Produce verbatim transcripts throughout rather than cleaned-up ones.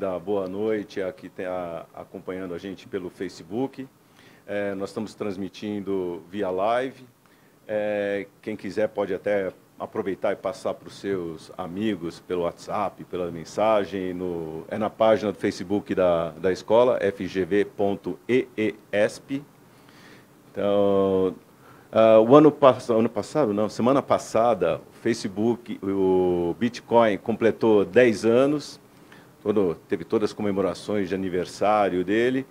dar boa noite a quem está acompanhando a gente pelo Facebook. É, nós estamos transmitindo via live. É, quem quiser pode até aproveitar e passar para os seus amigos pelo WhatsApp, pela mensagem. No, é na página do Facebook da, da escola, f g v ponto e e s p. Então, uh, o ano, pass ano passado, não, semana passada, o Facebook, o Bitcoin completou dez anos, todo, teve todas as comemorações de aniversário dele,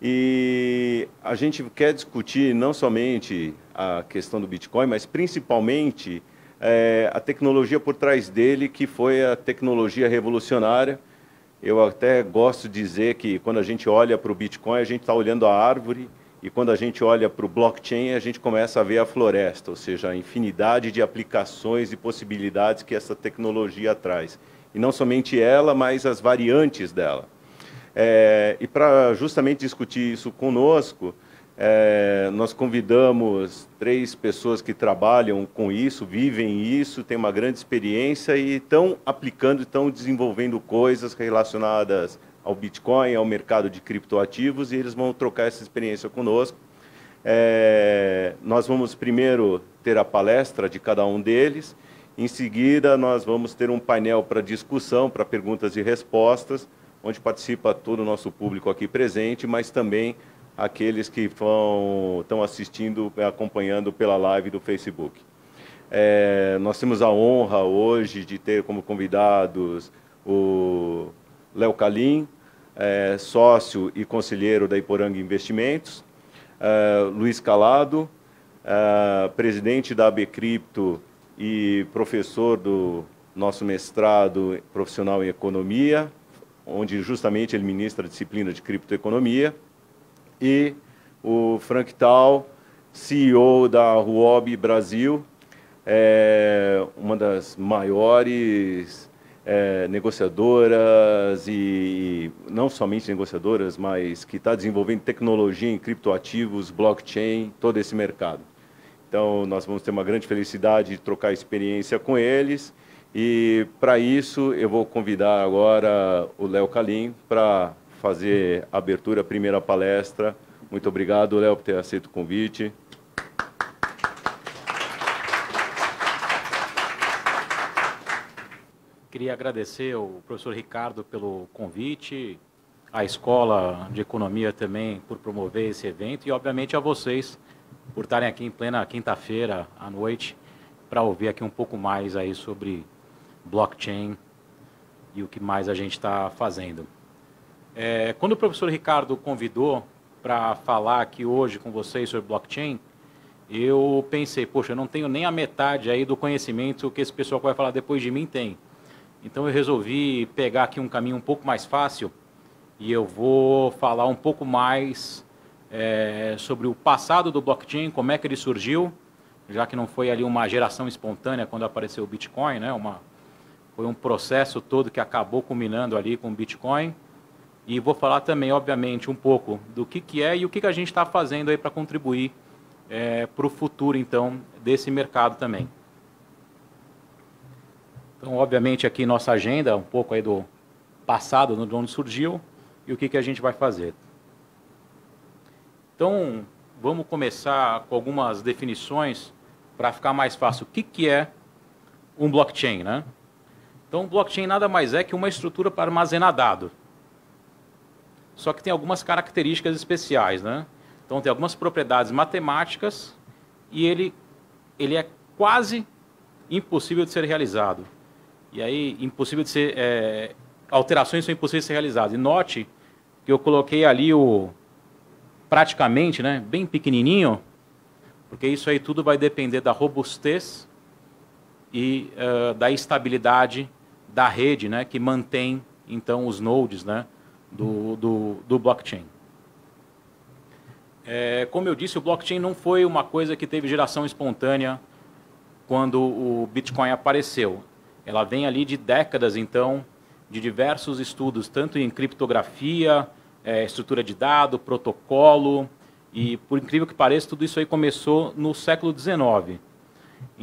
e a gente quer discutir não somente a questão do Bitcoin, mas principalmente é, a tecnologia por trás dele, que foi a tecnologia revolucionária. Eu até gosto de dizer que quando a gente olha para o Bitcoin, a gente está olhando a árvore, e quando a gente olha para o blockchain, a gente começa a ver a floresta, ou seja, a infinidade de aplicações e possibilidades que essa tecnologia traz. E não somente ela, mas as variantes dela. É, e para justamente discutir isso conosco, é, nós convidamos três pessoas que trabalham com isso, vivem isso, têm uma grande experiência e estão aplicando, estão desenvolvendo coisas relacionadas ao Bitcoin, ao mercado de criptoativos, e eles vão trocar essa experiência conosco. É, nós vamos primeiro ter a palestra de cada um deles, em seguida nós vamos ter um painel para discussão, para perguntas e respostas, onde participa todo o nosso público aqui presente, mas também aqueles que vão, estão assistindo, acompanhando pela live do Facebook. É, nós temos a honra hoje de ter como convidados o Léo Kalim, é, sócio e conselheiro da Iporanga Investimentos, é, Luiz Calado, é, presidente da A B Cripto e professor do nosso mestrado profissional em Economia, onde justamente ele ministra a disciplina de criptoeconomia, e o Frank Tal, C E O da Huobi Brasil, é, uma das maiores É, negociadoras, e não somente negociadoras, mas que está desenvolvendo tecnologia em criptoativos, blockchain, todo esse mercado. Então, nós vamos ter uma grande felicidade de trocar experiência com eles, e para isso eu vou convidar agora o Léo Kalim para fazer a abertura, a primeira palestra. Muito obrigado, Léo, por ter aceito o convite. Queria agradecer ao professor Ricardo pelo convite, à Escola de Economia também por promover esse evento e, obviamente, a vocês por estarem aqui em plena quinta-feira à noite para ouvir aqui um pouco mais aí sobre blockchain e o que mais a gente está fazendo. É, quando o professor Ricardo convidou para falar aqui hoje com vocês sobre blockchain, eu pensei, poxa, eu não tenho nem a metade aí do conhecimento que esse pessoal que vai falar depois de mim tem. Então eu resolvi pegar aqui um caminho um pouco mais fácil e eu vou falar um pouco mais é, sobre o passado do blockchain, como é que ele surgiu, já que não foi ali uma geração espontânea quando apareceu o Bitcoin, né? Uma, foi um processo todo que acabou culminando ali com o Bitcoin. E vou falar também, obviamente, um pouco do que, que é e o que, que a gente está fazendo aí para contribuir é, para o futuro, então, desse mercado também. Então, obviamente, aqui nossa agenda, um pouco aí do passado, de onde surgiu, e o que, que a gente vai fazer. Então, vamos começar com algumas definições para ficar mais fácil. O que, que é um blockchain, né? Então, blockchain nada mais é que uma estrutura para armazenar dado. Só que tem algumas características especiais, né? Então, tem algumas propriedades matemáticas e ele, ele é quase impossível de ser realizado. E aí, impossível de ser, é, alterações são impossíveis de ser realizadas. E note que eu coloquei ali o, praticamente, né, bem pequenininho, porque isso aí tudo vai depender da robustez e uh, da estabilidade da rede, né, que mantém, então, os nodes, né, do, do, do blockchain. É, como eu disse, o blockchain não foi uma coisa que teve geração espontânea quando o Bitcoin apareceu. Ela vem ali de décadas, então, de diversos estudos, tanto em criptografia, é, estrutura de dado, protocolo, e, por incrível que pareça, tudo isso aí começou no século dezenove.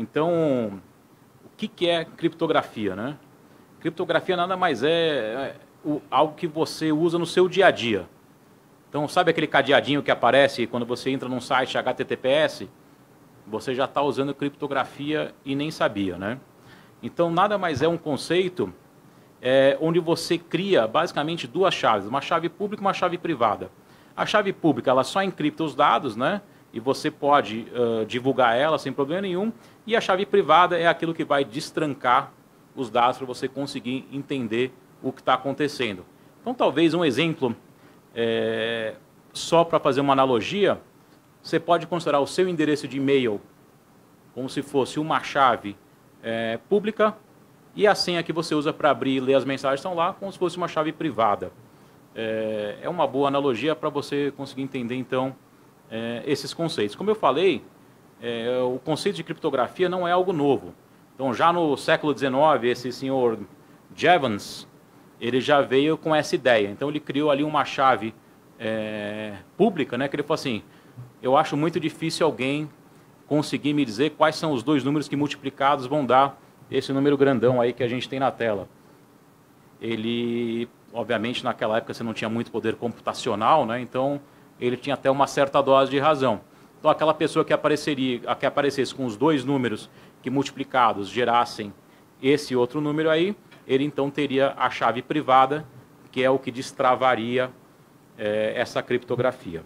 Então, o que, que é criptografia, né? Criptografia nada mais é, o, algo que você usa no seu dia a dia. Então, sabe aquele cadeadinho que aparece quando você entra num site H T T P S? Você já está usando criptografia e nem sabia, né? Então, nada mais é um conceito é, onde você cria basicamente duas chaves, uma chave pública e uma chave privada. A chave pública, ela só encripta os dados, né? E você pode uh, divulgar ela sem problema nenhum. E a chave privada é aquilo que vai destrancar os dados para você conseguir entender o que está acontecendo. Então, talvez um exemplo, é, só para fazer uma analogia, você pode considerar o seu endereço de e-mail como se fosse uma chave é, pública e a senha que você usa para abrir e ler as mensagens estão lá como se fosse uma chave privada. É, é uma boa analogia para você conseguir entender, então, é, esses conceitos. Como eu falei, é, o conceito de criptografia não é algo novo. Então, já no século dezenove, esse senhor Jevons, ele já veio com essa ideia. Então, ele criou ali uma chave é, pública, né, que ele falou assim, eu acho muito difícil alguém conseguir me dizer quais são os dois números que multiplicados vão dar esse número grandão aí que a gente tem na tela. Ele, obviamente, naquela época você não tinha muito poder computacional, né, então ele tinha até uma certa dose de razão. Então, aquela pessoa que, apareceria, que aparecesse com os dois números que multiplicados gerassem esse outro número aí, ele então teria a chave privada, que é o que destravaria é, essa criptografia.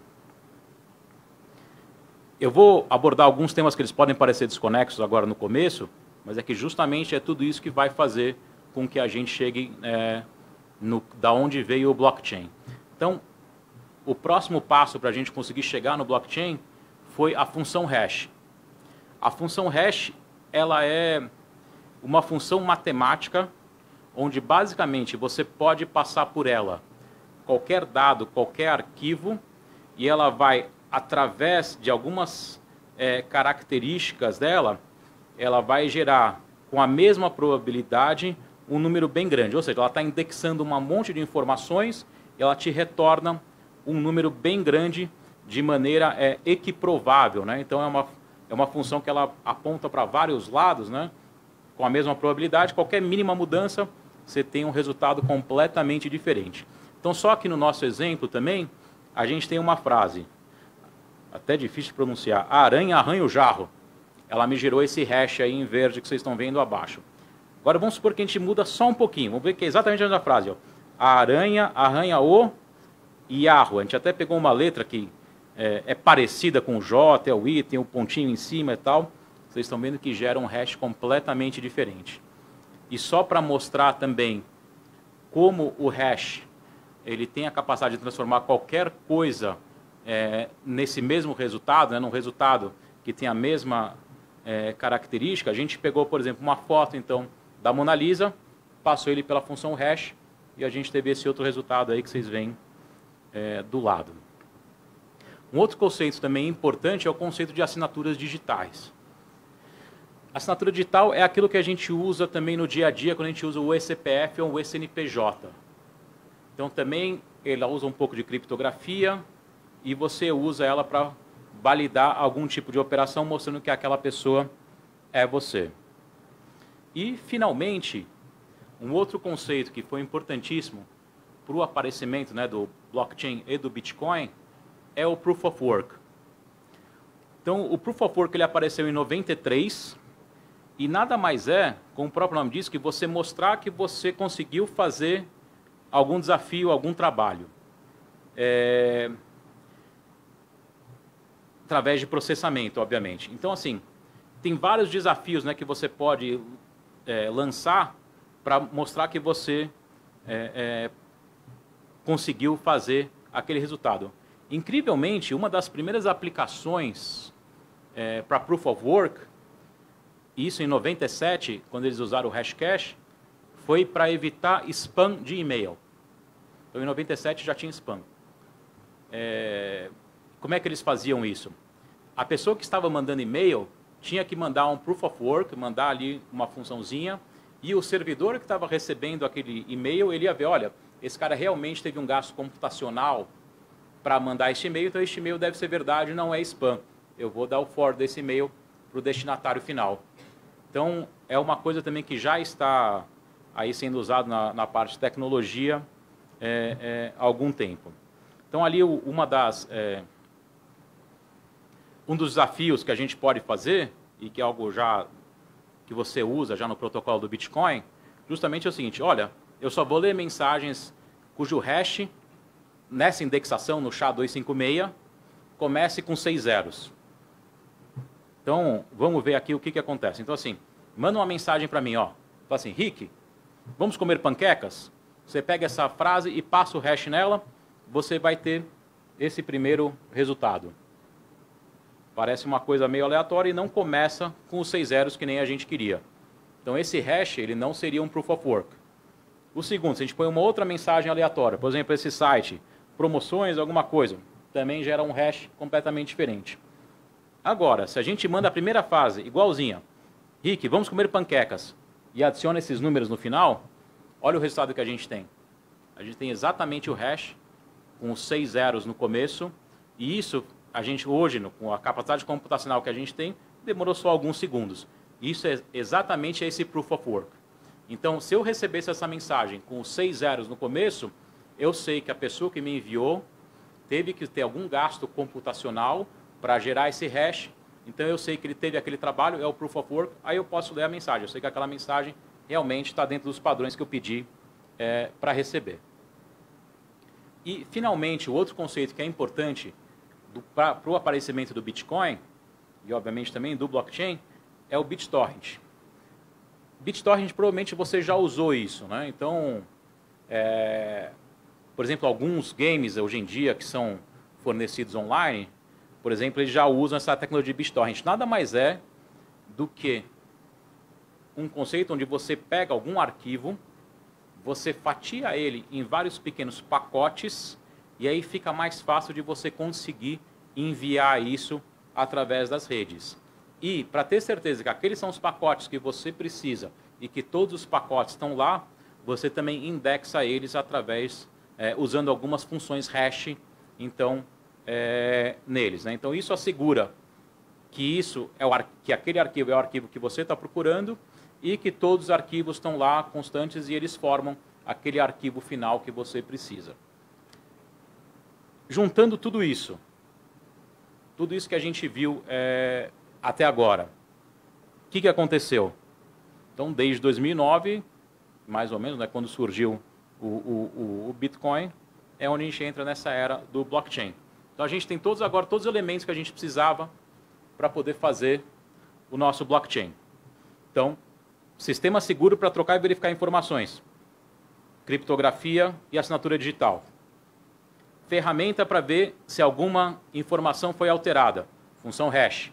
Eu vou abordar alguns temas que eles podem parecer desconexos agora no começo, mas é que justamente é tudo isso que vai fazer com que a gente chegue é, no, da onde veio o blockchain. Então, o próximo passo para a gente conseguir chegar no blockchain foi a função hash. A função hash, ela é uma função matemática onde basicamente você pode passar por ela qualquer dado, qualquer arquivo, e ela vai, através de algumas é, características dela, ela vai gerar com a mesma probabilidade um número bem grande. Ou seja, ela está indexando um monte de informações e ela te retorna um número bem grande de maneira é, equiprovável, né? Então é uma, é uma função que ela aponta para vários lados, né? Com a mesma probabilidade, qualquer mínima mudança, você tem um resultado completamente diferente. Então, só que no nosso exemplo também, a gente tem uma frase, até difícil de pronunciar, a aranha arranha o jarro. Ela me gerou esse hash aí em verde que vocês estão vendo abaixo. Agora vamos supor que a gente muda só um pouquinho, vamos ver que é exatamente a mesma frase. Ó. A aranha arranha o jarro. A gente até pegou uma letra que é, é parecida com o J, é o I, tem o pontinho em cima e tal. Vocês estão vendo que gera um hash completamente diferente. E só para mostrar também como o hash ele tem a capacidade de transformar qualquer coisa é, nesse mesmo resultado, né, num resultado que tem a mesma é, característica, a gente pegou, por exemplo, uma foto então da Mona Lisa, passou ele pela função hash e a gente teve esse outro resultado aí que vocês veem é, do lado. Um outro conceito também importante é o conceito de assinaturas digitais. Assinatura digital é aquilo que a gente usa também no dia a dia, quando a gente usa o E C P F ou o C N P J. Então também ela usa um pouco de criptografia e você usa ela para validar algum tipo de operação, mostrando que aquela pessoa é você. E, finalmente, um outro conceito que foi importantíssimo para o aparecimento, né, do blockchain e do Bitcoin é o Proof of Work. Então, o Proof of Work ele apareceu em noventa e três e nada mais é, como o próprio nome diz, que você mostrar que você conseguiu fazer algum desafio, algum trabalho. É... através de processamento, obviamente. Então, assim, tem vários desafios, né, que você pode é, lançar para mostrar que você é, é, conseguiu fazer aquele resultado. Incrivelmente, uma das primeiras aplicações é, para Proof of Work, isso em noventa e sete, quando eles usaram o Hashcash, foi para evitar spam de e-mail. Então, em noventa e sete já tinha spam. É... Como é que eles faziam isso? A pessoa que estava mandando e-mail tinha que mandar um Proof of Work, mandar ali uma funçãozinha, e o servidor que estava recebendo aquele e-mail, ele ia ver, olha, esse cara realmente teve um gasto computacional para mandar este e-mail, então este e-mail deve ser verdade, não é spam. Eu vou dar o forward desse e-mail para o destinatário final. Então, é uma coisa também que já está aí sendo usado na, na parte de tecnologia é, é, há algum tempo. Então, ali, uma das, é, um dos desafios que a gente pode fazer, e que é algo já que você usa já no protocolo do Bitcoin, justamente é o seguinte, olha, eu só vou ler mensagens cujo hash, nessa indexação no S H A duzentos e cinquenta e seis, comece com seis zeros. Então, vamos ver aqui o que, que acontece. Então, assim, manda uma mensagem para mim, ó. Fala assim, Rick, vamos comer panquecas? Você pega essa frase e passa o hash nela, você vai ter esse primeiro resultado. Parece uma coisa meio aleatória e não começa com os seis zeros que nem a gente queria. Então, esse hash ele não seria um proof of work. O segundo, se a gente põe uma outra mensagem aleatória, por exemplo, esse site, promoções, alguma coisa, também gera um hash completamente diferente. Agora, se a gente manda a primeira fase igualzinha, Rick, vamos comer panquecas, e adiciona esses números no final, olha o resultado que a gente tem. A gente tem exatamente o hash, com os seis zeros no começo, e isso, a gente hoje, com a capacidade computacional que a gente tem, demorou só alguns segundos. Isso é exatamente esse proof of work. Então, se eu recebesse essa mensagem com os seis zeros no começo, eu sei que a pessoa que me enviou teve que ter algum gasto computacional para gerar esse hash. Então, eu sei que ele teve aquele trabalho, é o proof of work, aí eu posso ler a mensagem. Eu sei que aquela mensagem realmente está dentro dos padrões que eu pedi é, para receber. E, finalmente, o outro conceito que é importante para o aparecimento do Bitcoin, e obviamente também do blockchain, é o BitTorrent. BitTorrent, provavelmente você já usou isso, né? Então, é, por exemplo, alguns games hoje em dia que são fornecidos online, por exemplo, eles já usam essa tecnologia de BitTorrent. Nada mais é do que um conceito onde você pega algum arquivo, você fatia ele em vários pequenos pacotes e aí fica mais fácil de você conseguir enviar isso através das redes. E, para ter certeza que aqueles são os pacotes que você precisa e que todos os pacotes estão lá, você também indexa eles através, é, usando algumas funções hash, então, é, neles. Né? Então, isso assegura que, isso é o que aquele arquivo é o arquivo que você está procurando e que todos os arquivos estão lá constantes e eles formam aquele arquivo final que você precisa. Juntando tudo isso, tudo isso que a gente viu é, até agora, o que, que aconteceu? Então, desde dois mil e nove, mais ou menos, né, quando surgiu o, o, o Bitcoin, é onde a gente entra nessa era do blockchain. Então, a gente tem todos agora todos os elementos que a gente precisava para poder fazer o nosso blockchain. Então, sistema seguro para trocar e verificar informações, criptografia e assinatura digital. Ferramenta para ver se alguma informação foi alterada, função hash.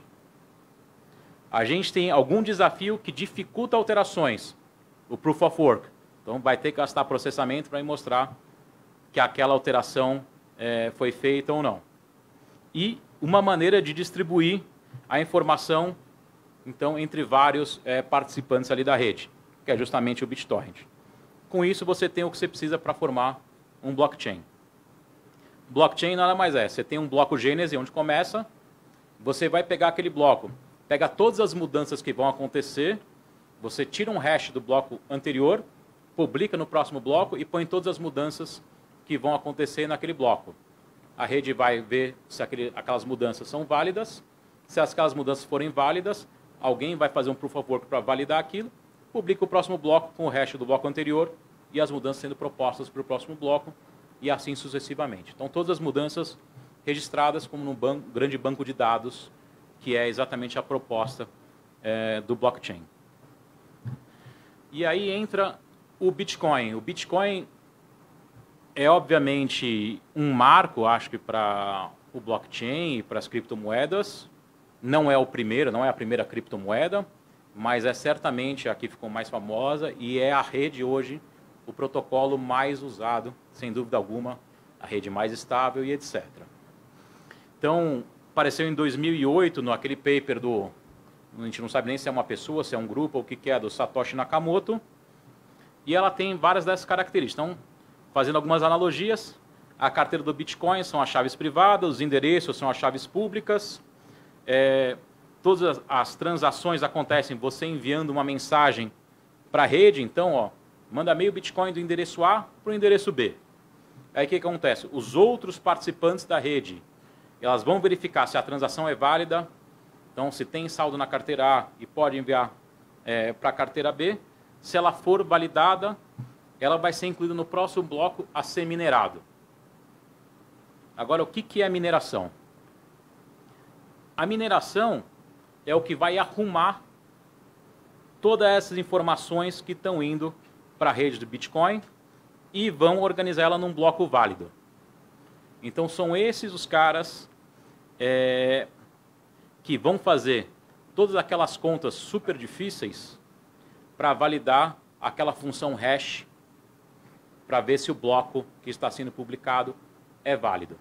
A gente tem algum desafio que dificulta alterações, o proof of work. Então, vai ter que gastar processamento para mostrar que aquela alteração é, foi feita ou não. E uma maneira de distribuir a informação, então, entre vários é, participantes ali da rede, que é justamente o BitTorrent. Com isso, você tem o que você precisa para formar um blockchain. Blockchain nada mais é, você tem um bloco gênese, onde começa, você vai pegar aquele bloco, pega todas as mudanças que vão acontecer, você tira um hash do bloco anterior, publica no próximo bloco e põe todas as mudanças que vão acontecer naquele bloco. A rede vai ver se aquele, aquelas mudanças são válidas, se aquelas mudanças forem válidas, alguém vai fazer um proof of work para validar aquilo, publica o próximo bloco com o hash do bloco anterior e as mudanças sendo propostas para o próximo bloco e assim sucessivamente. Então, todas as mudanças registradas como num banco, grande banco de dados, que é exatamente a proposta é, do blockchain. E aí entra o Bitcoin. O Bitcoin é, obviamente, um marco, acho que, para o blockchain e para as criptomoedas. Não é o primeiro, não é a primeira criptomoeda, mas é certamente a que ficou mais famosa e é a rede hoje, o protocolo mais usado, sem dúvida alguma, a rede mais estável e etcétera. Então, apareceu em dois mil e oito, no aquele paper do... A gente não sabe nem se é uma pessoa, se é um grupo, ou o que, que é, do Satoshi Nakamoto. E ela tem várias dessas características. Então, fazendo algumas analogias, a carteira do Bitcoin são as chaves privadas, os endereços são as chaves públicas. É, todas as, as transações acontecem você enviando uma mensagem para a rede. Então, ó, manda meio Bitcoin do endereço A para o endereço B. Aí o que, que acontece? Os outros participantes da rede, elas vão verificar se a transação é válida. Então, se tem saldo na carteira A e pode enviar é, para a carteira B, se ela for validada, ela vai ser incluída no próximo bloco a ser minerado. Agora, o que, que é mineração? A mineração é o que vai arrumar todas essas informações que estão indo para a rede do Bitcoin e vão organizar ela num bloco válido. Então, são esses os caras é, que vão fazer todas aquelas contas super difíceis para validar aquela função hash para ver se o bloco que está sendo publicado é válido.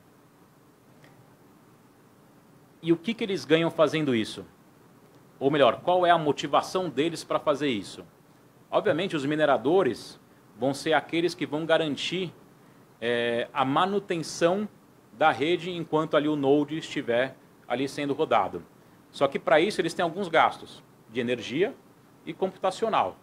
E o que, que eles ganham fazendo isso? Ou melhor, qual é a motivação deles para fazer isso? Obviamente, os mineradores vão ser aqueles que vão garantir é, a manutenção da rede enquanto ali o node estiver ali sendo rodado. Só que para isso eles têm alguns gastos de energia e computacional.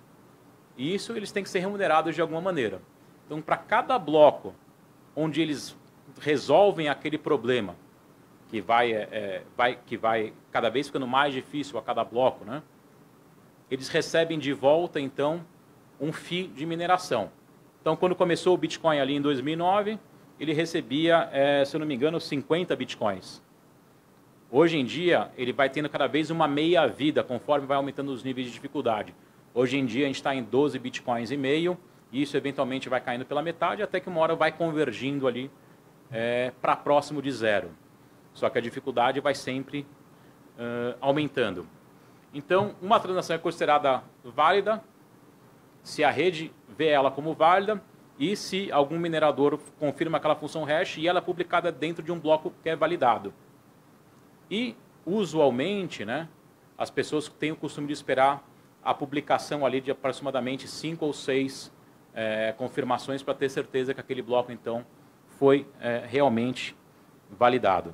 E isso eles têm que ser remunerados de alguma maneira. Então, para cada bloco onde eles resolvem aquele problema, que vai, é, vai, que vai cada vez ficando mais difícil a cada bloco, né? Eles recebem de volta, então, um fee de mineração. Então, quando começou o Bitcoin ali em dois mil e nove, ele recebia, é, se eu não me engano, cinquenta Bitcoins. Hoje em dia, ele vai tendo cada vez uma meia vida, conforme vai aumentando os níveis de dificuldade. Hoje em dia, a gente está em doze Bitcoins e meio, e isso eventualmente vai caindo pela metade, até que uma hora vai convergindo ali é, para próximo de zero. Só que a dificuldade vai sempre uh, aumentando. Então, uma transação é considerada válida se a rede vê ela como válida e se algum minerador confirma aquela função hash e ela é publicada dentro de um bloco que é validado. E, usualmente, né, as pessoas têm o costume de esperar a publicação ali de aproximadamente cinco ou seis é, confirmações para ter certeza que aquele bloco, então, foi é, realmente validado.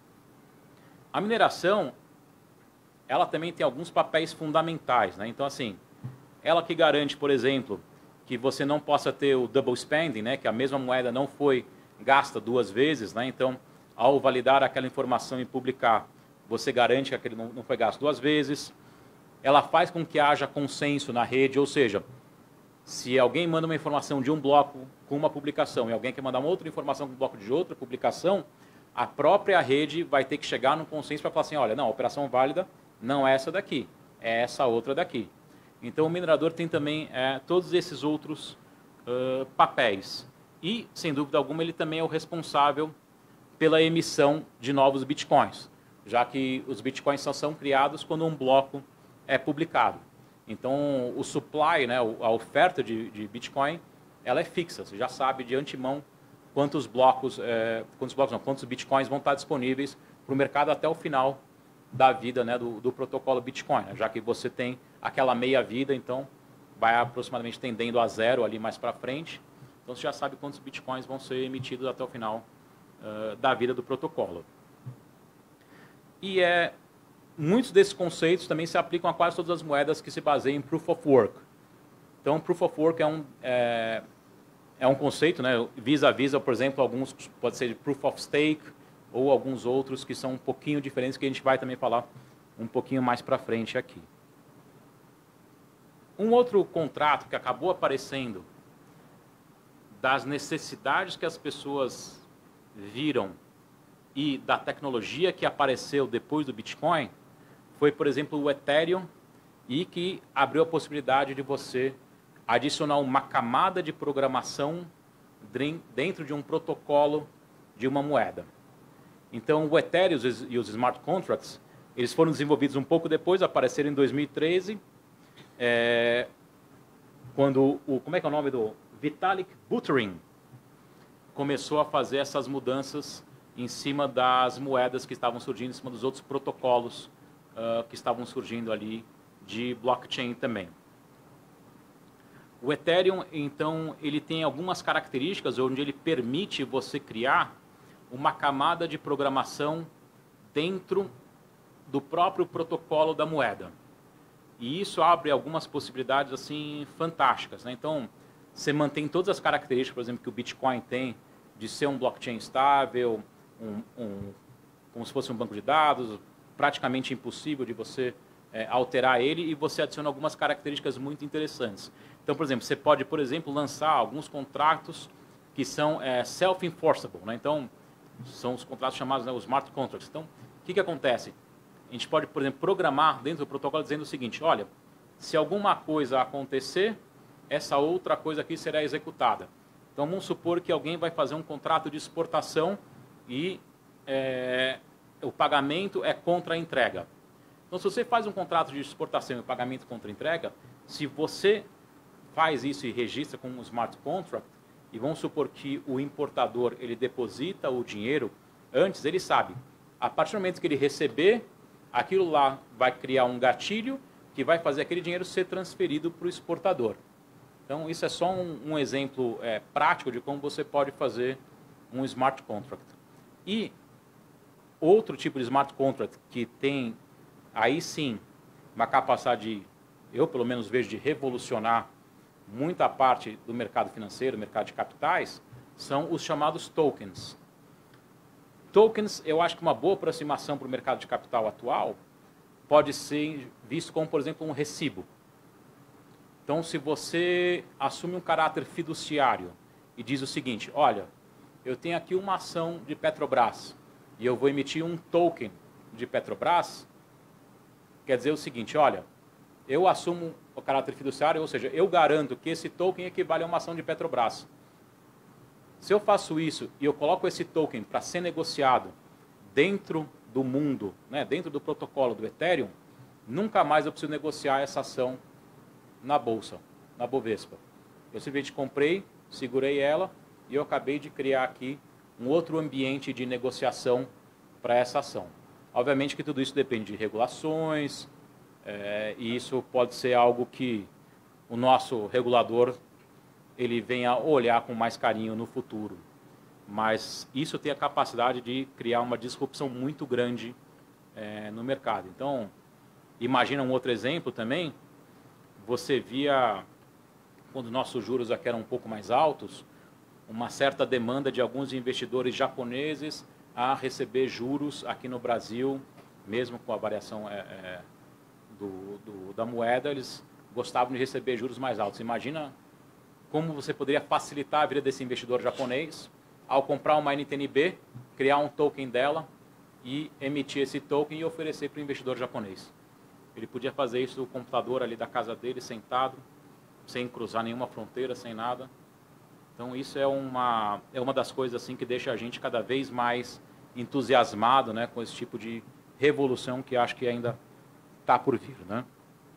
A mineração, ela também tem alguns papéis fundamentais, né? Então, assim, ela que garante, por exemplo, que você não possa ter o double spending, né? Que a mesma moeda não foi gasta duas vezes, né? Então, ao validar aquela informação e publicar, você garante que aquele não foi gasto duas vezes. Ela faz com que haja consenso na rede, ou seja, se alguém manda uma informação de um bloco com uma publicação e alguém quer mandar uma outra informação com um bloco de outra publicação, a própria rede vai ter que chegar num consenso para falar assim, olha, não, a operação válida não é essa daqui, é essa outra daqui. Então, o minerador tem também é, todos esses outros uh, papéis. E, sem dúvida alguma, ele também é o responsável pela emissão de novos bitcoins, já que os bitcoins só são criados quando um bloco é publicado. Então, o supply, né, a oferta de, de bitcoin, ela é fixa, você já sabe de antemão quantos blocos, é, quantos blocos não, quantos bitcoins vão estar disponíveis para o mercado até o final da vida, né, do, do protocolo Bitcoin, né, já que você tem aquela meia vida, então vai aproximadamente tendendo a zero ali mais para frente, então você já sabe quantos bitcoins vão ser emitidos até o final uh, da vida do protocolo. E é, muitos desses conceitos também se aplicam a quase todas as moedas que se baseiam em Proof of Work. Então, Proof of Work é um... É, É um conceito, né? Vis-a-vis, por exemplo, alguns pode ser de Proof of Stake ou alguns outros que são um pouquinho diferentes, que a gente vai também falar um pouquinho mais para frente aqui. Um outro contrato que acabou aparecendo das necessidades que as pessoas viram e da tecnologia que apareceu depois do Bitcoin foi, por exemplo, o Ethereum, e que abriu a possibilidade de você adicionar uma camada de programação dentro de um protocolo de uma moeda. Então, o Ethereum e os smart contracts, eles foram desenvolvidos um pouco depois, apareceram em dois mil e treze, é, quando o, como é que é o nome do Vitalik Buterin começou a fazer essas mudanças em cima das moedas que estavam surgindo, em cima dos outros protocolos uh, que estavam surgindo ali de blockchain também. O Ethereum, então, ele tem algumas características onde ele permite você criar uma camada de programação dentro do próprio protocolo da moeda. E isso abre algumas possibilidades assim fantásticas, né? Então, você mantém todas as características, por exemplo, que o Bitcoin tem, de ser um blockchain estável, um, um, como se fosse um banco de dados, praticamente impossível de você é, alterar ele, e você adiciona algumas características muito interessantes. Então, por exemplo, você pode, por exemplo, lançar alguns contratos que são é, self-enforceable, né? Então, são os contratos chamados, né, os smart contracts. Então, o que, que acontece? A gente pode, por exemplo, programar dentro do protocolo dizendo o seguinte: olha, se alguma coisa acontecer, essa outra coisa aqui será executada. Então, vamos supor que alguém vai fazer um contrato de exportação e é, o pagamento é contra a entrega. Então, se você faz um contrato de exportação e o pagamento contra a entrega, se você faz isso e registra com um smart contract, e vamos supor que o importador ele deposita o dinheiro, antes ele sabe, a partir do momento que ele receber, aquilo lá vai criar um gatilho que vai fazer aquele dinheiro ser transferido para o exportador. Então, isso é só um, um exemplo é, prático de como você pode fazer um smart contract. E outro tipo de smart contract que tem, aí sim, uma capacidade, de, eu pelo menos vejo, de revolucionar muita parte do mercado financeiro, mercado de capitais, são os chamados tokens. Tokens, eu acho que uma boa aproximação para o mercado de capital atual pode ser visto como, por exemplo, um recibo. Então, se você assume um caráter fiduciário e diz o seguinte: olha, eu tenho aqui uma ação de Petrobras e eu vou emitir um token de Petrobras, quer dizer o seguinte: olha, eu assumo o caráter fiduciário, ou seja, eu garanto que esse token equivale a uma ação de Petrobras. Se eu faço isso e eu coloco esse token para ser negociado dentro do mundo, né, dentro do protocolo do Ethereum, nunca mais eu preciso negociar essa ação na bolsa, na Bovespa. Eu simplesmente comprei, segurei ela e eu acabei de criar aqui um outro ambiente de negociação para essa ação. Obviamente que tudo isso depende de regulações, é, e isso pode ser algo que o nosso regulador ele venha a olhar com mais carinho no futuro. Mas isso tem a capacidade de criar uma disrupção muito grande é, no mercado. Então, imagina um outro exemplo também. Você via, quando nossos juros aqui eram um pouco mais altos, uma certa demanda de alguns investidores japoneses a receber juros aqui no Brasil, mesmo com a variação é, é, do, do, da moeda, eles gostavam de receber juros mais altos. Imagina como você poderia facilitar a vida desse investidor japonês ao comprar uma N T N B, criar um token dela e emitir esse token e oferecer para o investidor japonês. Ele podia fazer isso no computador ali da casa dele, sentado, sem cruzar nenhuma fronteira, sem nada. Então isso é uma, é uma das coisas assim que deixa a gente cada vez mais entusiasmado, né, com esse tipo de revolução que acho que ainda está por vir, né?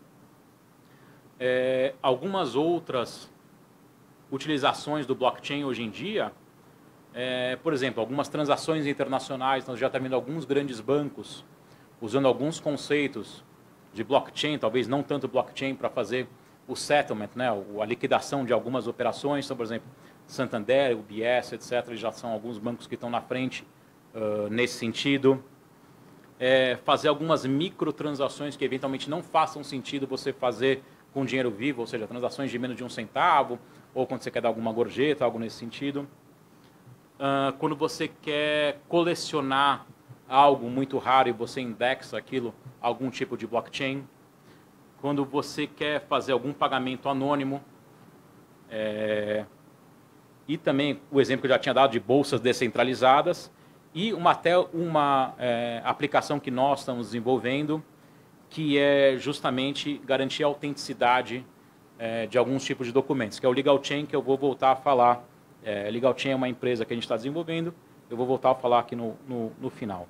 É, algumas outras utilizações do blockchain hoje em dia, é, por exemplo, algumas transações internacionais, nós já estamos vendo alguns grandes bancos usando alguns conceitos de blockchain, talvez não tanto blockchain, para fazer o settlement, né, a liquidação de algumas operações. Então, por exemplo, Santander, U B S, etcétera, já são alguns bancos que estão na frente uh, nesse sentido. É, fazer algumas microtransações que eventualmente não façam sentido você fazer com dinheiro vivo, ou seja, transações de menos de um centavo, ou quando você quer dar alguma gorjeta, algo nesse sentido. Uh, quando você quer colecionar algo muito raro e você indexa aquilo, algum tipo de blockchain. Quando você quer fazer algum pagamento anônimo. É... E também o exemplo que eu já tinha dado de bolsas descentralizadas. E uma, até uma é, aplicação que nós estamos desenvolvendo, que é justamente garantir a autenticidade é, de alguns tipos de documentos, que é o Legal Chain, que eu vou voltar a falar. É, Legal Chain é uma empresa que a gente está desenvolvendo, eu vou voltar a falar aqui no, no, no final.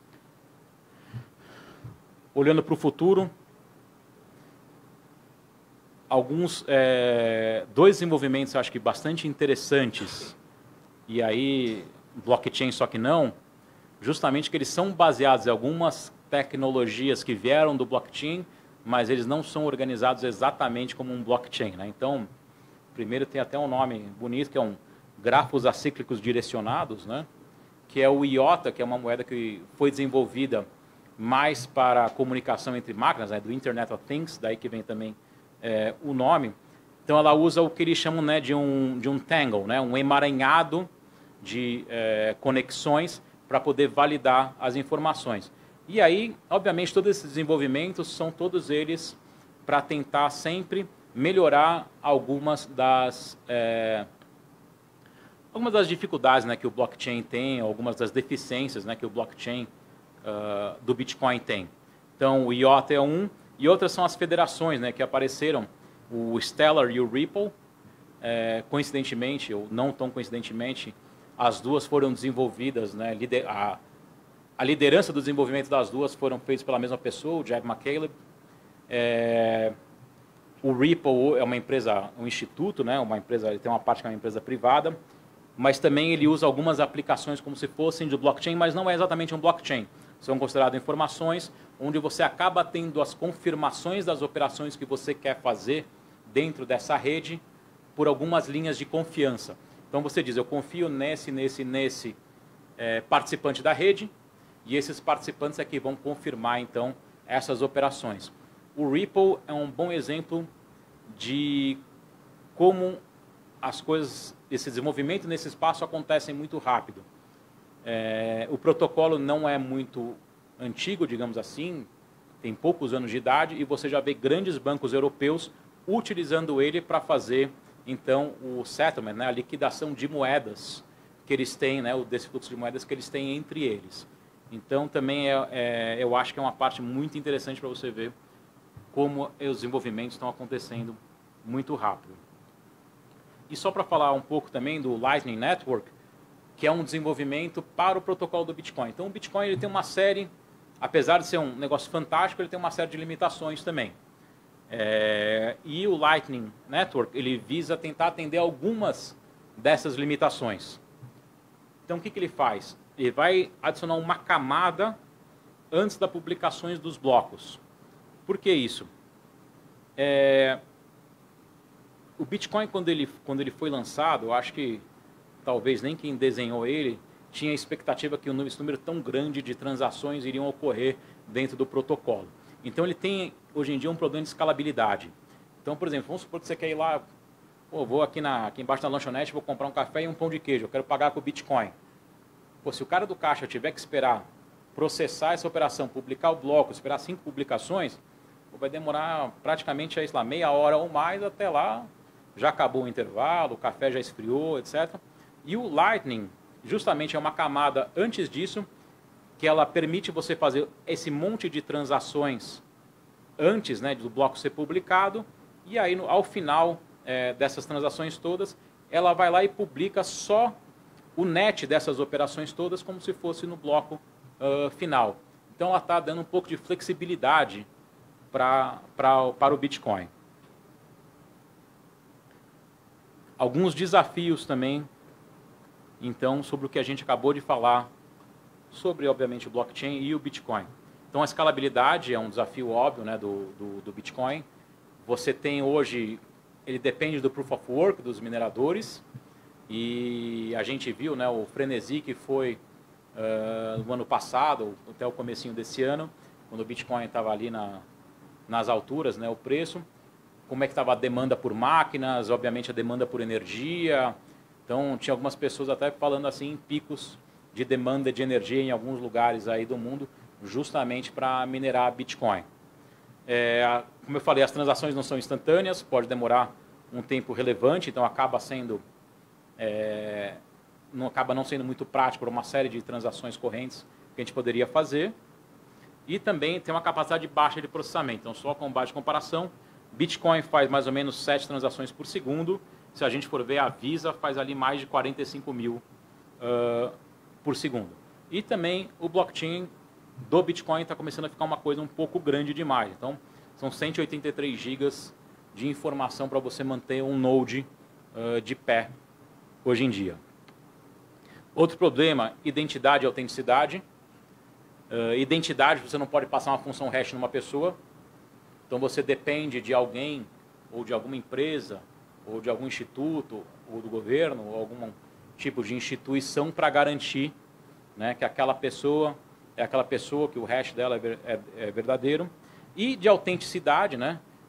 Olhando para o futuro, alguns, é, dois desenvolvimentos, acho que bastante interessantes, e aí blockchain só que não, justamente que eles são baseados em algumas tecnologias que vieram do blockchain, mas eles não são organizados exatamente como um blockchain, né? Então, primeiro tem até um nome bonito, que é um grafos acíclicos direcionados, né? Que é o I O T A, que é uma moeda que foi desenvolvida mais para a comunicação entre máquinas, né? Do Internet of Things, daí que vem também é, o nome. Então ela usa o que eles chamam, né, de, um, de um tangle, né, um emaranhado de é, conexões para poder validar as informações. E aí, obviamente, todos esses desenvolvimentos são todos eles para tentar sempre melhorar algumas das, é, algumas das dificuldades, né, que o blockchain tem, algumas das deficiências, né, que o blockchain uh, do Bitcoin tem. Então, o I O T é um, e outras são as federações, né, que apareceram, o Stellar e o Ripple. É, coincidentemente, ou não tão coincidentemente, as duas foram desenvolvidas, né, lider a, a liderança do desenvolvimento das duas foram feitas pela mesma pessoa, o Jack McCaleb. É, o Ripple é uma empresa, um instituto, né, uma empresa, ele tem uma parte que é uma empresa privada, mas também ele usa algumas aplicações como se fossem de blockchain, mas não é exatamente um blockchain. São consideradas informações onde você acaba tendo as confirmações das operações que você quer fazer dentro dessa rede por algumas linhas de confiança. Então você diz, eu confio nesse, nesse, nesse é, participante da rede, e esses participantes é que vão confirmar, então, essas operações. O Ripple é um bom exemplo de como as coisas, esse desenvolvimento nesse espaço acontecem muito rápido. É, o protocolo não é muito antigo, digamos assim, tem poucos anos de idade, e você já vê grandes bancos europeus utilizando ele para fazer, então, o settlement, né, a liquidação de moedas que eles têm, né, desse fluxo de moedas que eles têm entre eles. Então, também é, é, eu acho que é uma parte muito interessante para você ver como os desenvolvimentos estão acontecendo muito rápido. E só para falar um pouco também do Lightning Network, que é um desenvolvimento para o protocolo do Bitcoin. Então, o Bitcoin ele tem uma série, apesar de ser um negócio fantástico, ele tem uma série de limitações também. É, e o Lightning Network ele visa tentar atender algumas dessas limitações. Então, o que, que ele faz? Ele vai adicionar uma camada antes das publicações dos blocos. Por que isso? É, o Bitcoin, quando ele, quando ele foi lançado, eu acho que talvez nem quem desenhou ele tinha a expectativa que esse número tão grande de transações iriam ocorrer dentro do protocolo. Então ele tem, hoje em dia, um problema de escalabilidade. Então, por exemplo, vamos supor que você quer ir lá, pô, vou aqui, na, aqui embaixo na lanchonete, vou comprar um café e um pão de queijo, eu quero pagar com o Bitcoin. Pô, se o cara do caixa tiver que esperar processar essa operação, publicar o bloco, esperar cinco publicações, pô, vai demorar praticamente, sei lá, meia hora ou mais, até lá já acabou o intervalo, o café já esfriou, etcétera. E o Lightning, justamente, é uma camada antes disso, que ela permite você fazer esse monte de transações antes, né, do bloco ser publicado, e aí no, ao final é, dessas transações todas, ela vai lá e publica só o net dessas operações todas como se fosse no bloco uh, final. Então ela está dando um pouco de flexibilidade pra, pra, para o Bitcoin. Alguns desafios também, então, sobre o que a gente acabou de falar, sobre, obviamente, o blockchain e o Bitcoin. Então, a escalabilidade é um desafio óbvio, né, do, do, do Bitcoin. Você tem hoje, ele depende do Proof of Work, dos mineradores, e a gente viu, né, o frenesi que foi uh, no ano passado, até o comecinho desse ano, quando o Bitcoin estava ali na, nas alturas, né, o preço, como é que estava a demanda por máquinas, obviamente a demanda por energia. Então, tinha algumas pessoas até falando assim em picos de demanda de energia em alguns lugares aí do mundo, justamente para minerar Bitcoin. É, como eu falei, as transações não são instantâneas, pode demorar um tempo relevante, então acaba sendo, é, não acaba não sendo muito prático para uma série de transações correntes que a gente poderia fazer. E também tem uma capacidade baixa de processamento, então só com base de comparação, Bitcoin faz mais ou menos sete transações por segundo. Se a gente for ver, a Visa faz ali mais de quarenta e cinco mil uh, por segundo. E também o blockchain do Bitcoin está começando a ficar uma coisa um pouco grande demais. Então, são cento e oitenta e três gigas de informação para você manter um node uh, de pé hoje em dia. Outro problema, identidade e autenticidade. Uh, identidade, você não pode passar uma função hash numa pessoa. Então, você depende de alguém, ou de alguma empresa, ou de algum instituto, ou do governo, ou algum tipo de instituição para garantir, né, que aquela pessoa é aquela pessoa, que o hash dela é, é, é verdadeiro. E de autenticidade, né?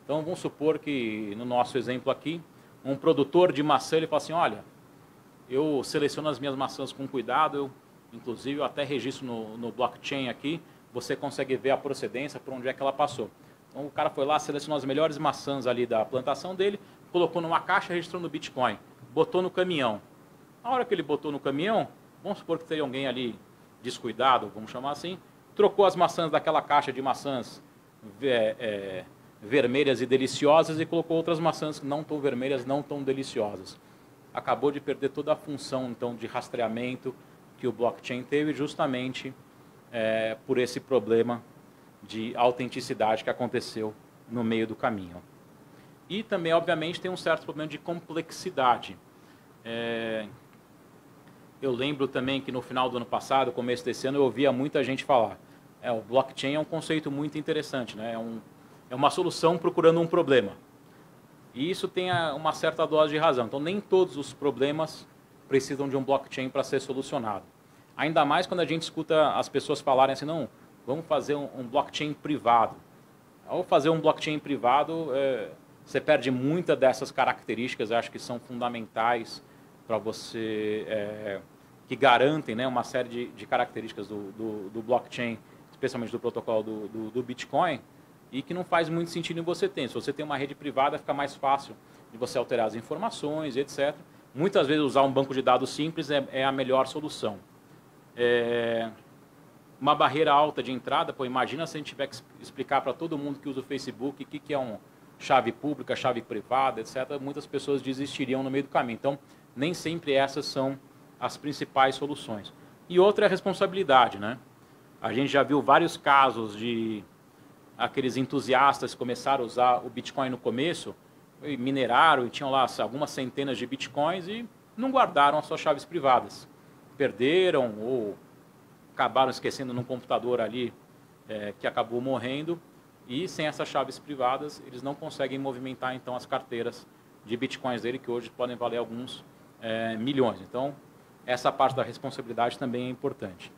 Então, vamos supor que, no nosso exemplo aqui, um produtor de maçã, ele fala assim, olha, eu seleciono as minhas maçãs com cuidado, eu, inclusive eu até registro no, no blockchain aqui, você consegue ver a procedência, por onde é que ela passou. Então, o cara foi lá, selecionou as melhores maçãs ali da plantação dele, colocou numa caixa, registrou no Bitcoin, botou no caminhão. Na hora que ele botou no caminhão, vamos supor que teria alguém ali descuidado, vamos chamar assim, trocou as maçãs daquela caixa de maçãs é, é, vermelhas e deliciosas e colocou outras maçãs não tão vermelhas, não tão deliciosas. Acabou de perder toda a função então de rastreamento que o blockchain teve justamente é, por esse problema de autenticidade que aconteceu no meio do caminho. E também, obviamente, tem um certo problema de complexidade. É, eu lembro também que no final do ano passado, começo desse ano, eu ouvia muita gente falar é, o blockchain é um conceito muito interessante, né? é, um, é uma solução procurando um problema. E isso tem uma certa dose de razão. Então, nem todos os problemas precisam de um blockchain para ser solucionado. Ainda mais quando a gente escuta as pessoas falarem assim, não, vamos fazer um, um blockchain privado. Ao fazer um blockchain privado, é, você perde muitas dessas características, acho que são fundamentais para você, é, que garantem, né, uma série de, de características do, do, do blockchain, especialmente do protocolo do, do, do Bitcoin, e que não faz muito sentido em você ter. Se você tem uma rede privada, fica mais fácil de você alterar as informações, etcétera. Muitas vezes usar um banco de dados simples é, é a melhor solução. É, uma barreira alta de entrada, pô, imagina se a gente tiver que explicar para todo mundo que usa o Facebook o que, que é um chave pública, chave privada, etcétera. Muitas pessoas desistiriam no meio do caminho. Então, nem sempre essas são as principais soluções. E outra é a responsabilidade, né? A gente já viu vários casos de aqueles entusiastas que começaram a usar o Bitcoin no começo, e mineraram e tinham lá algumas centenas de Bitcoins e não guardaram as suas chaves privadas. Perderam ou acabaram esquecendo num computador ali é, que acabou morrendo, e sem essas chaves privadas eles não conseguem movimentar então as carteiras de Bitcoins dele, que hoje podem valer alguns é, milhões. Então, essa parte da responsabilidade também é importante.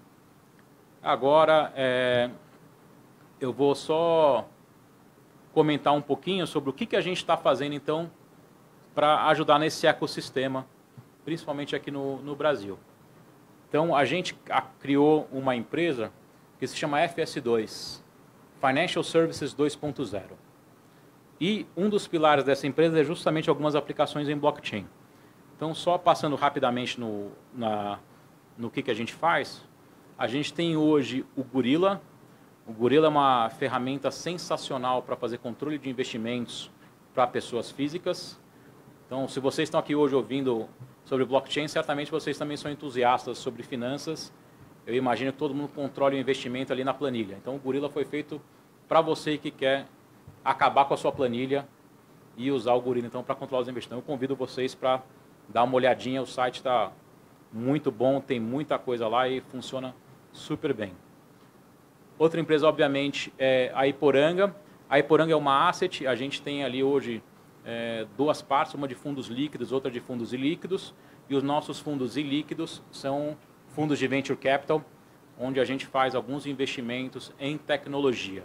Agora, é, eu vou só comentar um pouquinho sobre o que, que a gente está fazendo, então, para ajudar nesse ecossistema, principalmente aqui no, no Brasil. Então, a gente criou uma empresa que se chama F S dois, Financial Services dois ponto zero. E um dos pilares dessa empresa é justamente algumas aplicações em blockchain. Então, só passando rapidamente no, na, no que, que a gente faz, a gente tem hoje o Gorilla. O Gorilla é uma ferramenta sensacional para fazer controle de investimentos para pessoas físicas. Então, se vocês estão aqui hoje ouvindo sobre blockchain, certamente vocês também são entusiastas sobre finanças. Eu imagino que todo mundo controle o investimento ali na planilha. Então, o Gorilla foi feito para você que quer acabar com a sua planilha e usar o Gorilla então, para controlar os investimentos. Eu convido vocês para dar uma olhadinha. O site está muito bom, tem muita coisa lá e funciona super bem. Outra empresa, obviamente, é a Iporanga. A Iporanga é uma asset. A gente tem ali hoje é, duas partes, uma de fundos líquidos, outra de fundos ilíquidos. E os nossos fundos ilíquidos são fundos de Venture Capital, onde a gente faz alguns investimentos em tecnologia.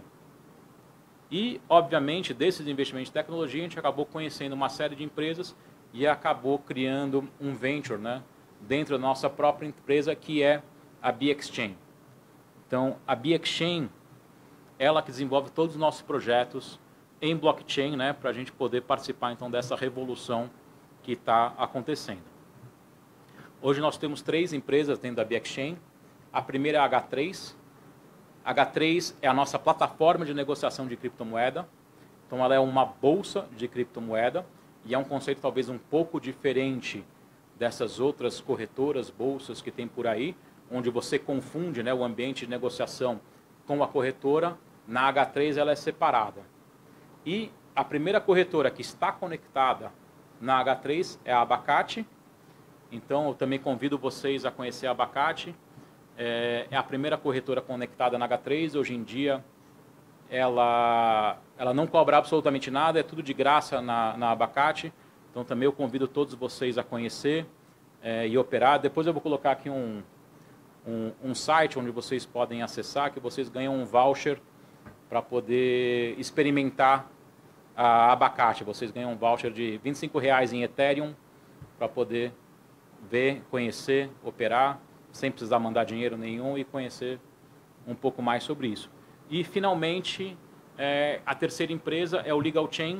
E, obviamente, desses investimentos em tecnologia, a gente acabou conhecendo uma série de empresas e acabou criando um venture, né, dentro da nossa própria empresa, que é a BXChain. Então, a BXChain, ela que desenvolve todos os nossos projetos em blockchain, né, para a gente poder participar então dessa revolução que está acontecendo. Hoje nós temos três empresas dentro da BXChain. A primeira é a H três. A H três é a nossa plataforma de negociação de criptomoeda. Então, ela é uma bolsa de criptomoeda e é um conceito talvez um pouco diferente dessas outras corretoras, bolsas que tem por aí, onde você confunde, né, o ambiente de negociação com a corretora. Na H três ela é separada. E a primeira corretora que está conectada na H três é a Abacate. Então, eu também convido vocês a conhecer a Abacate. É, é a primeira corretora conectada na H três. Hoje em dia, ela, ela não cobra absolutamente nada, é tudo de graça na, na Abacate. Então, também eu convido todos vocês a conhecer é, e operar. Depois eu vou colocar aqui um, um, um site onde vocês podem acessar, que vocês ganham um voucher para poder experimentar a Abacate, vocês ganham um voucher de vinte e cinco reais em Ethereum para poder ver, conhecer, operar, sem precisar mandar dinheiro nenhum e conhecer um pouco mais sobre isso. E, finalmente, é, a terceira empresa é o Legal Chain.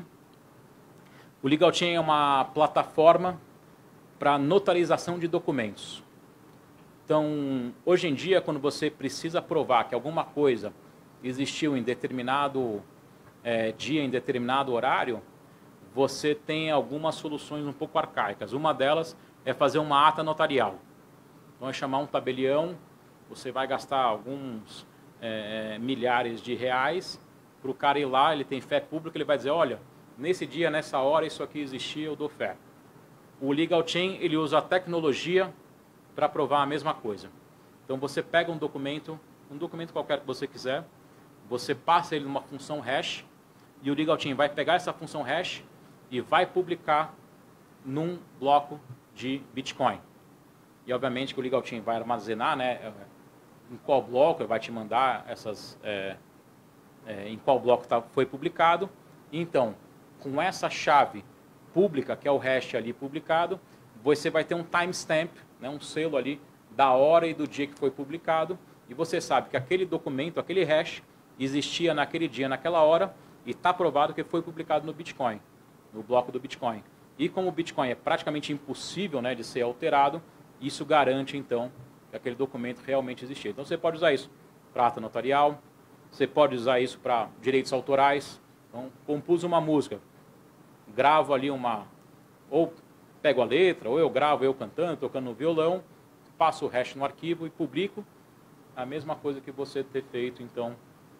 O Legal Chain é uma plataforma para notarização de documentos. Então, hoje em dia, quando você precisa provar que alguma coisa existiu em determinado é, dia, em determinado horário, você tem algumas soluções um pouco arcaicas. Uma delas é fazer uma ata notarial. Então, é chamar um tabelião, você vai gastar alguns é, milhares de reais para o cara ir lá, ele tem fé pública, ele vai dizer, olha, nesse dia, nessa hora, isso aqui existia, eu dou fé. O Legal Chain, ele usa a tecnologia para provar a mesma coisa. Então, você pega um documento, um documento qualquer que você quiser, você passa ele numa função hash, e o Legal Chain vai pegar essa função hash e vai publicar num bloco de Bitcoin. E, obviamente, que o Legal Chain vai armazenar, né, em qual bloco, ele vai te mandar essas, é, é, em qual bloco tá, foi publicado. Então, com essa chave pública, que é o hash ali publicado, você vai ter um timestamp, né, um selo ali da hora e do dia que foi publicado, e você sabe que aquele documento, aquele hash, existia naquele dia, naquela hora, e está provado que foi publicado no Bitcoin, no bloco do Bitcoin. E como o Bitcoin é praticamente impossível, né, de ser alterado, isso garante, então, que aquele documento realmente existia. Então, você pode usar isso para ata notarial, você pode usar isso para direitos autorais. Então, compus uma música, gravo ali uma... ou pego a letra, ou eu gravo eu cantando, tocando no violão, passo o hash no arquivo e publico a mesma coisa que você ter feito, então,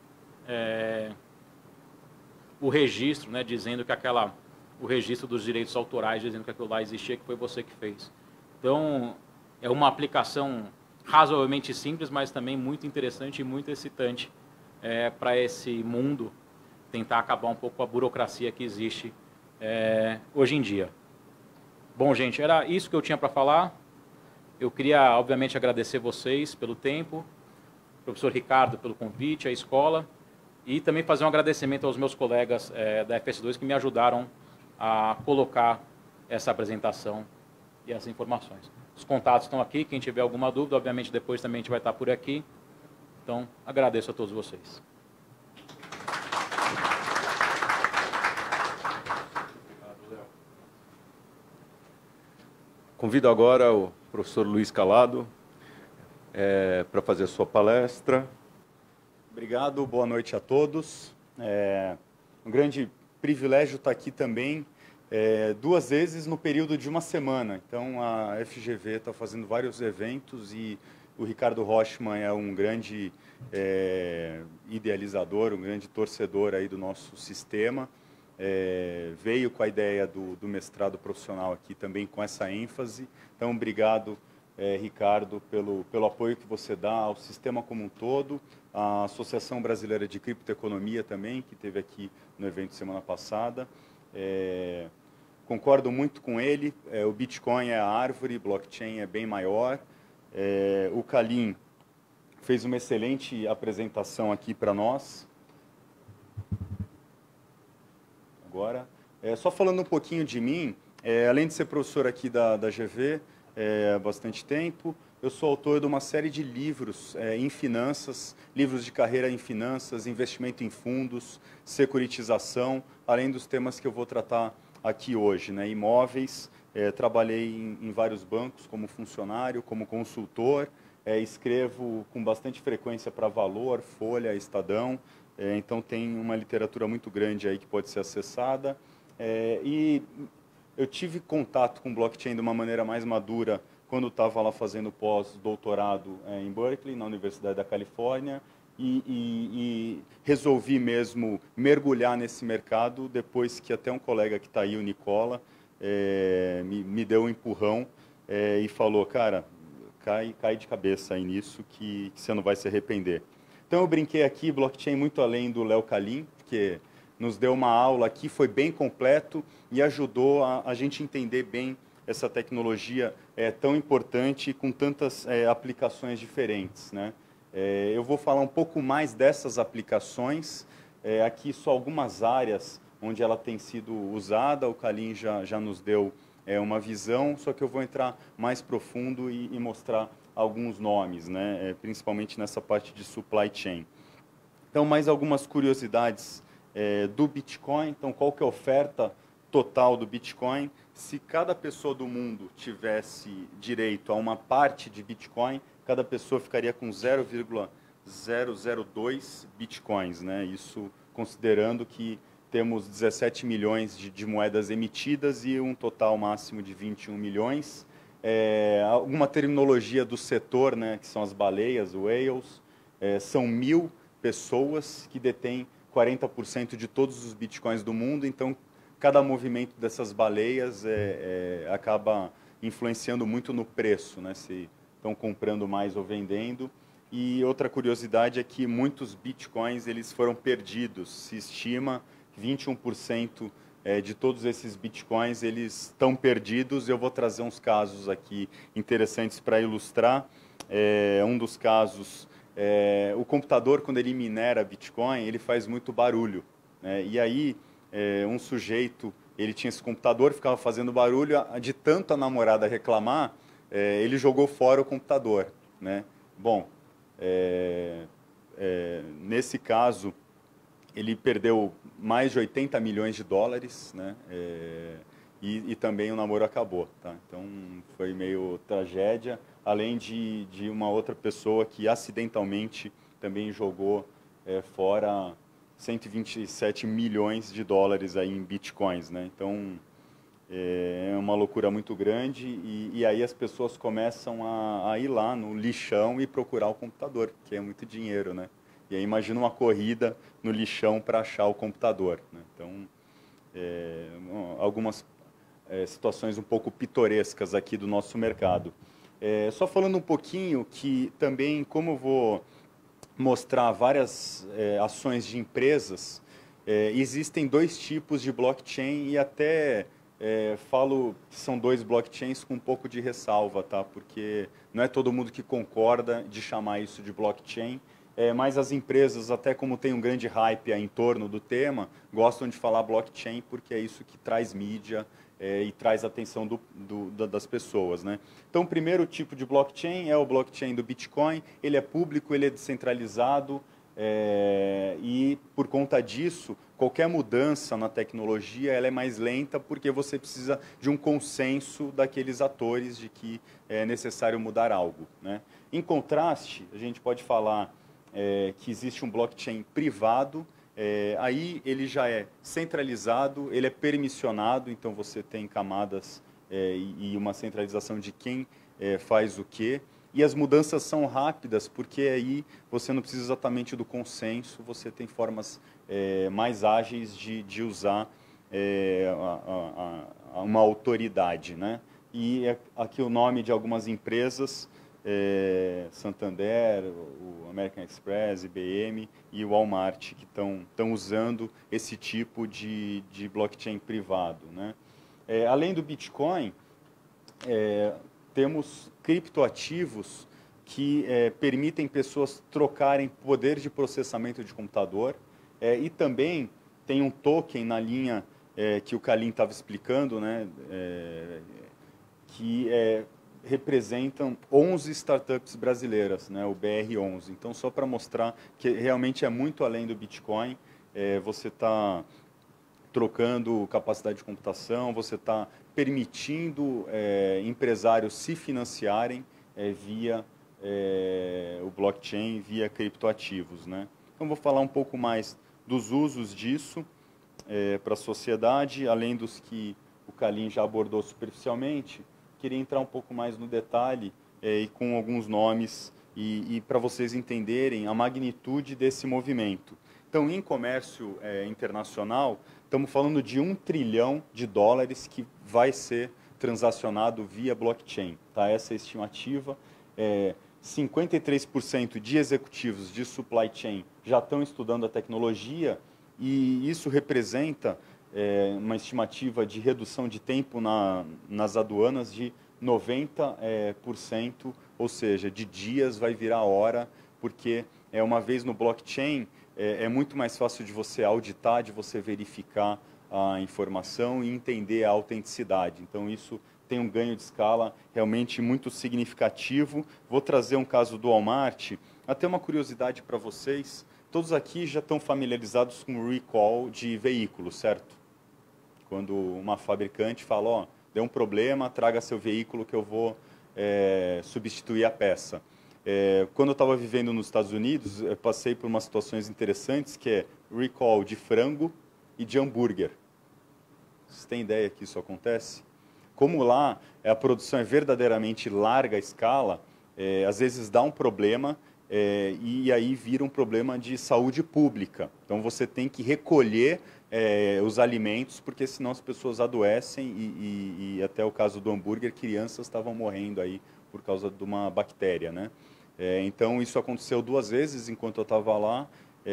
é, o registro, né, dizendo que aquela, o registro dos direitos autorais, dizendo que aquilo lá existia, que foi você que fez. Então, é uma aplicação razoavelmente simples, mas também muito interessante e muito excitante é, para esse mundo tentar acabar um pouco com a burocracia que existe é, hoje em dia. Bom, gente, era isso que eu tinha para falar. Eu queria, obviamente, agradecer vocês pelo tempo, o professor Ricardo pelo convite, a escola, e também fazer um agradecimento aos meus colegas é, da F S dois que me ajudaram a colocar essa apresentação e as informações. Os contatos estão aqui, quem tiver alguma dúvida, obviamente, depois também a gente vai estar por aqui. Então, agradeço a todos vocês. Convido agora o professor Luiz Calado é, para fazer a sua palestra. Obrigado, boa noite a todos. É um grande privilégio estar aqui também, é, duas vezes no período de uma semana. Então, a F G V está fazendo vários eventos e o Ricardo Rochman é um grande é, idealizador, um grande torcedor aí do nosso sistema. É, veio com a ideia do, do mestrado profissional aqui também com essa ênfase. Então, obrigado, é, Ricardo, pelo, pelo apoio que você dá ao sistema como um todo, à Associação Brasileira de Criptoeconomia também, que esteve aqui no evento semana passada. É, concordo muito com ele, é, o Bitcoin é a árvore, blockchain é bem maior. É, o Kalim fez uma excelente apresentação aqui para nós. Agora, é, só falando um pouquinho de mim, é, além de ser professor aqui da, da G V é, há bastante tempo, eu sou autor de uma série de livros é, em finanças, livros de carreira em finanças, investimento em fundos, securitização, além dos temas que eu vou tratar aqui hoje, né, imóveis. É, trabalhei em, em vários bancos como funcionário, como consultor, é, escrevo com bastante frequência para Valor, Folha, Estadão. É, então, tem uma literatura muito grande aí que pode ser acessada. É, e eu tive contato com blockchain de uma maneira mais madura quando estava lá fazendo pós-doutorado é, em Berkeley, na Universidade da Califórnia, e, e, e resolvi mesmo mergulhar nesse mercado depois que até um colega que está aí, o Nicola, é, me, me deu um empurrão é, e falou, cara, cai, cai de cabeça aí nisso que, que você não vai se arrepender. Então, eu brinquei aqui, blockchain muito além do Léo Kalim, porque nos deu uma aula aqui, foi bem completo e ajudou a, a gente entender bem essa tecnologia é, tão importante com tantas é, aplicações diferentes, né? É, eu vou falar um pouco mais dessas aplicações, é, aqui só algumas áreas onde ela tem sido usada. O Kalim já, já nos deu é, uma visão, só que eu vou entrar mais profundo e, e mostrar alguns nomes, né? É, principalmente nessa parte de supply chain. Então, mais algumas curiosidades é, do Bitcoin. Então, qual que é a oferta total do Bitcoin? Se cada pessoa do mundo tivesse direito a uma parte de Bitcoin, cada pessoa ficaria com zero vírgula zero zero dois Bitcoins, né? Isso considerando que temos dezessete milhões de, de moedas emitidas e um total máximo de vinte e um milhões. É, alguma terminologia do setor, né, que são as baleias, whales, é, são mil pessoas que detêm quarenta por cento de todos os bitcoins do mundo, então cada movimento dessas baleias é, é, acaba influenciando muito no preço, né, se estão comprando mais ou vendendo. E outra curiosidade é que muitos bitcoins eles foram perdidos, se estima vinte e um por cento É, de todos esses bitcoins, eles estão perdidos. Eu vou trazer uns casos aqui interessantes para ilustrar. É, um dos casos, é, o computador, quando ele minera bitcoin, ele faz muito barulho, né? E aí, é, um sujeito, ele tinha esse computador, ficava fazendo barulho, de tanto a namorada reclamar, é, ele jogou fora o computador, né? Bom, é, é, nesse caso, ele perdeu mais de oitenta milhões de dólares, né? É, e, e também o namoro acabou, tá? Então foi meio tragédia, além de, de uma outra pessoa que acidentalmente também jogou é, fora cento e vinte e sete milhões de dólares aí em bitcoins, né? Então é uma loucura muito grande e, e aí as pessoas começam a, a ir lá no lixão e procurar o computador, porque é muito dinheiro, né? E aí imagina uma corrida no lixão para achar o computador, né? Então, é, algumas é, situações um pouco pitorescas aqui do nosso mercado. É, só falando um pouquinho que também, como eu vou mostrar várias é, ações de empresas, é, existem dois tipos de blockchain e até é, falo que são dois blockchains com um pouco de ressalva, tá? Porque não é todo mundo que concorda de chamar isso de blockchain. É, mas as empresas, até como tem um grande hype em torno do tema, gostam de falar blockchain porque é isso que traz mídia é, e traz atenção do, do, da, das pessoas, né? Então, o primeiro tipo de blockchain é o blockchain do Bitcoin. Ele é público, ele é descentralizado é, e, por conta disso, qualquer mudança na tecnologia ela é mais lenta porque você precisa de um consenso daqueles atores de que é necessário mudar algo, né? Em contraste, a gente pode falar É, que existe um blockchain privado, é, aí ele já é centralizado, ele é permissionado, então você tem camadas é, e, e uma centralização de quem é, faz o quê, e as mudanças são rápidas, porque aí você não precisa exatamente do consenso, você tem formas é, mais ágeis de, de usar é, a, a, a uma autoridade, né? E é aqui o nome de algumas empresas, É, Santander, o American Express, I B M e o Walmart, que estão usando esse tipo de, de blockchain privado, né? É, além do Bitcoin, é, temos criptoativos que é, permitem pessoas trocarem poder de processamento de computador é, e também tem um token na linha é, que o Kalim estava explicando, né? É, que é representam onze startups brasileiras, né, o B R onze. Então, só para mostrar que realmente é muito além do Bitcoin, é, você está trocando capacidade de computação, você está permitindo é, empresários se financiarem é, via é, o blockchain, via criptoativos, né? Então, vou falar um pouco mais dos usos disso é, para a sociedade, além dos que o Kalim já abordou superficialmente. Queria entrar um pouco mais no detalhe é, e com alguns nomes e, e para vocês entenderem a magnitude desse movimento. Então, em comércio é, internacional, estamos falando de um trilhão de dólares que vai ser transacionado via blockchain. Tá? Essa é a estimativa. É, cinquenta e três por cento de executivos de supply chain já estão estudando a tecnologia e isso representa É, uma estimativa de redução de tempo na, nas aduanas de noventa por cento, ou seja, de dias vai virar hora, porque é, uma vez no blockchain é, é muito mais fácil de você auditar, de você verificar a informação e entender a autenticidade. Então, isso tem um ganho de escala realmente muito significativo. Vou trazer um caso do Walmart. Até uma curiosidade para vocês. Todos aqui já estão familiarizados com o recall de veículos, certo? Quando uma fabricante fala, ó, deu um problema, traga seu veículo que eu vou é, substituir a peça. É, quando eu estava vivendo nos Estados Unidos, eu passei por umas situações interessantes, que é recall de frango e de hambúrguer. Vocês têm ideia que isso acontece? Como lá a produção é verdadeiramente larga escala, é, às vezes dá um problema é, e aí vira um problema de saúde pública. Então você tem que recolher é, os alimentos, porque senão as pessoas adoecem e, e, e até o caso do hambúrguer, crianças estavam morrendo aí por causa de uma bactéria, né? É, então isso aconteceu duas vezes enquanto eu estava lá.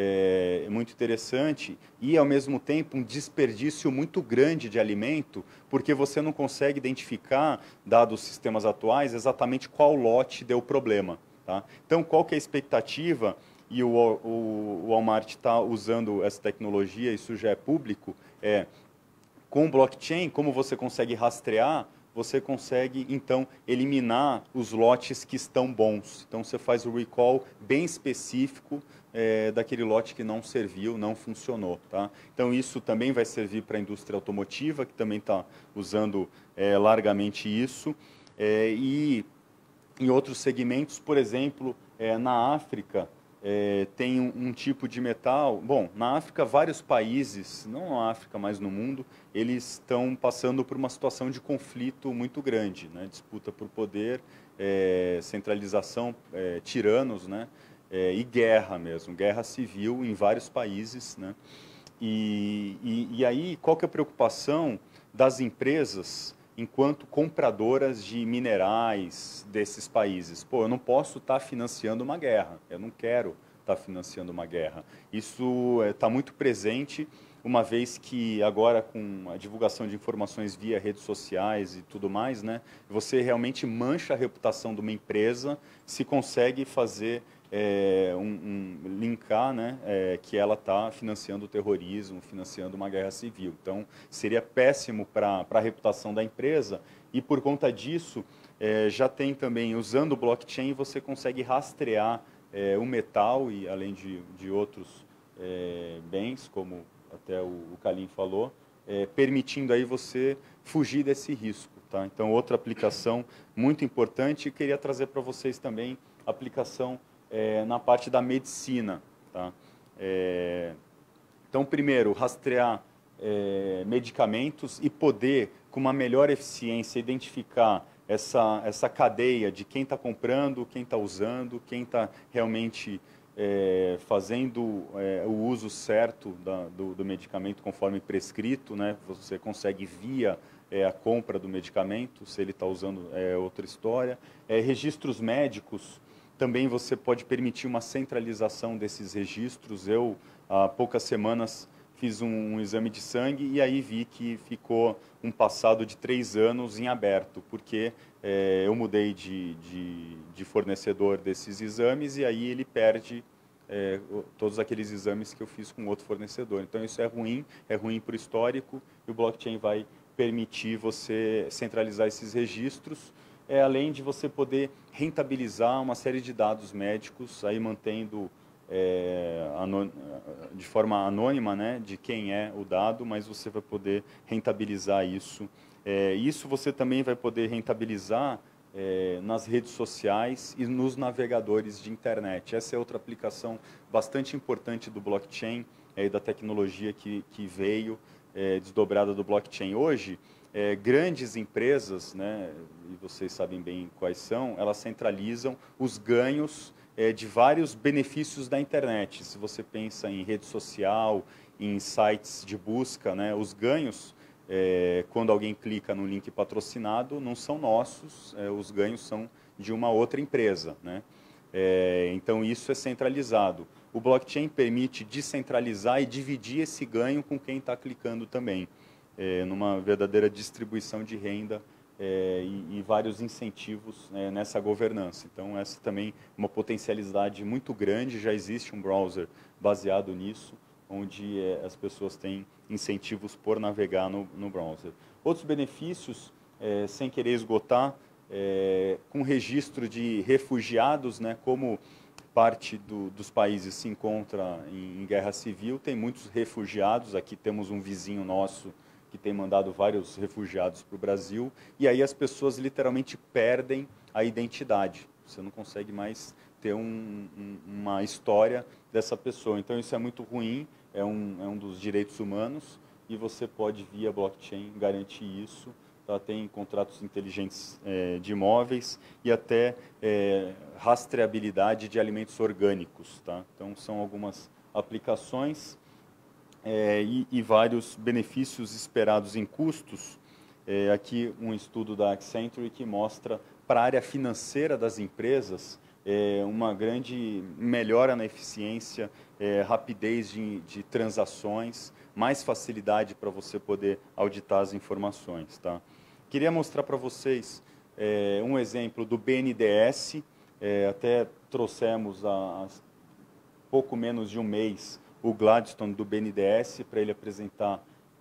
É muito interessante e, ao mesmo tempo, um desperdício muito grande de alimento, porque você não consegue identificar, dados os sistemas atuais, exatamente qual lote deu problema. Tá? Então, qual que é a expectativa? E o, o, o Walmart está usando essa tecnologia, isso já é público, é, com o blockchain, como você consegue rastrear, você consegue, então, eliminar os lotes que estão bons. Então, você faz o recall bem específico é, daquele lote que não serviu, não funcionou. Tá? Então, isso também vai servir para a indústria automotiva, que também está usando é, largamente isso. É, e em outros segmentos, por exemplo, é, na África, é, tem um, um tipo de metal... Bom, na África, vários países, não na África, mas no mundo, eles estão passando por uma situação de conflito muito grande, né? Disputa por poder, é, centralização, é, tiranos, né? É, e guerra mesmo, guerra civil em vários países, né? E, e, e aí, qual que é a preocupação das empresas enquanto compradoras de minerais desses países? Pô, eu não posso estar financiando uma guerra, eu não quero estar financiando uma guerra. Isso está muito presente, uma vez que agora com a divulgação de informações via redes sociais e tudo mais, né, você realmente mancha a reputação de uma empresa se consegue fazer é, um, um linkar, né, é, que ela está financiando o terrorismo, financiando uma guerra civil. Então, seria péssimo para a reputação da empresa e, por conta disso, é, já tem também, usando o blockchain, você consegue rastrear é, o metal e, além de, de outros é, bens, como até o, o Kalim falou, é, permitindo aí você fugir desse risco. Tá? Então, outra aplicação muito importante, e queria trazer para vocês também a aplicação É, na parte da medicina. Tá? É, então, primeiro, rastrear é, medicamentos e poder, com uma melhor eficiência, identificar essa, essa cadeia de quem está comprando, quem está usando, quem está realmente é, fazendo é, o uso certo da, do, do medicamento conforme prescrito. Né? Você consegue via é, a compra do medicamento, se ele está usando é outra história. É, registros médicos, também você pode permitir uma centralização desses registros. Eu, há poucas semanas, fiz um, um exame de sangue e aí vi que ficou um passado de três anos em aberto, porque é, eu mudei de, de, de fornecedor desses exames e aí ele perde é, todos aqueles exames que eu fiz com outro fornecedor. Então, isso é ruim, é ruim para o histórico e o blockchain vai permitir você centralizar esses registros. É, além de você poder rentabilizar uma série de dados médicos, aí mantendo é, de forma anônima, né, de quem é o dado, mas você vai poder rentabilizar isso. É, isso você também vai poder rentabilizar é, nas redes sociais e nos navegadores de internet. Essa é outra aplicação bastante importante do blockchain é, e da tecnologia que, que veio é, desdobrada do blockchain. Hoje, É, grandes empresas, né, e vocês sabem bem quais são, elas centralizam os ganhos é, de vários benefícios da internet. Se você pensa em rede social, em sites de busca, né, os ganhos, é, quando alguém clica no link patrocinado, não são nossos, é, os ganhos são de uma outra empresa. Né? É, então, isso é centralizado. O blockchain permite descentralizar e dividir esse ganho com quem está clicando também. É, numa verdadeira distribuição de renda é, e, e vários incentivos é, nessa governança. Então, essa também é uma potencialidade muito grande, já existe um browser baseado nisso, onde é, as pessoas têm incentivos por navegar no, no browser. Outros benefícios, é, sem querer esgotar, é, com registro de refugiados, né, como parte do, dos países se encontra em, em guerra civil, tem muitos refugiados. Aqui temos um vizinho nosso que tem mandado vários refugiados para o Brasil, e aí as pessoas literalmente perdem a identidade. Você não consegue mais ter um, um, uma história dessa pessoa. Então isso é muito ruim, é um, é um dos direitos humanos, e você pode, via blockchain, garantir isso. Tá? Tem contratos inteligentes é, de imóveis e até é, rastreabilidade de alimentos orgânicos. Tá? Então são algumas aplicações. É, e, e vários benefícios esperados em custos. É, aqui um estudo da Accenture que mostra para a área financeira das empresas é, uma grande melhora na eficiência, é, rapidez de, de transações, mais facilidade para você poder auditar as informações. Tá? Queria mostrar para vocês é, um exemplo do B N D E S, é, até trouxemos há, há pouco menos de um mês o Gladstone do B N D E S, para ele apresentar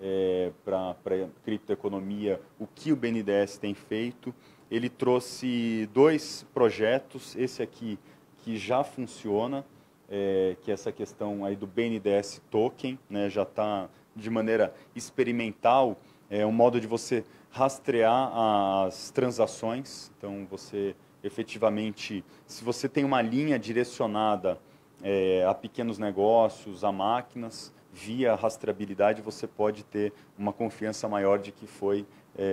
é, para a criptoeconomia o que o B N D E S tem feito. Ele trouxe dois projetos, esse aqui que já funciona, é, que é essa questão aí do B N D E S Token, né, já está de maneira experimental, é um modo de você rastrear as transações. Então, você efetivamente, se você tem uma linha direcionada É, a pequenos negócios, a máquinas, via rastreabilidade você pode ter uma confiança maior de que foi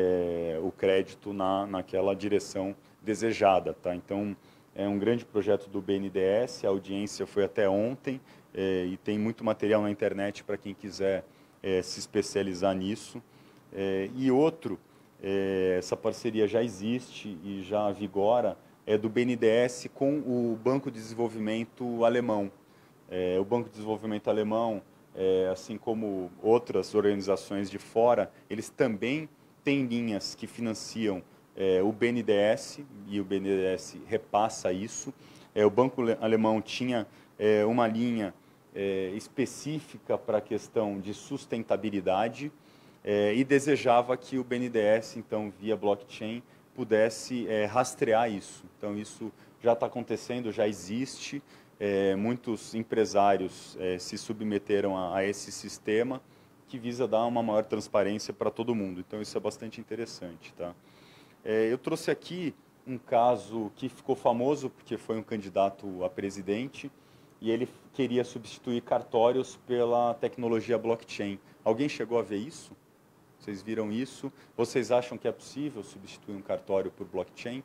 é, o crédito na, naquela direção desejada. Tá? Então, é um grande projeto do B N D E S, a audiência foi até ontem, é, e tem muito material na internet para quem quiser é, se especializar nisso. É, e outro, é, essa parceria já existe e já vigora, é do B N D E S com o Banco de Desenvolvimento Alemão. É, o Banco de Desenvolvimento Alemão, é, assim como outras organizações de fora, eles também têm linhas que financiam é, o B N D E S, e o B N D E S repassa isso. É, o Banco Alemão tinha é, uma linha é, específica para a questão de sustentabilidade é, e desejava que o B N D E S, então, via blockchain, pudesse é, rastrear isso. Então, isso já está acontecendo, já existe. É, muitos empresários é, se submeteram a, a esse sistema que visa dar uma maior transparência para todo mundo. Então, isso é bastante interessante. Tá? É, eu trouxe aqui um caso que ficou famoso porque foi um candidato a presidente e ele queria substituir cartórios pela tecnologia blockchain. Alguém chegou a ver isso? Vocês viram isso? Vocês acham que é possível substituir um cartório por blockchain?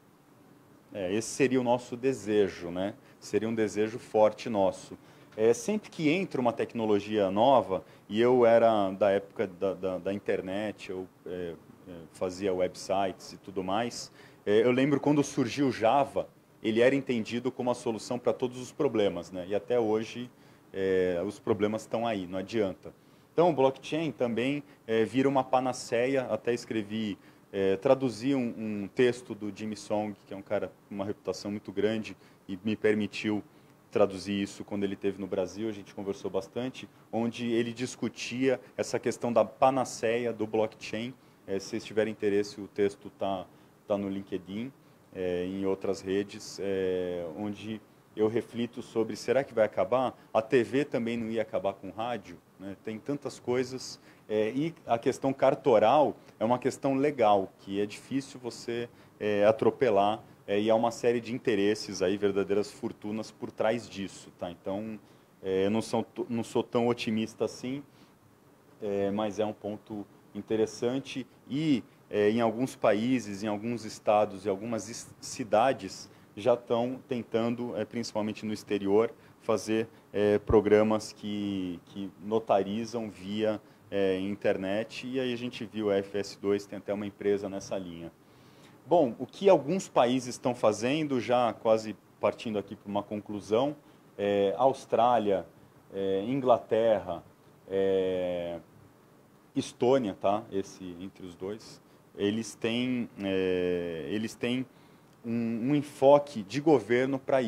É, esse seria o nosso desejo, né? Seria um desejo forte nosso. É, sempre que entra uma tecnologia nova, e eu era da época da, da, da internet, eu é, fazia websites e tudo mais, é, eu lembro quando surgiu o Java, ele era entendido como a solução para todos os problemas, né? E até hoje é, os problemas estão aí, não adianta. Então, o blockchain também é, vira uma panaceia. Até escrevi, é, traduzi um, um texto do Jimmy Song, que é um cara com uma reputação muito grande, e me permitiu traduzir isso quando ele esteve no Brasil. A gente conversou bastante, onde ele discutia essa questão da panaceia do blockchain. É, se vocês tiverem interesse, o texto está tá no LinkedIn, é, em outras redes, é, onde eu reflito sobre, será que vai acabar? A T V também não ia acabar com o rádio? Né? Tem tantas coisas. É, e a questão cartoral é uma questão legal, que é difícil você é, atropelar, é, e há uma série de interesses, aí, verdadeiras fortunas por trás disso. Tá? Então, é, eu não sou, não sou tão otimista assim, é, mas é um ponto interessante. E é, em alguns países, em alguns estados e algumas cidades, já estão tentando, é, principalmente no exterior, fazer é, programas que, que notarizam via é, internet, e aí a gente viu a F S dois, tem até uma empresa nessa linha. Bom, o que alguns países estão fazendo, já quase partindo aqui para uma conclusão, é, Austrália, é, Inglaterra, é, Estônia, tá? Esse entre os dois, eles têm, é, eles têm um, um enfoque de governo para isso.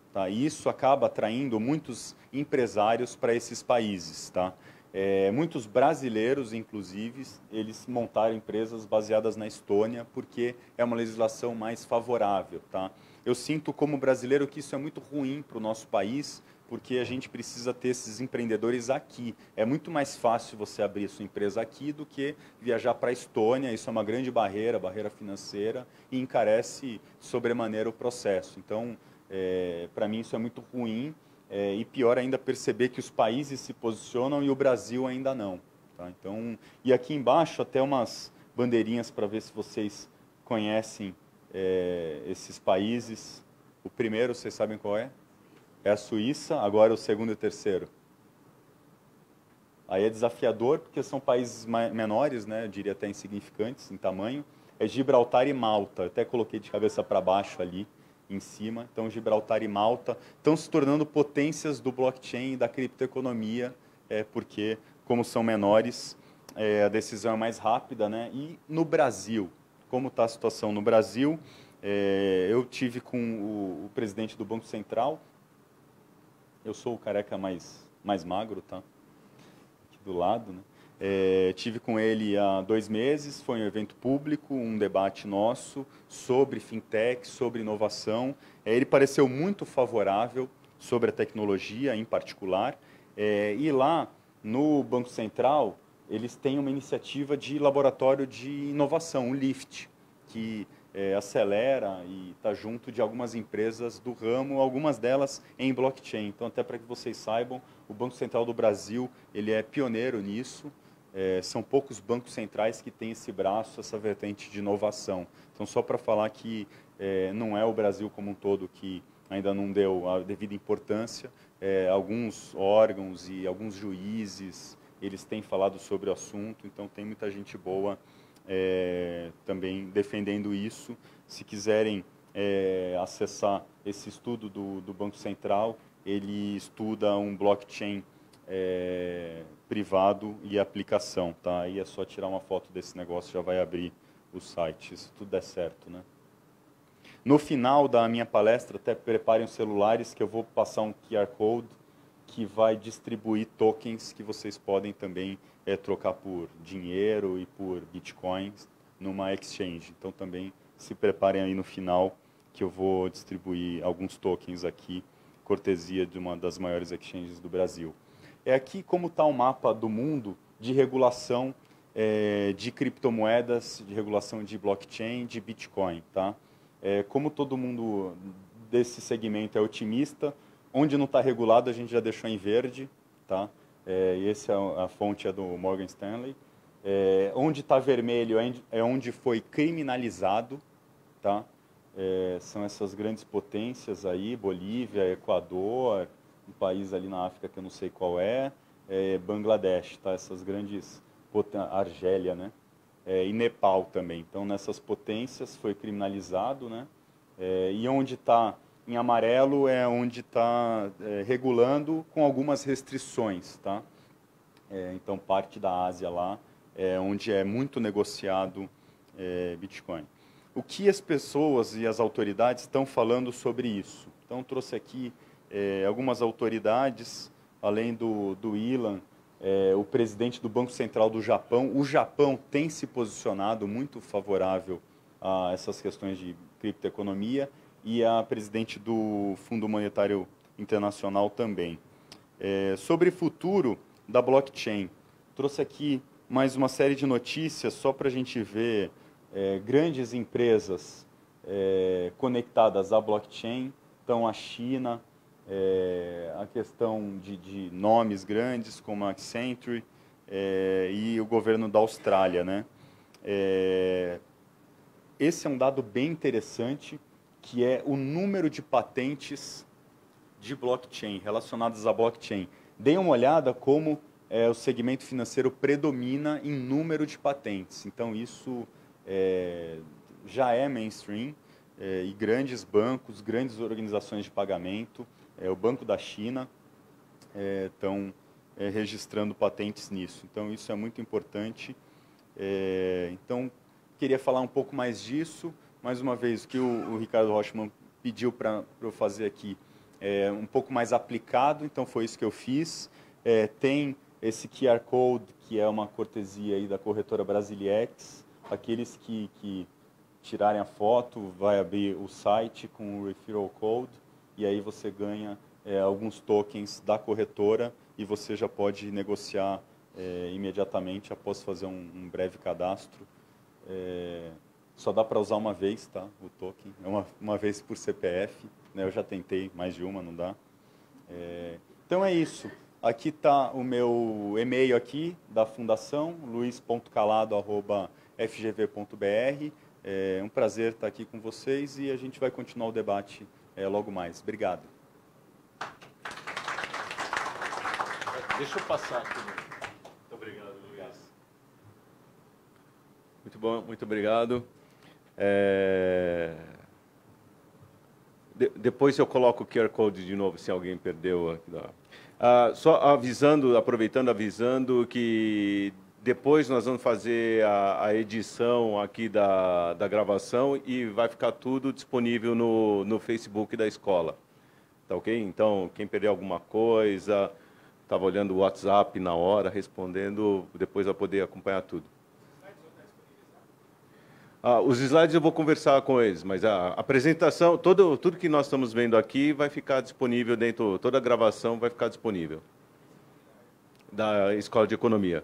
Tá? E isso acaba atraindo muitos empresários para esses países. Tá? É, muitos brasileiros, inclusive, eles montaram empresas baseadas na Estônia porque é uma legislação mais favorável. Tá? Eu sinto como brasileiro que isso é muito ruim para o nosso país, porque a gente precisa ter esses empreendedores aqui. É muito mais fácil você abrir sua empresa aqui do que viajar para a Estônia. Isso é uma grande barreira, barreira financeira, e encarece sobremaneira o processo. Então, é, para mim isso é muito ruim, é, e pior ainda perceber que os países se posicionam e o Brasil ainda não. Tá? Então, e aqui embaixo até umas bandeirinhas para ver se vocês conhecem é, esses países. O primeiro, vocês sabem qual é? É a Suíça, agora o segundo e o terceiro. Aí é desafiador, porque são países menores, né, eu diria até insignificantes em tamanho. É Gibraltar e Malta, eu até coloquei de cabeça para baixo ali, em cima. Então, Gibraltar e Malta estão se tornando potências do blockchain e da criptoeconomia, é, porque, como são menores, é, a decisão é mais rápida. Né? E no Brasil, como está a situação no Brasil? É, eu tive com o, o presidente do Banco Central. Eu sou o careca mais, mais magro, tá? Aqui do lado, né? É, tive com ele há dois meses, foi um evento público, um debate nosso sobre fintech, sobre inovação. É, ele pareceu muito favorável sobre a tecnologia em particular. É, e lá no Banco Central, eles têm uma iniciativa de laboratório de inovação, o LIFT, que É, acelera e está junto de algumas empresas do ramo, algumas delas em blockchain. Então, até para que vocês saibam, o Banco Central do Brasil ele é pioneiro nisso. É, são poucos bancos centrais que têm esse braço, essa vertente de inovação. Então, só para falar que é, não é o Brasil como um todo que ainda não deu a devida importância. É, alguns órgãos e alguns juízes, eles têm falado sobre o assunto, então tem muita gente boa É, também defendendo isso. Se quiserem é, acessar esse estudo do, do Banco Central, ele estuda um blockchain é, privado e aplicação. Tá? Aí é só tirar uma foto desse negócio, já vai abrir o site, se tudo der certo. Né? No final da minha palestra, até preparem os celulares, que eu vou passar um Q R Code que vai distribuir tokens que vocês podem também é, trocar por dinheiro e por bitcoins numa exchange. Então também se preparem aí no final que eu vou distribuir alguns tokens aqui, cortesia de uma das maiores exchanges do Brasil. É aqui como está o mapa do mundo de regulação é, de criptomoedas, de regulação de blockchain, de Bitcoin. Tá? É, como todo mundo desse segmento é otimista, onde não está regulado, a gente já deixou em verde, tá? É, e essa é a fonte é do Morgan Stanley. É, onde está vermelho é onde foi criminalizado, tá? É, são essas grandes potências aí, Bolívia, Equador, um país ali na África que eu não sei qual é, é Bangladesh, tá? Essas grandes potências, Argélia, né? É, e Nepal também. Então, nessas potências foi criminalizado, né? É, e onde está em amarelo é onde está é, regulando com algumas restrições, tá? É, então, parte da Ásia lá é onde é muito negociado é, Bitcoin. O que as pessoas e as autoridades estão falando sobre isso? Então, trouxe aqui é, algumas autoridades, além do, do Ilan, é, o presidente do Banco Central do Japão. O Japão tem se posicionado muito favorável a essas questões de criptoeconomia, e a presidente do Fundo Monetário Internacional também. É, sobre o futuro da blockchain, trouxe aqui mais uma série de notícias só para a gente ver é, grandes empresas é, conectadas à blockchain. Então, a China, é, a questão de, de nomes grandes como a Accenture é, e o governo da Austrália. Né? É, esse é um dado bem interessante, que é o número de patentes de blockchain, relacionadas à blockchain. Deem uma olhada como é, o segmento financeiro predomina em número de patentes. Então, isso é, já é mainstream, é, e grandes bancos, grandes organizações de pagamento, é, o Banco da China, estão é, é, registrando patentes nisso. Então, isso é muito importante. É, então, queria falar um pouco mais disso. Mais uma vez, o que o, o Ricardo Rochman pediu para eu fazer aqui é, um pouco mais aplicado, então foi isso que eu fiz. É, tem esse Q R Code, que é uma cortesia aí da corretora Brasiliex. Aqueles que, que tirarem a foto, vai abrir o site com o Referral Code, e aí você ganha é, alguns tokens da corretora e você já pode negociar é, imediatamente após fazer um, um breve cadastro. É, só dá para usar uma vez, tá? O token, é uma, uma vez por C P F, né? Eu já tentei mais de uma, não dá. É, então é isso. Aqui está o meu e-mail aqui da fundação, luiz ponto calado arroba f g v ponto b r. É um prazer estar aqui com vocês e a gente vai continuar o debate é, logo mais. Obrigado. Deixa eu passar aqui. Muito obrigado, Luiz. Muito bom, muito obrigado. É... De, depois eu coloco o Q R Code de novo, se alguém perdeu. Ah, só avisando, aproveitando, avisando que depois nós vamos fazer a, a edição aqui da, da gravação e vai ficar tudo disponível no, no Facebook da escola. Tá ok? Então, quem perder alguma coisa, estava olhando o WhatsApp na hora, respondendo, depois vai poder acompanhar tudo. Ah, os slides eu vou conversar com eles, mas a apresentação, todo, tudo que nós estamos vendo aqui vai ficar disponível dentro, toda a gravação vai ficar disponível da Escola de Economia.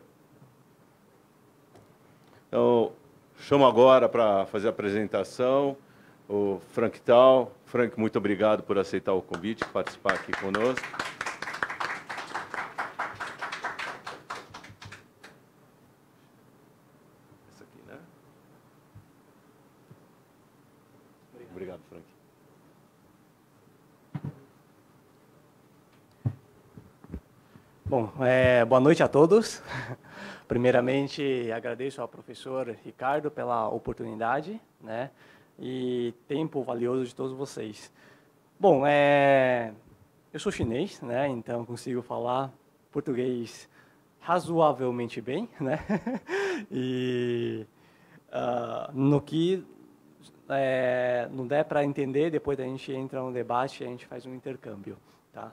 Então, chamo agora para fazer a apresentação o Frank Tal. Frank, muito obrigado por aceitar o convite, participar aqui conosco. Obrigado, Frank. Bom, é, boa noite a todos. Primeiramente, agradeço ao professor Ricardo pela oportunidade, né, e tempo valioso de todos vocês. Bom, é, eu sou chinês, né, então consigo falar português razoavelmente bem, né, e uh, no que É, não der para entender, depois a gente entra no debate e a gente faz um intercâmbio. Tá?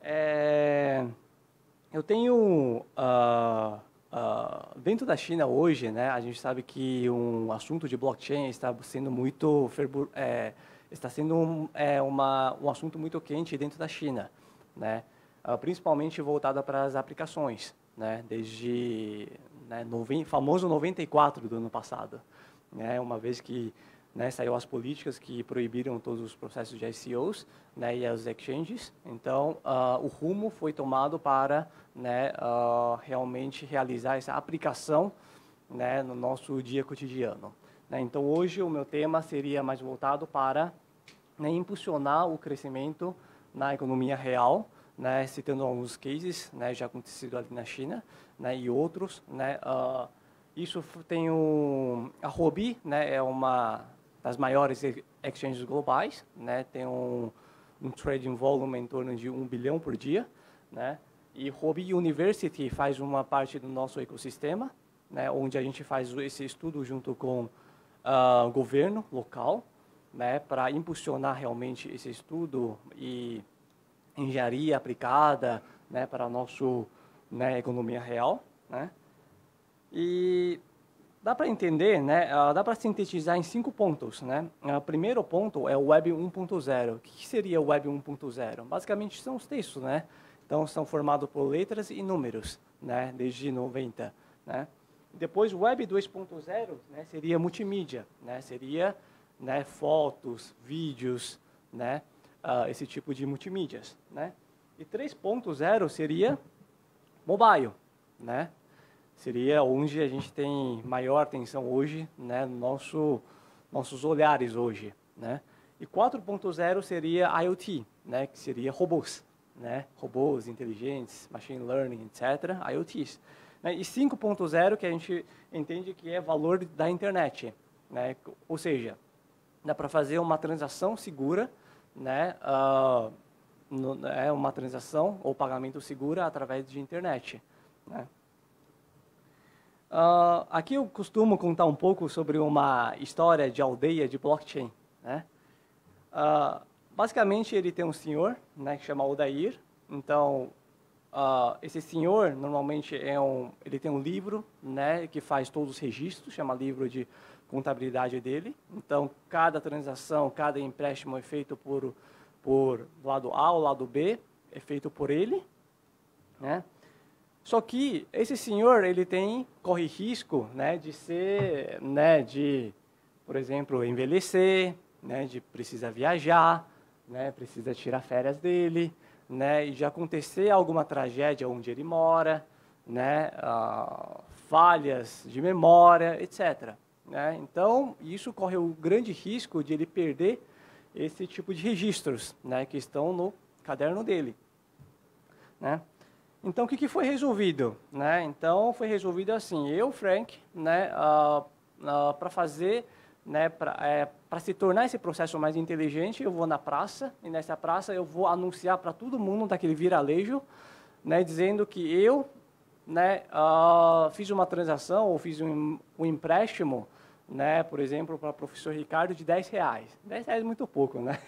É, eu tenho, uh, uh, dentro da China hoje, né, a gente sabe que um assunto de blockchain está sendo muito, fervor, é, está sendo um, é, uma, um assunto muito quente dentro da China, né, uh, principalmente voltada para as aplicações, né, desde né, o famoso noventa e quatro do ano passado, né, uma vez que Né, saiu as políticas que proibiram todos os processos de I C Os, né, e as exchanges. Então, uh, o rumo foi tomado para né, uh, realmente realizar essa aplicação né, no nosso dia cotidiano. Né, então, hoje o meu tema seria mais voltado para né, impulsionar o crescimento na economia real, né, citando alguns cases né, já acontecido ali na China né, e outros. Né, uh, isso tem um, a Huobi, né, é uma das maiores exchanges globais, né, tem um, um trading volume em torno de um bilhão por dia, né, e Huobi University faz uma parte do nosso ecossistema, né, onde a gente faz esse estudo junto com uh, o governo local, né, para impulsionar realmente esse estudo e engenharia aplicada, né, para a nossa né, economia real, né, e dá para entender, né? Uh, dá para sintetizar em cinco pontos, né? O uh, primeiro ponto é o Web um ponto zero. O que seria o Web um ponto zero? Basicamente são os textos, né? Então são formados por letras e números, né? Desde noventa, né? Depois o Web dois ponto zero, né? Seria multimídia, né? Seria, né? Fotos, vídeos, né? Uh, esse tipo de multimídias, né? E três ponto zero seria mobile, né? Seria onde a gente tem maior atenção hoje, né, no nosso, nossos olhares hoje, né? E quatro ponto zero seria IoT, né, que seria robôs, né, robôs inteligentes, machine learning, etcétera, IoTs. Né? E cinco ponto zero que a gente entende que é valor da internet, né? Ou seja, dá para fazer uma transação segura, né, uh, no, é uma transação ou pagamento segura através de internet, né? Uh, aqui eu costumo contar um pouco sobre uma história de aldeia de blockchain, né? Uh, basicamente, ele tem um senhor, né, que chama Odair. Então, uh, esse senhor, normalmente, é um, ele tem um livro, né, que faz todos os registros, chama livro de contabilidade dele. Então, cada transação, cada empréstimo é feito por, por lado A ou lado B, é feito por ele, né? Só que esse senhor, ele tem, corre risco, né, de ser, né, de, por exemplo, envelhecer, né, de precisa viajar, né, precisa tirar férias dele, né, e de acontecer alguma tragédia onde ele mora, né, uh, falhas de memória, etcétera. Né? Então, isso corre o grande risco de ele perder esse tipo de registros, né, que estão no caderno dele. Né? Então, o que, que foi resolvido? Né? Então, foi resolvido assim, eu, Frank, né, uh, uh, para fazer, né, para é, para se tornar esse processo mais inteligente, eu vou na praça, e nessa praça eu vou anunciar para todo mundo daquele viralejo, né, dizendo que eu, né, uh, fiz uma transação ou fiz um, um empréstimo, né, por exemplo, para o professor Ricardo, de dez reais. dez reais é muito pouco, né?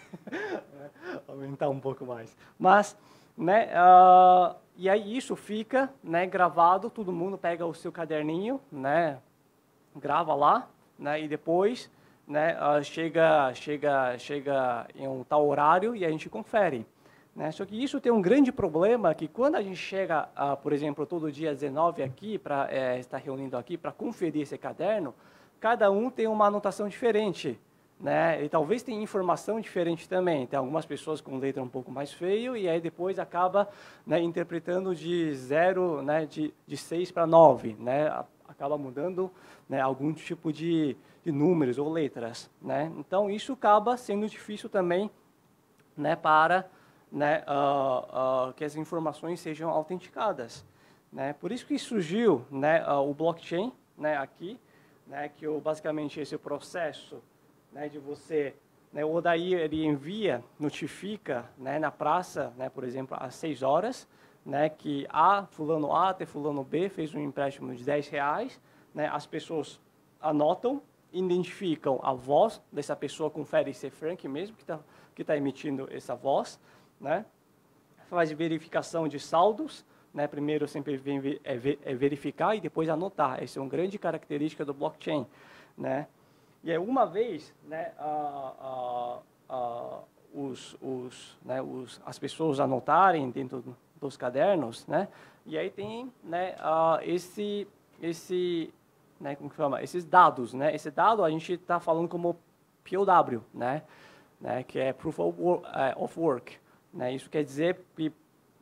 Aumentar um pouco mais. Mas, né, uh, e aí isso fica, né, gravado, todo mundo pega o seu caderninho, né, grava lá, né, e depois, né, uh, chega, chega, chega em um tal horário e a gente confere. Né? Só que isso tem um grande problema, que quando a gente chega, uh, por exemplo, todo dia dezenove aqui, para é, estar reunindo aqui para conferir esse caderno, cada um tem uma anotação diferente, né? E talvez tenha informação diferente também. Tem algumas pessoas com letra um pouco mais feio e aí depois acaba, né, interpretando de zero, né, de, de seis para nove, né? Acaba mudando, né, algum tipo de, de números ou letras, né? Então isso acaba sendo difícil também, né, para, né, uh, uh, que as informações sejam autenticadas, né? Por isso que surgiu, né, uh, o blockchain, né, aqui. Né, que o, basicamente esse processo, né, de você, né, o Odair, ele envia, notifica, né, na praça, né, por exemplo, às seis horas, né, que A, fulano A até fulano B fez um empréstimo de dez reais, né, as pessoas anotam, identificam a voz dessa pessoa, confere se é Frank mesmo que está que tá emitindo essa voz, né, faz verificação de saldos. Né, primeiro sempre vem é, é verificar e depois anotar. Essa é uma grande característica do blockchain. Né? E aí, uma vez, né, a, a, a, os, os, né, os, as pessoas anotarem dentro dos cadernos, né, e aí tem, né, a, esse, esse, né, como que chama? Esses dados. Né? Esse dado a gente está falando como P O W, né, né, que é Proof of Work. Uh, of work né? Isso quer dizer que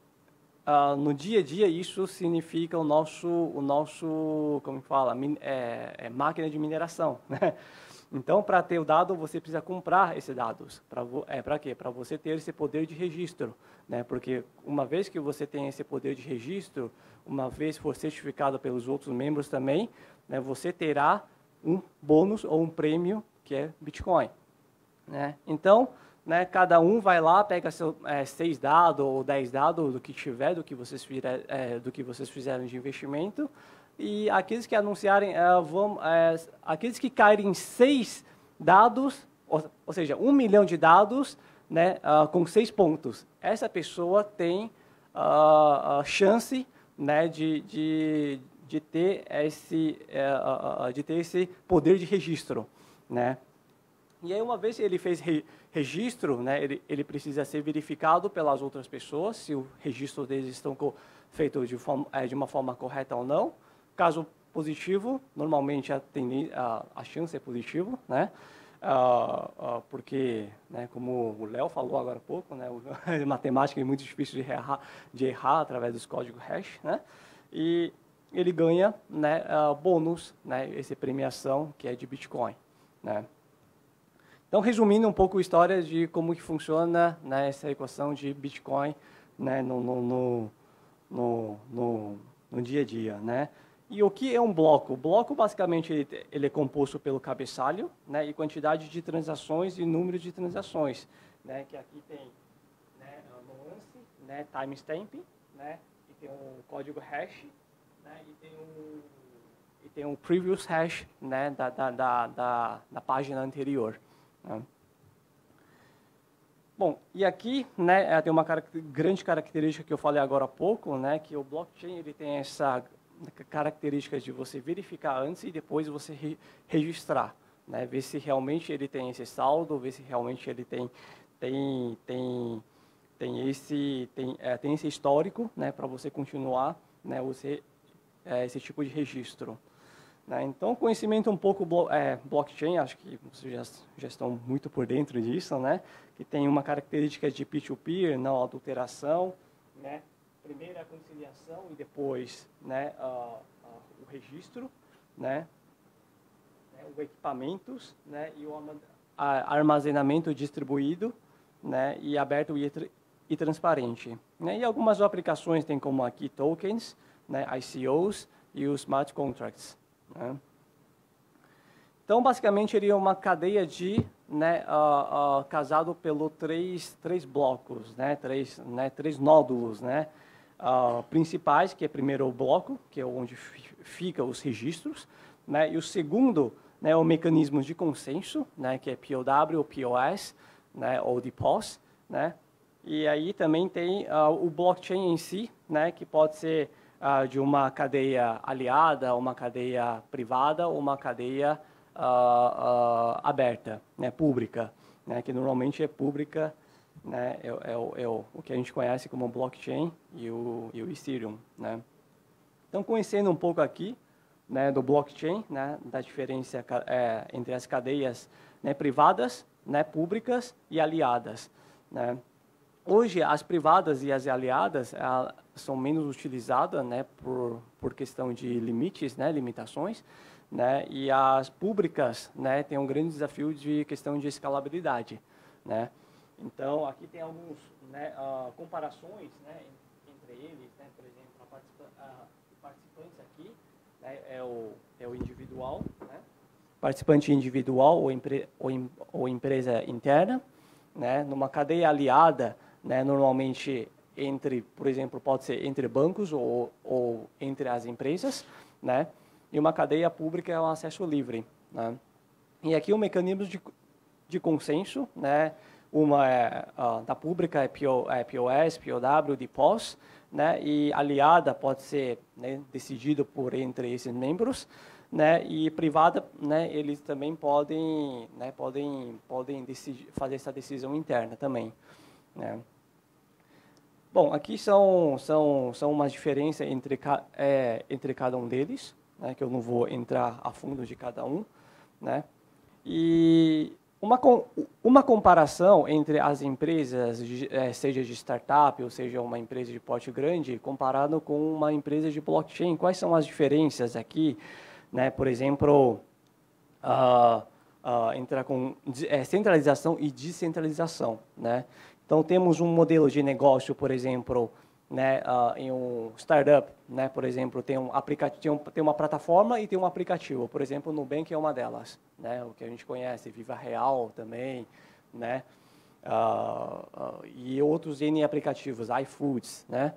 Uh, no dia a dia, isso significa o nosso, o nosso como fala, min, é, é máquina de mineração. Né? Então, para ter o dado, você precisa comprar esses dados. Para é, para quê? Para você ter esse poder de registro. Né? Porque uma vez que você tem esse poder de registro, uma vez for certificado pelos outros membros também, né, você terá um bônus ou um prêmio que é Bitcoin. Né? Então, né, cada um vai lá, pega seu, é, seis dados ou dez dados do que tiver, do que vocês, fizer, é, do que vocês fizeram de investimento, e aqueles que anunciarem, é, vão, é, aqueles que caírem em seis dados, ou, ou seja, um milhão de dados, né, uh, com seis pontos, essa pessoa tem uh, a chance, né, de, de, de, ter esse, uh, uh, de ter esse poder de registro. Né? E aí, uma vez ele fez re, registro, né, ele, ele precisa ser verificado pelas outras pessoas, se o registro deles estão feito de, forma, é, de uma forma correta ou não. Caso positivo, normalmente a, a, a chance é positivo, né, uh, uh, porque, né, como o Léo falou agora há pouco, né, a matemática é muito difícil de errar, de errar através dos códigos hash, né, e ele ganha, né, uh, bônus, né, essa premiação que é de Bitcoin. Né. Então, resumindo um pouco a história de como que funciona, né, essa equação de Bitcoin, né, no, no, no, no, no, no dia a dia. Né? E o que é um bloco? O bloco, basicamente, ele, ele é composto pelo cabeçalho, né, e quantidade de transações e número de transações. Né, que aqui tem, né, a nuance, né, timestamp, né, e tem o código hash, né, e tem o, e tem o previous hash, né, da, da, da, da, da página anterior. Bom, e aqui, né, tem uma grande característica que eu falei agora há pouco, né, que o blockchain ele tem essa característica de você verificar antes e depois você re registrar, né, ver se realmente ele tem esse saldo, ver se realmente ele tem tem tem tem esse tem é, tem esse histórico, né, para você continuar, né, você é, esse tipo de registro. Né? Então, conhecimento um pouco blo é, blockchain, acho que vocês já, já estão muito por dentro disso, né? Que tem uma característica de peer-to-peer, não adulteração, né? Primeiro a conciliação e depois, né, uh, uh, o registro, né? O equipamentos, né? E o armazenamento distribuído, né? E aberto e, tr e transparente. Né? E algumas aplicações tem como aqui tokens, né? I C Os e os smart contracts. Né? Então, basicamente, ele é uma cadeia de, né, uh, uh, casado pelo três, três blocos, né, três, né, três nódulos, né, uh, principais, que é primeiro o bloco, que é onde fica os registros, né, e o segundo, né, o mecanismo de consenso, né, que é P O W, P O S, né, ou D P O S, né, e aí também tem uh, o blockchain em si, né, que pode ser Uh, de uma cadeia aliada, uma cadeia privada ou uma cadeia uh, uh, aberta, né, pública, né, que normalmente é pública, né, é, é, é o, o que a gente conhece como blockchain e o, e o Ethereum. Né. Então, conhecendo um pouco aqui, né, do blockchain, né, da diferença é, entre as cadeias, né, privadas, né, públicas e aliadas. Né. Hoje, as privadas e as aliadas a, são menos utilizadas, né, por, por questão de limites, né, limitações, né, e as públicas, né, têm um grande desafio de questão de escalabilidade. Né. Então, aqui tem algumas, né, uh, comparações, né, entre eles, né, por exemplo, a participa a participantes aqui, né, é, o, é o individual, né, participante individual ou, empre ou, em ou empresa interna, né, numa cadeia aliada, né, normalmente entre, por exemplo, pode ser entre bancos ou, ou entre as empresas, né, e uma cadeia pública é o acesso livre. Né. E aqui o mecanismo de, de consenso, né, uma é, uh, da pública é, P O, é P O S, P O W, D P O S, né, e aliada pode ser, né, decidido por entre esses membros, né, e privada, né, eles também podem, né, podem, podem decidir, fazer essa decisão interna também. Né. Bom, aqui são, são, são umas diferenças entre, é, entre cada um deles, né, que eu não vou entrar a fundo de cada um. Né. E uma, uma comparação entre as empresas, é, seja de startup ou seja uma empresa de porte grande, comparado com uma empresa de blockchain, quais são as diferenças aqui? Né, por exemplo, uh, uh, entrar com é, centralização e descentralização. Né? Então, temos um modelo de negócio, por exemplo, né, uh, em um startup, né, por exemplo, tem, um aplicativo, tem, um, tem uma plataforma e tem um aplicativo. Por exemplo, o Nubank é uma delas, né, o que a gente conhece, Viva Real também, né, uh, uh, e outros N aplicativos, iFoods. Né,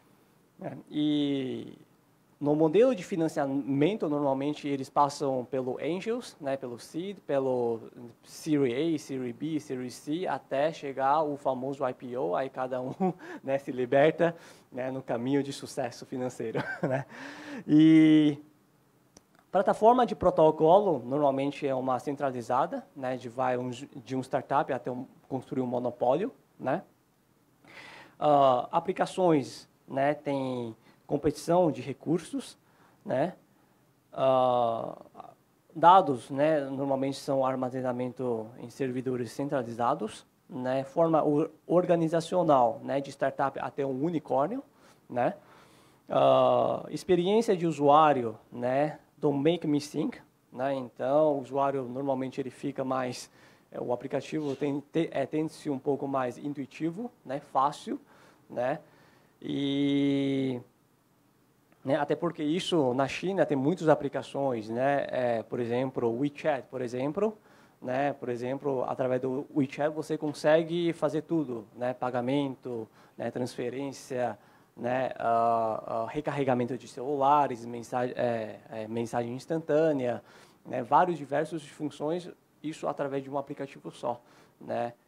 e no modelo de financiamento, normalmente, eles passam pelo Angels, né, pelo Seed, pelo Series A, Series B, Series C, até chegar ao famoso I P O, aí cada um, né, se liberta, né, no caminho de sucesso financeiro. Né. E plataforma de protocolo, normalmente, é uma centralizada, né, de, vai um, de um startup até um, construir um monopólio. Né. Uh, aplicações, né, tem competição de recursos, né? Uh, dados, né, normalmente são armazenamento em servidores centralizados, né? Forma organizacional, né, de startup até um unicórnio, né? Uh, experiência de usuário, né, do Make Me Think, né? Então, o usuário normalmente ele fica mais, é, o aplicativo tem te, é, tem ser um pouco mais intuitivo, né, fácil, né? E Né, até porque isso, na China, tem muitas aplicações, né, é, por exemplo, o WeChat, por exemplo, né, por exemplo, através do WeChat você consegue fazer tudo, né, pagamento, né, transferência, né, uh, uh, recarregamento de celulares, mensagem, é, é, mensagem instantânea, né, vários diversos funções, isso através de um aplicativo só. Né.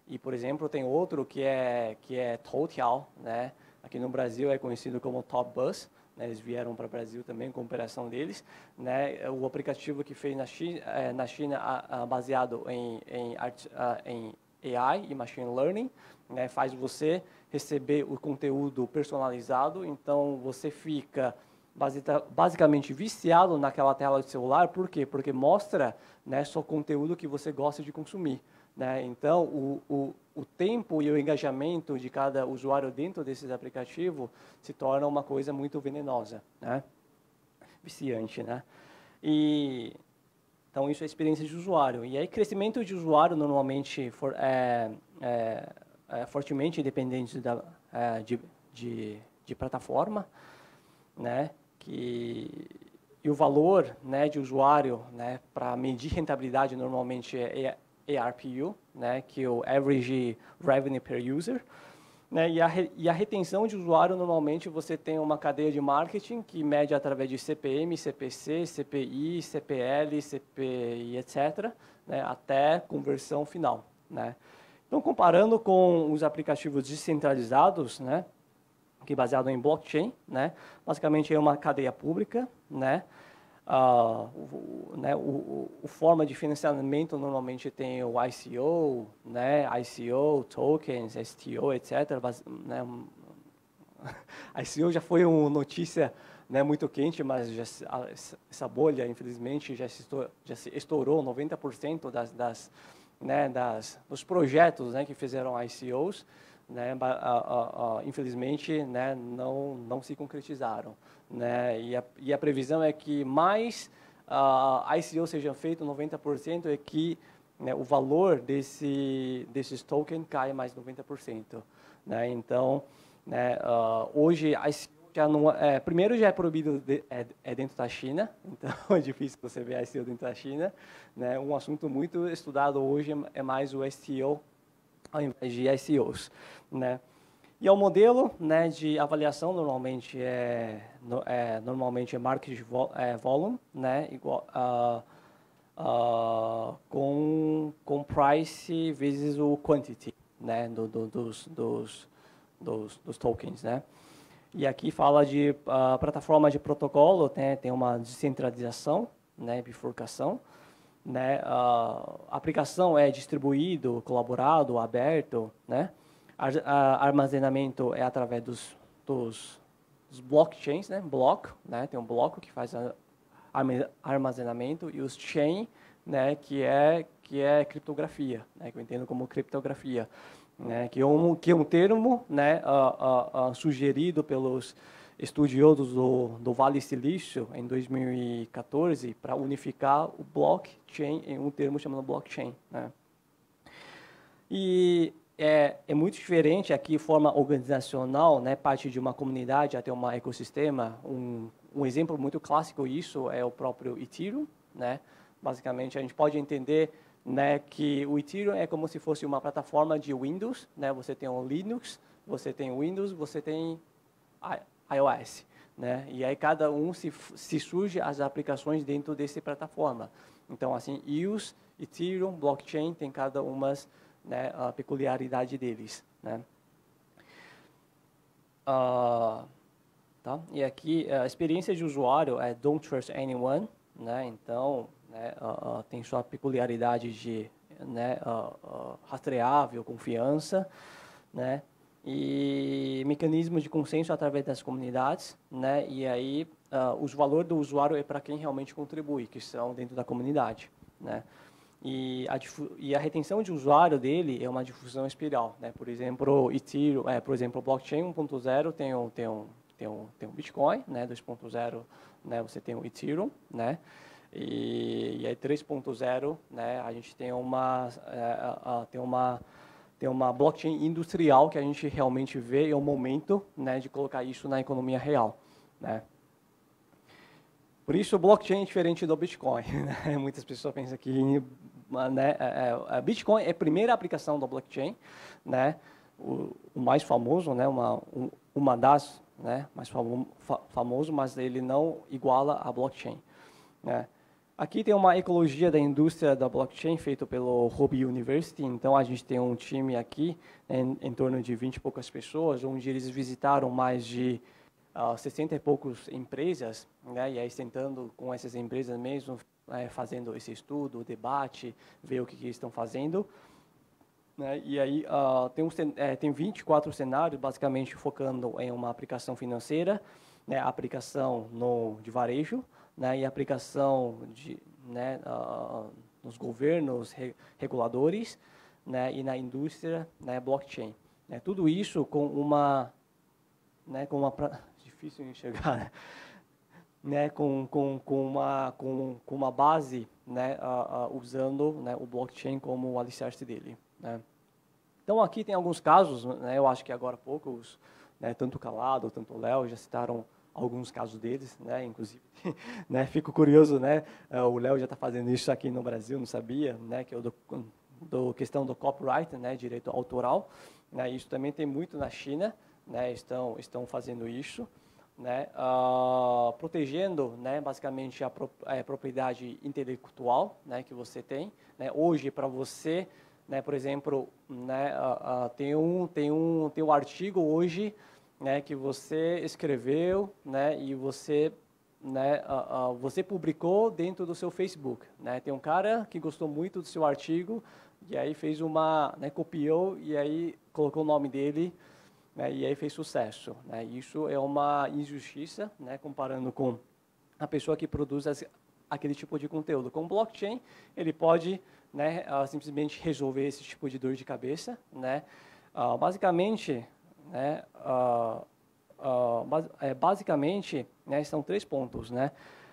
E, por exemplo, tem outro que é, que é Toutiao, né? Aqui no Brasil é conhecido como Topbus, né? Eles vieram para o Brasil também com a operação deles, né? O aplicativo que fez na China, é, na China a, a, baseado em, em, art, a, em A I e Machine Learning, né? Faz você receber o conteúdo personalizado, então você fica basicamente viciado naquela tela de celular. Por quê? Porque mostra, né, só conteúdo que você gosta de consumir, né? Então, o, o, o tempo e o engajamento de cada usuário dentro desses aplicativos se torna uma coisa muito venenosa, né? Viciante, né? E, então, isso é experiência de usuário. E aí, crescimento de usuário normalmente for, é, é, é fortemente dependente da, é, de, de, de plataforma, né? Que, e o valor, né, de usuário, né, para medir rentabilidade normalmente é A R P U, né, que é o Average Revenue Per User, né, e, a, e a retenção de usuário normalmente você tem uma cadeia de marketing que mede através de C P M, C P C, C P I, C P L, C P I, etcétera, né, até conversão final, né. Então, comparando com os aplicativos descentralizados, né, que é baseado em blockchain, né? Basicamente é uma cadeia pública, né? Uh, o, né? O, o, o forma de financiamento normalmente tem o I C O, né? I C O, tokens, S T O, etcétera. Bas, né? I C O já foi uma notícia, né, muito quente, mas já, essa bolha, infelizmente, já se estourou, já se estourou noventa por cento das, das, né, das, dos projetos, né, que fizeram I C Os. Né, uh, uh, uh, infelizmente, né, não não se concretizaram, né, e a, e a previsão é que mais uh, I C O sejam feitos, noventa por cento, é que, né, o valor desse desses tokens cai mais noventa por cento, né, então, né, uh, hoje I C O já não é, primeiro já é proibido de, é, é dentro da China, então é difícil você ver I C O dentro da China, né, um assunto muito estudado hoje é mais o S T O ao invés de I C Os, né? E o modelo, né, de avaliação normalmente é, é normalmente é market vo, é, volume, né, igual uh, uh, com com price vezes o quantity, né, do, do, dos, dos dos dos tokens, né? E aqui fala de uh, plataforma de protocolo, né, tem uma descentralização, né, bifurcação. Né, a aplicação é distribuído, colaborado, aberto, né? A, a, armazenamento é através dos, dos, dos blockchains, né? Bloco, né? Tem um bloco que faz a, a armazenamento e os chain, né? Que é que é criptografia, né? Que eu entendo como criptografia, né? Que é um que é um termo, né? Uh, uh, uh, sugerido pelos estudiosos do, do Vale Silício em dois mil e quatorze para unificar o blockchain em um termo chamado blockchain, né? E é, é muito diferente aqui, forma organizacional, né? Parte de uma comunidade até um ecossistema. Um, um exemplo muito clássico disso é o próprio Ethereum, né? Basicamente a gente pode entender, né, que o Ethereum é como se fosse uma plataforma de Windows, né? Você tem o Linux, você tem o Windows, você tem iOS, né? E aí cada um se, se surge as aplicações dentro dessa plataforma. Então, assim, E O S, Ethereum, blockchain, tem cada uma, né, a peculiaridade deles, né? Uh, tá? E aqui a experiência de usuário é Don't Trust Anyone, né? Então, né, uh, uh, tem sua peculiaridade de, né, uh, uh, rastreável, confiança, né? E mecanismos de consenso através das comunidades, né? E aí uh, os valores do usuário é para quem realmente contribui, que são dentro da comunidade, né? E a, e a retenção de usuário dele é uma difusão espiral, né? Por exemplo, Ethereum, é, por exemplo, blockchain um ponto zero tem um tem um tem um tem um Bitcoin, né? dois ponto zero, né? Você tem o Ethereum, né? E, e aí três ponto zero, né? A gente tem uma é, uh, uh, tem uma tem uma blockchain industrial que a gente realmente vê, é o momento, né, de colocar isso na economia real, né? Por isso, o blockchain é diferente do Bitcoin, né? Muitas pessoas pensam que, né, a Bitcoin é a primeira aplicação do blockchain, né? O, o mais famoso, né, uma uma das, né, mais famo, famoso, mas ele não iguala a blockchain, né? Aqui tem uma ecologia da indústria da blockchain feito pelo Hobby University. Então, a gente tem um time aqui, em, em torno de vinte e poucas pessoas, onde eles visitaram mais de uh, sessenta e poucas empresas, né? E aí tentando com essas empresas mesmo, é, fazendo esse estudo, debate, ver o que, que eles estão fazendo. Né? E aí uh, tem, um, é, tem vinte e quatro cenários, basicamente focando em uma aplicação financeira, né? Aplicação no, de varejo, né, e aplicação de, né, uh, nos governos re, reguladores, né, e na indústria, né, blockchain. Né, tudo isso com uma, né, com uma pra, difícil enxergar, né, né, com, com, com, uma, com, com uma base, né, uh, uh, usando, né, o blockchain como o alicerce dele. Né. Então aqui tem alguns casos, né, eu acho que agora há pouco, os, né, tanto o Calado, tanto o Léo já citaram alguns casos deles, né, inclusive, né, fico curioso, né, o Léo já está fazendo isso aqui no Brasil, não sabia, né, que é do, do questão do copyright, né, direito autoral, né, isso também tem muito na China, né, estão estão fazendo isso, né, uh, protegendo, né, basicamente a, pro, a propriedade intelectual, né, que você tem, né, hoje para você, né, por exemplo, né, uh, uh, tem um tem um tem um artigo hoje, né, que você escreveu, né, e você, né, uh, uh, você publicou dentro do seu Facebook, né? Tem um cara que gostou muito do seu artigo e aí fez uma, né, copiou e aí colocou o nome dele, né, e aí fez sucesso, né? Isso é uma injustiça, né, comparando com a pessoa que produz as, aquele tipo de conteúdo. Com blockchain, ele pode, né, uh, simplesmente resolver esse tipo de dor de cabeça, né? Uh, basicamente, né, uh, uh, bas é, basicamente, né, são três pontos, né?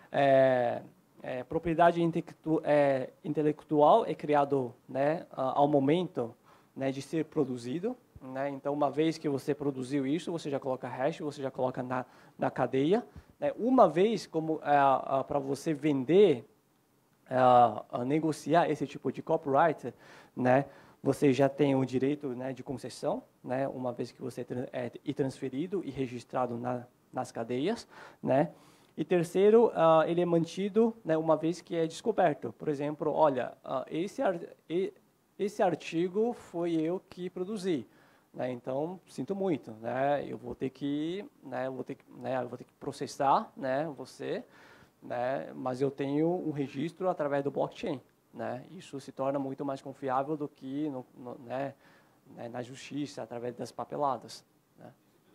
É, é, propriedade intelectu é, intelectual é criado, né, uh, ao momento, né, de ser produzido, né? Então, uma vez que você produziu isso, você já coloca hash, você já coloca na, na cadeia. Né? Uma vez, como uh, uh, para você vender, uh, uh, negociar esse tipo de copyright, né? Você já tem o direito, né, de concessão, né, uma vez que você é transferido e registrado na, nas cadeias, né. E terceiro, uh, ele é mantido, né, uma vez que é descoberto. Por exemplo, olha, uh, esse, ar, esse artigo foi eu que produzi, né, então sinto muito, né, eu vou ter que, né, eu vou ter que, né, eu vou ter que processar, né, você, né, mas eu tenho um registro através do blockchain. Né? Isso se torna muito mais confiável do que no, no, né, né, na justiça, através das papeladas. Né?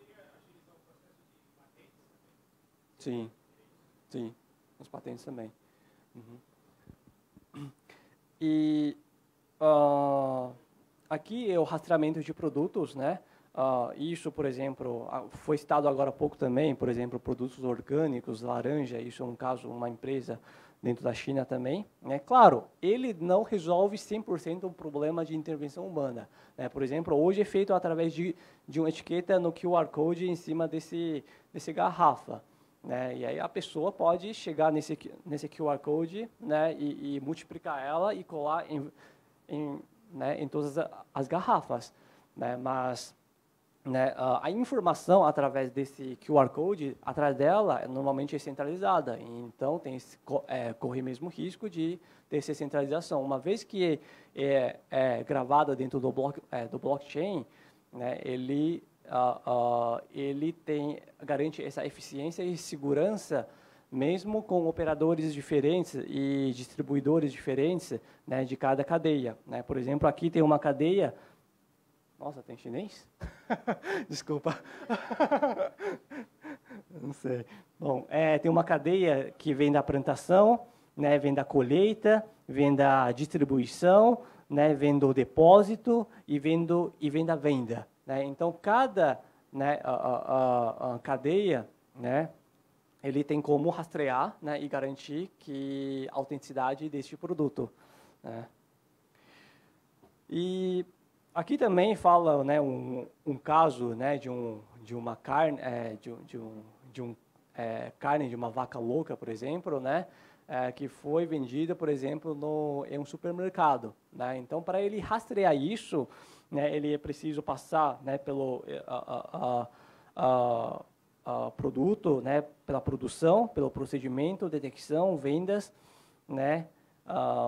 Sim, sim, os patentes também. Uhum. E uh, aqui é o rastreamento de produtos, né? Uh, isso, por exemplo, foi citado agora há pouco também, por exemplo, produtos orgânicos, laranja, isso é um caso, uma empresa dentro da China também. Né? Claro, ele não resolve cem por cento o problema de intervenção humana. Né? Por exemplo, hoje é feito através de, de uma etiqueta no Q R Code em cima desse, desse garrafa. Né? E aí a pessoa pode chegar nesse, nesse Q R Code, né, e, e multiplicar ela e colar em, em, né, em todas as garrafas. Né? Mas né, a informação através desse Q R Code, atrás dela, normalmente é centralizada. Então, tem esse, é, corre mesmo risco de ter essa centralização. Uma vez que é, é gravada dentro do, block, é, do blockchain, né, ele, uh, uh, ele tem, garante essa eficiência e segurança mesmo com operadores diferentes e distribuidores diferentes, né, de cada cadeia. Né? Por exemplo, aqui tem uma cadeia... Nossa, tem chinês? Desculpa. Não sei. Bom, é, tem uma cadeia que vem da plantação, né, vem da colheita, vem da distribuição, né, vem do depósito e vem, do, e vem da venda. Né? Então, cada, né, a, a, a cadeia, né, ele tem como rastrear, né, e garantir que a autenticidade deste produto. Né? E aqui também fala, né, um, um caso, né, de, um, de uma carne, é, de, de um, de um é, carne de uma vaca louca, por exemplo, né, é, que foi vendida, por exemplo, no, em um supermercado. Né? Então, para ele rastrear isso, né, ele é preciso passar, né, pelo a, a, a, a produto, né, pela produção, pelo procedimento, detecção, vendas, né, a,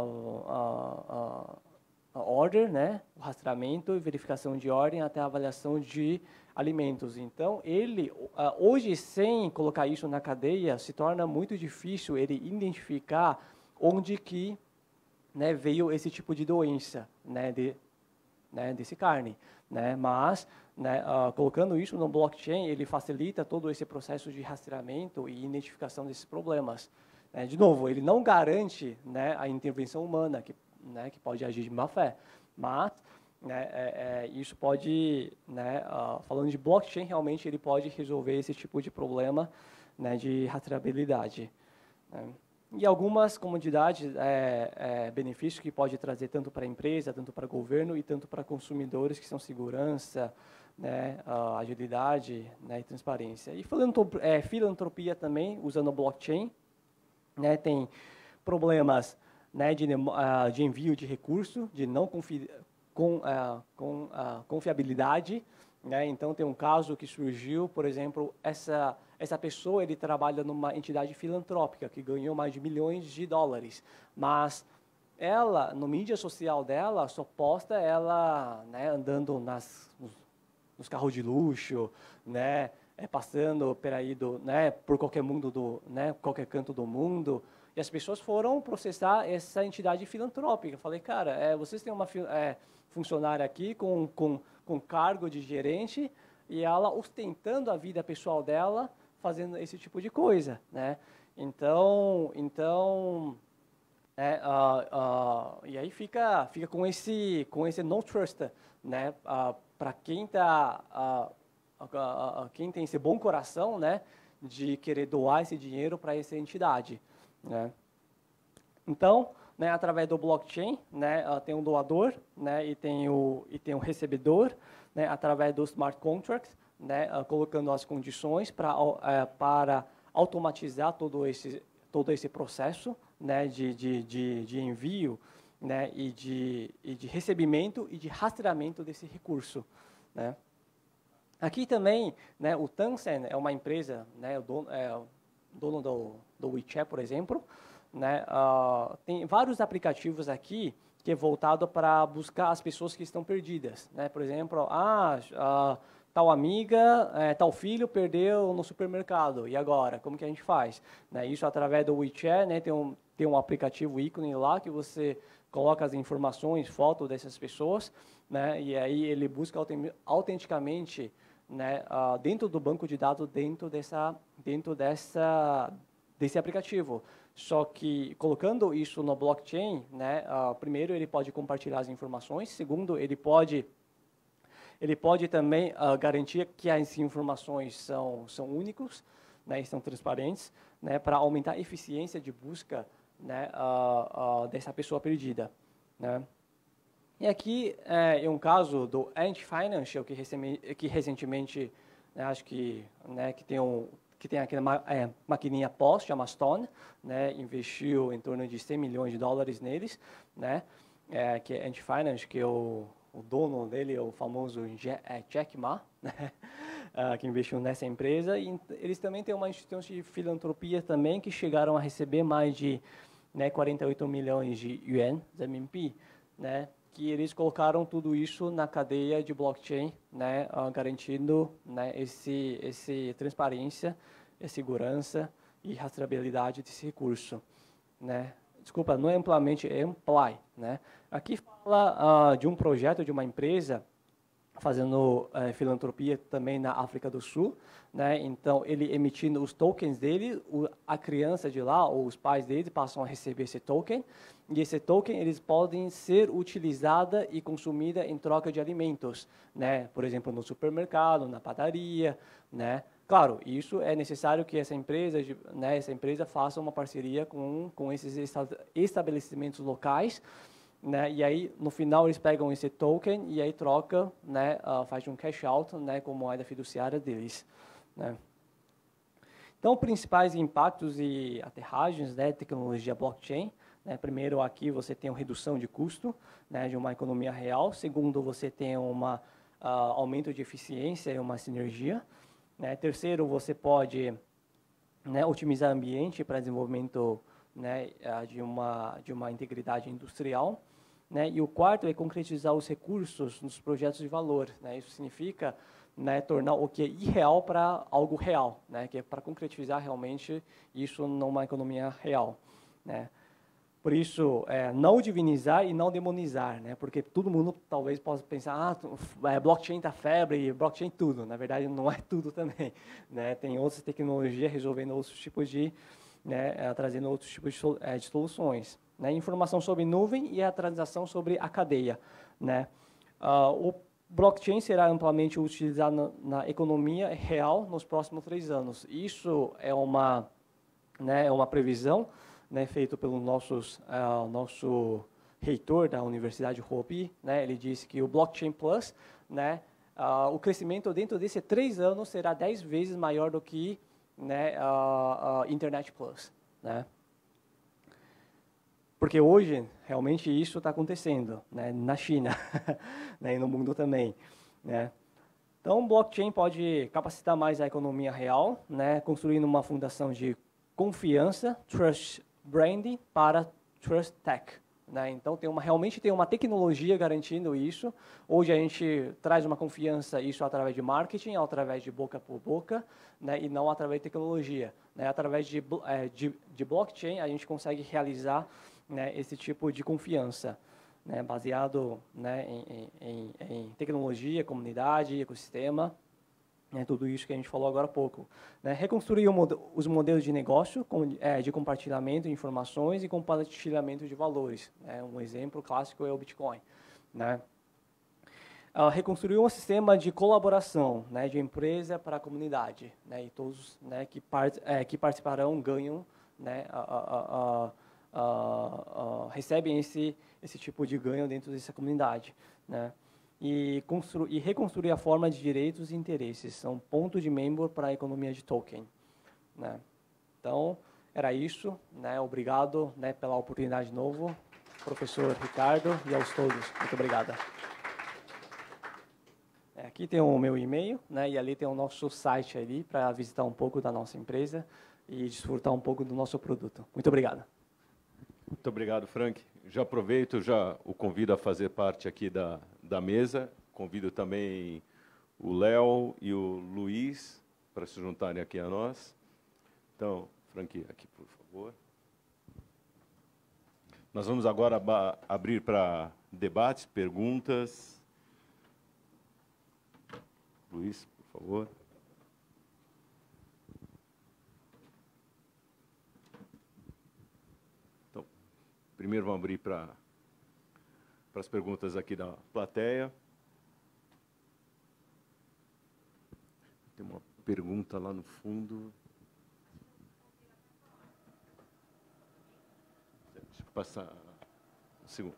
a, a order, né, o rastreamento e verificação de ordem até a avaliação de alimentos. Então, ele, hoje, sem colocar isso na cadeia, se torna muito difícil ele identificar onde que, né, veio esse tipo de doença, né, de, né, desse carne, né, mas, né, uh, colocando isso no blockchain, ele facilita todo esse processo de rastreamento e identificação desses problemas. Né. De novo, ele não garante, né, a intervenção humana, que, né, que pode agir de má fé, mas, né, é, é, isso pode, né, uh, falando de blockchain, realmente ele pode resolver esse tipo de problema, né, de rastreabilidade. Né. E algumas comodidades, é, é, benefícios que pode trazer tanto para a empresa, tanto para o governo e tanto para consumidores, que são segurança, né, uh, agilidade, né, e transparência. E filantropia, é, filantropia também, usando o blockchain, né, tem problemas, né, de, uh, de envio de recurso, de não confi com, uh, com uh, confiabilidade, né. Então, tem um caso que surgiu, por exemplo, essa, essa pessoa ele trabalha numa entidade filantrópica que ganhou mais de milhões de dólares, mas ela, no mídia social dela, só posta ela, né, andando nas, nos, nos carros de luxo, né, é, passando por, aí do, né, por qualquer mundo do, né, qualquer canto do mundo. E as pessoas foram processar essa entidade filantrópica. Eu falei, cara, é, vocês têm uma é, funcionária aqui com, com, com cargo de gerente e ela ostentando a vida pessoal dela, fazendo esse tipo de coisa, né? Então, então, é, uh, uh, e aí fica, fica com esse, com esse no trust, né? Uh, para quem tá, uh, uh, uh, uh, quem tem esse bom coração, né? De querer doar esse dinheiro para essa entidade. Né? Então, né, através do blockchain, né, uh, tem um doador, né, e tem o e tem um recebedor, né, através do smart contracts, né, uh, colocando as condições para uh, para automatizar todo esse todo esse processo, né, de, de, de, de envio, né, e de e de recebimento e de rastreamento desse recurso, né? Aqui também, né, o Tencent é uma empresa, né, o dono, é, dono do, do WeChat, por exemplo, né, uh, tem vários aplicativos aqui que é voltado para buscar as pessoas que estão perdidas, né? Por exemplo, ah, uh, tal amiga, é, tal filho perdeu no supermercado, e agora? Como que a gente faz? Né, isso através do WeChat, né, tem um, tem um aplicativo ícone lá que você coloca as informações, fotos dessas pessoas, né, e aí ele busca autenticamente, né, uh, dentro do banco de dados, dentro dessa, dentro dessa, desse aplicativo. Só que colocando isso no blockchain, né, uh, primeiro ele pode compartilhar as informações, segundo ele pode, ele pode também uh, garantir que as informações são são únicos, né, e são transparentes, né, para aumentar a eficiência de busca, né, uh, uh, dessa pessoa perdida, né. E aqui é um caso do Ant Financial, que, que recentemente, né, acho que, né, que tem, um, que tem aquela ma é, maquininha P O S, chama Stone, né, investiu em torno de cem milhões de dólares neles, né, é, que é Ant Financial, que é o, o dono dele é o famoso Jack Ma, né, uh, que investiu nessa empresa. E eles também têm uma instituição de filantropia também, que chegaram a receber mais de, né, quarenta e oito milhões de yuan, R M B, né, que eles colocaram tudo isso na cadeia de blockchain, né, uh, garantindo, né, esse, esse transparência, segurança e rastreabilidade desse recurso, né. Desculpa, não é amplamente, é Amply, né. Aqui fala uh, de um projeto de uma empresa fazendo uh, filantropia também na África do Sul, né? Então ele emitindo os tokens dele, o, a criança de lá ou os pais dele passam a receber esse token, e esse token eles podem ser utilizada e consumida em troca de alimentos, né? Por exemplo, no supermercado, na padaria, né? Claro, isso é necessário que essa empresa, né, essa empresa faça uma parceria com com esses estabelecimentos locais, né, e aí no final eles pegam esse token e aí troca, né, uh, faz um cash out, né, com moeda fiduciária deles, né. Então, principais impactos e aterragens, né, tecnologia blockchain, né, primeiro aqui você tem uma redução de custo, né, de uma economia real. Segundo, você tem uma uh, aumento de eficiência e uma sinergia, né. Terceiro, você pode, né, otimizar o ambiente para desenvolvimento né, de uma, de uma integridade industrial. Né, e o quarto é concretizar os recursos nos projetos de valor. Né, isso significa, né, tornar o que é irreal para algo real, né, que é para concretizar realmente isso numa economia real. Né. Por isso, é, não divinizar e não demonizar, né? Porque todo mundo talvez possa pensar, ah, é, blockchain está febre, blockchain tudo. Na verdade, não é tudo também, né? Tem outras tecnologias resolvendo outros tipos de, né, é, trazendo outros tipos de, sol, é, de soluções. Né? Informação sobre nuvem e a transação sobre a cadeia, né? Uh, o blockchain será amplamente utilizado na, na economia real nos próximos três anos. Isso é uma, né, é uma previsão, né, feito pelo nossos, uh, nosso reitor da Universidade Hopi, né, ele disse que o Blockchain Plus, né, uh, o crescimento dentro desses três anos será dez vezes maior do que, né, uh, uh, Internet Plus, né. Porque hoje, realmente, isso está acontecendo, né, na China, né, e no mundo também, né. Então, o blockchain pode capacitar mais a economia real, né, construindo uma fundação de confiança, trust branding para Trust Tech. Né? Então, tem uma, realmente tem uma tecnologia garantindo isso. Hoje a gente traz uma confiança, isso através de marketing, através de boca por boca, né? E não através de tecnologia. Né? Através de, de, de blockchain, a gente consegue realizar, né, esse tipo de confiança, né? Baseado, né, em, em, em tecnologia, comunidade, ecossistema. É tudo isso que a gente falou agora há pouco. Né? Reconstruir mod os modelos de negócio com, é, de compartilhamento de informações e compartilhamento de valores. Né? Um exemplo clássico é o Bitcoin. Né? Uh, reconstruir um sistema de colaboração, né, de empresa para a comunidade. Né? E todos, né, que, part é, que participarão ganham, né, a, a, a, a, a, recebem esse, esse tipo de ganho dentro dessa comunidade. Né? E, e reconstruir a forma de direitos e interesses. São ponto de membro para a economia de token. Né? Então, era isso. Né? Obrigado, né, pela oportunidade de novo, professor Ricardo, e aos todos. Muito obrigado. É, aqui tem o meu e-mail, né, e ali tem o nosso site ali para visitar um pouco da nossa empresa e desfrutar um pouco do nosso produto. Muito obrigado. Muito obrigado, Frank. Já aproveito, já o convido a fazer parte aqui da, da mesa. Convido também o Léo e o Luiz para se juntarem aqui a nós. Então, Frank, aqui, por favor. Nós vamos agora abrir para debates, perguntas. Luiz, por favor. Primeiro vamos abrir para para as perguntas aqui da plateia. Tem uma pergunta lá no fundo. Deixa eu passar um segundo.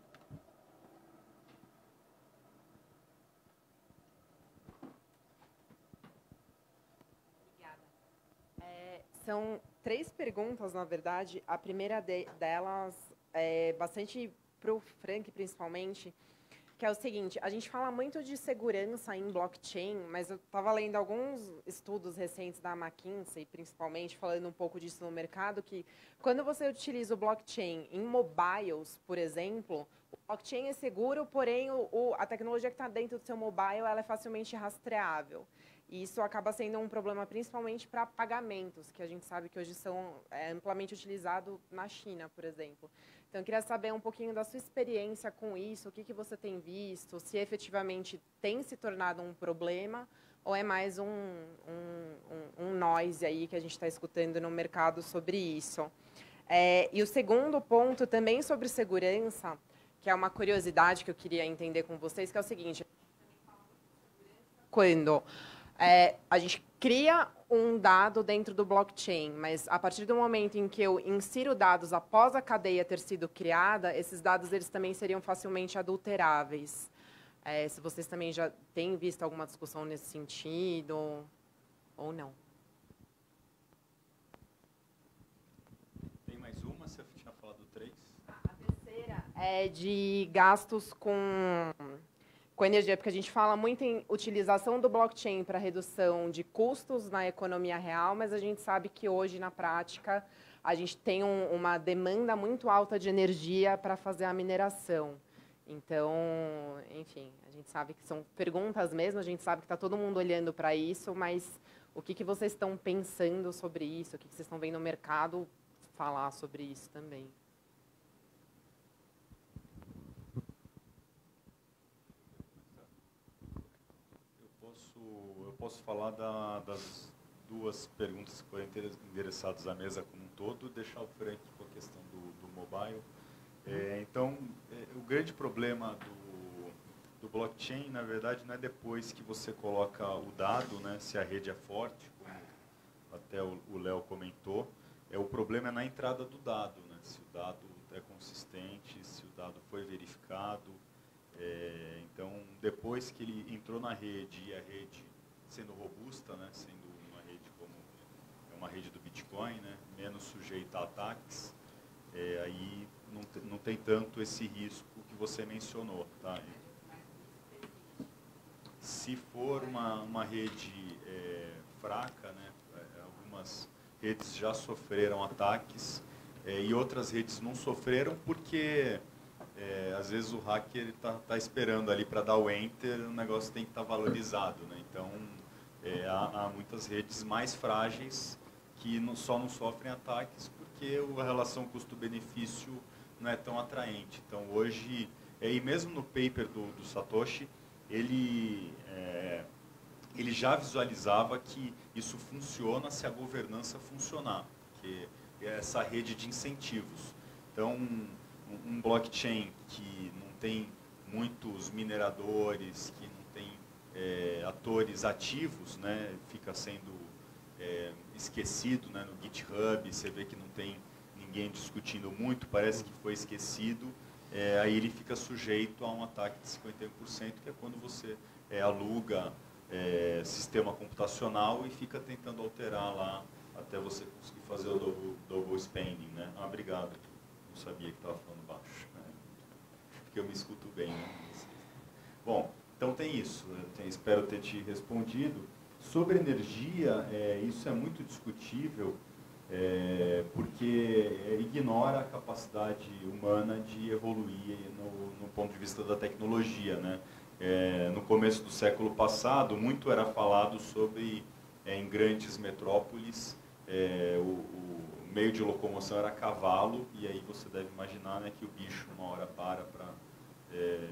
Obrigada. É, são três perguntas, na verdade. A primeira de, delas é bastante para o Frank, principalmente, que é o seguinte: a gente fala muito de segurança em blockchain, mas eu estava lendo alguns estudos recentes da McKinsey, principalmente, falando um pouco disso no mercado, que quando você utiliza o blockchain em mobiles, por exemplo, o blockchain é seguro, porém o, o, a tecnologia que está dentro do seu mobile ela é facilmente rastreável. E isso acaba sendo um problema principalmente para pagamentos, que a gente sabe que hoje são é, amplamente utilizados na China, por exemplo. Então, eu queria saber um pouquinho da sua experiência com isso, o que, que você tem visto, se efetivamente tem se tornado um problema ou é mais um, um, um, um noise aí que a gente está escutando no mercado sobre isso. É, e o segundo ponto, também sobre segurança, que é uma curiosidade que eu queria entender com vocês, que é o seguinte: quando é, a gente cria um dado dentro do blockchain, mas a partir do momento em que eu insiro dados após a cadeia ter sido criada, esses dados eles também seriam facilmente adulteráveis. É, se vocês também já têm visto alguma discussão nesse sentido, ou não. Tem mais uma? Você tinha falado três? A terceira é de gastos com com energia, porque a gente fala muito em utilização do blockchain para redução de custos na economia real, mas a gente sabe que hoje, na prática, a gente tem um, uma demanda muito alta de energia para fazer a mineração. Então, enfim, a gente sabe que são perguntas mesmo, a gente sabe que está todo mundo olhando para isso, mas o que, que vocês estão pensando sobre isso? O que, que vocês estão vendo no mercado falar sobre isso também? Eu posso falar da, das duas perguntas que foram endereçadas à mesa como um todo, deixar o Frank com a questão do, do mobile. É, então, é, o grande problema do, do blockchain, na verdade, não é depois que você coloca o dado, né, se a rede é forte, como até o Léo comentou, é, o problema é na entrada do dado, né, se o dado é consistente, se o dado foi verificado. É, então, depois que ele entrou na rede e a rede sendo robusta, né, sendo uma rede como é uma rede do Bitcoin, né, menos sujeita a ataques, é, aí não, te, não tem tanto esse risco que você mencionou. Tá? Se for uma, uma rede é, fraca, né, algumas redes já sofreram ataques é, e outras redes não sofreram porque É, às vezes o hacker está tá esperando ali para dar o enter, o negócio tem que estar tá valorizado, né? Então, é, há, há muitas redes mais frágeis que não, só não sofrem ataques porque a relação custo-benefício não é tão atraente. Então, hoje, é, e mesmo no paper do, do Satoshi, ele, é, ele já visualizava que isso funciona se a governança funcionar, que é essa rede de incentivos. Então, um blockchain que não tem muitos mineradores, que não tem é, atores ativos, né, fica sendo é, esquecido, né, no GitHub, você vê que não tem ninguém discutindo muito, parece que foi esquecido, é, aí ele fica sujeito a um ataque de cinquenta e um por cento, que é quando você é, aluga é, sistema computacional e fica tentando alterar lá até você conseguir fazer o double, double spending, né? Ah, obrigado. Não sabia que estava falando baixo, né? Porque eu me escuto bem, né? Bom, então tem isso. Eu tenho, espero ter te respondido. Sobre energia, é, isso é muito discutível, é, porque ignora a capacidade humana de evoluir no, no ponto de vista da tecnologia, né? É, no começo do século passado, muito era falado sobre, é, em grandes metrópoles, é, o, o meio de locomoção era cavalo, e aí você deve imaginar, né, que o bicho uma hora para para é,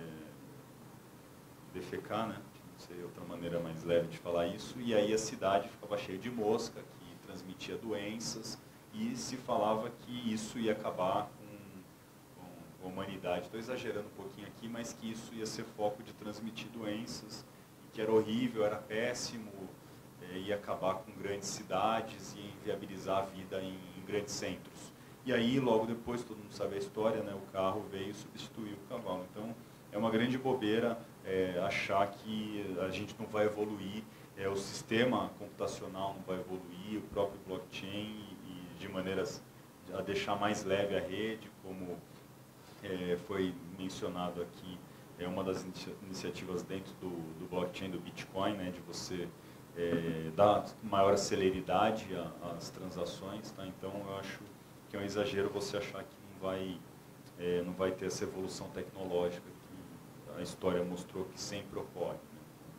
defecar, né? Não sei outra maneira mais leve de falar isso, e aí a cidade ficava cheia de mosca, que transmitia doenças, e se falava que isso ia acabar com, com a humanidade. Estou exagerando um pouquinho aqui, mas que isso ia ser foco de transmitir doenças, e que era horrível, era péssimo, é, ia acabar com grandes cidades, ia inviabilizar a vida em grandes centros. E aí, logo depois, todo mundo sabe a história, né, o carro veio e substituiu o cavalo. Então, é uma grande bobeira é, achar que a gente não vai evoluir, é, o sistema computacional não vai evoluir, o próprio blockchain, e de maneiras a deixar mais leve a rede, como é, foi mencionado aqui, é uma das inicia iniciativas dentro do, do blockchain do Bitcoin, né, de você É, dá maior celeridade às transações, tá? Então eu acho que é um exagero você achar que não vai, é, não vai ter essa evolução tecnológica que a história mostrou que sempre ocorre, né?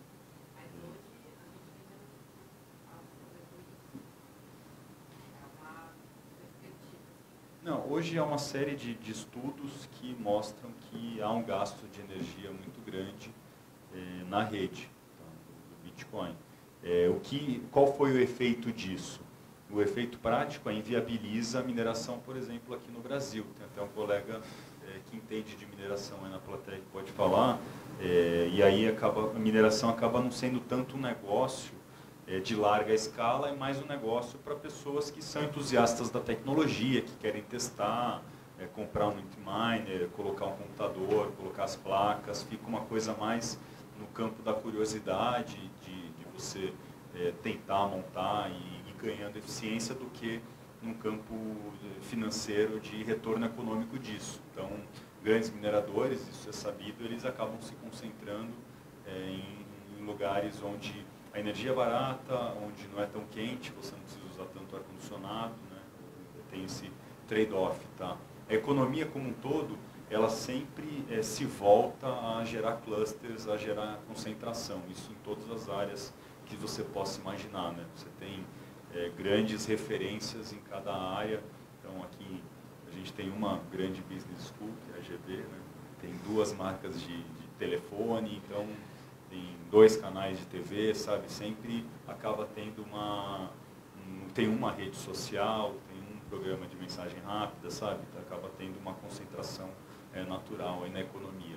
Não, hoje há uma série de, de estudos que mostram que há um gasto de energia muito grande é, na rede, tá, do Bitcoin. É, o que, qual foi o efeito disso? O efeito prático é inviabiliza a mineração, por exemplo, aqui no Brasil. Tem até um colega é, que entende de mineração aí na plateia que pode falar, é, e aí acaba, a mineração acaba não sendo tanto um negócio é, de larga escala, é mais um negócio para pessoas que são entusiastas da tecnologia, que querem testar, é, comprar um miner, colocar um computador, colocar as placas, fica uma coisa mais no campo da curiosidade, de você é, tentar montar e ir ganhando eficiência do que num campo financeiro de retorno econômico disso. Então, grandes mineradores, isso é sabido, eles acabam se concentrando é, em, em lugares onde a energia é barata, onde não é tão quente, você não precisa usar tanto ar-condicionado, né? Tem esse trade-off, tá? A economia como um todo, ela sempre é, se volta a gerar clusters, a gerar concentração, isso em todas as áreas que você possa imaginar, né? Você tem é, grandes referências em cada área, então aqui a gente tem uma grande business school, que é a G B, né? Tem duas marcas de, de telefone, então tem dois canais de T V, sabe? Sempre acaba tendo uma, um, tem uma rede social, tem um programa de mensagem rápida, sabe? Acaba tendo uma concentração é, natural aí na economia.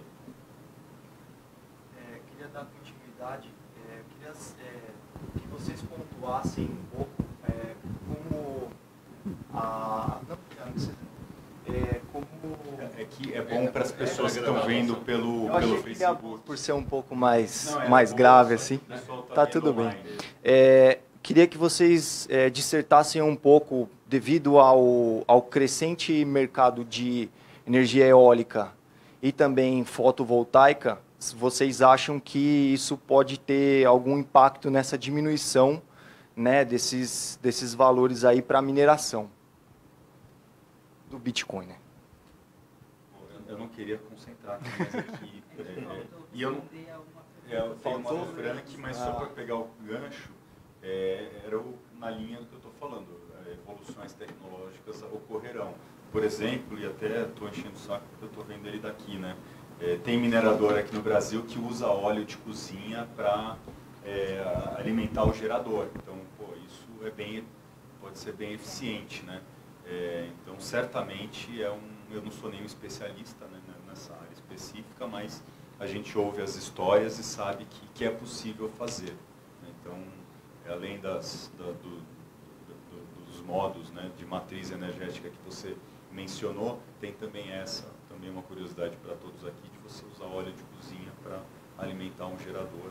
É, queria dar continuidade, é, queria é, que vocês pontuassem um pouco é, como a... Não, é, como... É, é que é bom para as pessoas que estão vendo pelo, Eu pelo achei que Facebook. por ser um pouco mais, Não, é mais bom, grave, só- assim, o pessoal tá tá vendo tudo bem. online. É, queria que vocês é, dissertassem um pouco, devido ao, ao crescente mercado de energia eólica e também fotovoltaica, se vocês acham que isso pode ter algum impacto nessa diminuição, né, desses, desses valores aí para a mineração do Bitcoin, né? Eu não queria concentrar mais aqui. é, e eu não. É, eu tenho uma do Frank, mas só para pegar o gancho, é, era o, na linha do que eu estou falando. É, evoluções tecnológicas ocorrerão. Por exemplo, e até estou enchendo o saco porque eu estou vendo ele daqui, né? É, tem minerador aqui no Brasil que usa óleo de cozinha para é, alimentar o gerador. Então, pô, isso é bem, pode ser bem eficiente, né? É, então, certamente, é um, eu não sou nenhum especialista, né, nessa área específica, mas a gente ouve as histórias e sabe que, que é possível fazer. Né? Então, além das, da, do, do, dos modos, né, de matriz energética que você mencionou, tem também essa, também uma curiosidade para todos aqui, de você usar óleo de cozinha para alimentar um gerador.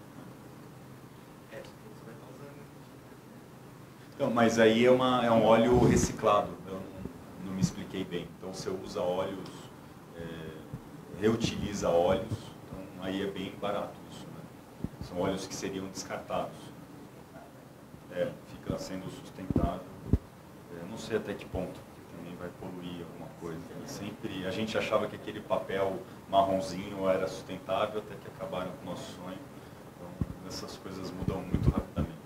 Então, mas aí é, uma, é um óleo reciclado, eu não, não me expliquei bem. Então você usa óleos, é, reutiliza óleos, então aí é bem barato isso, né? São óleos que seriam descartados. É, fica sendo sustentável. É, não sei até que ponto, porque também vai poluir alguma coisa. Né? Sempre, a gente achava que aquele papel marronzinho era sustentável, até que acabaram com o nosso sonho. Então essas coisas mudam muito rapidamente.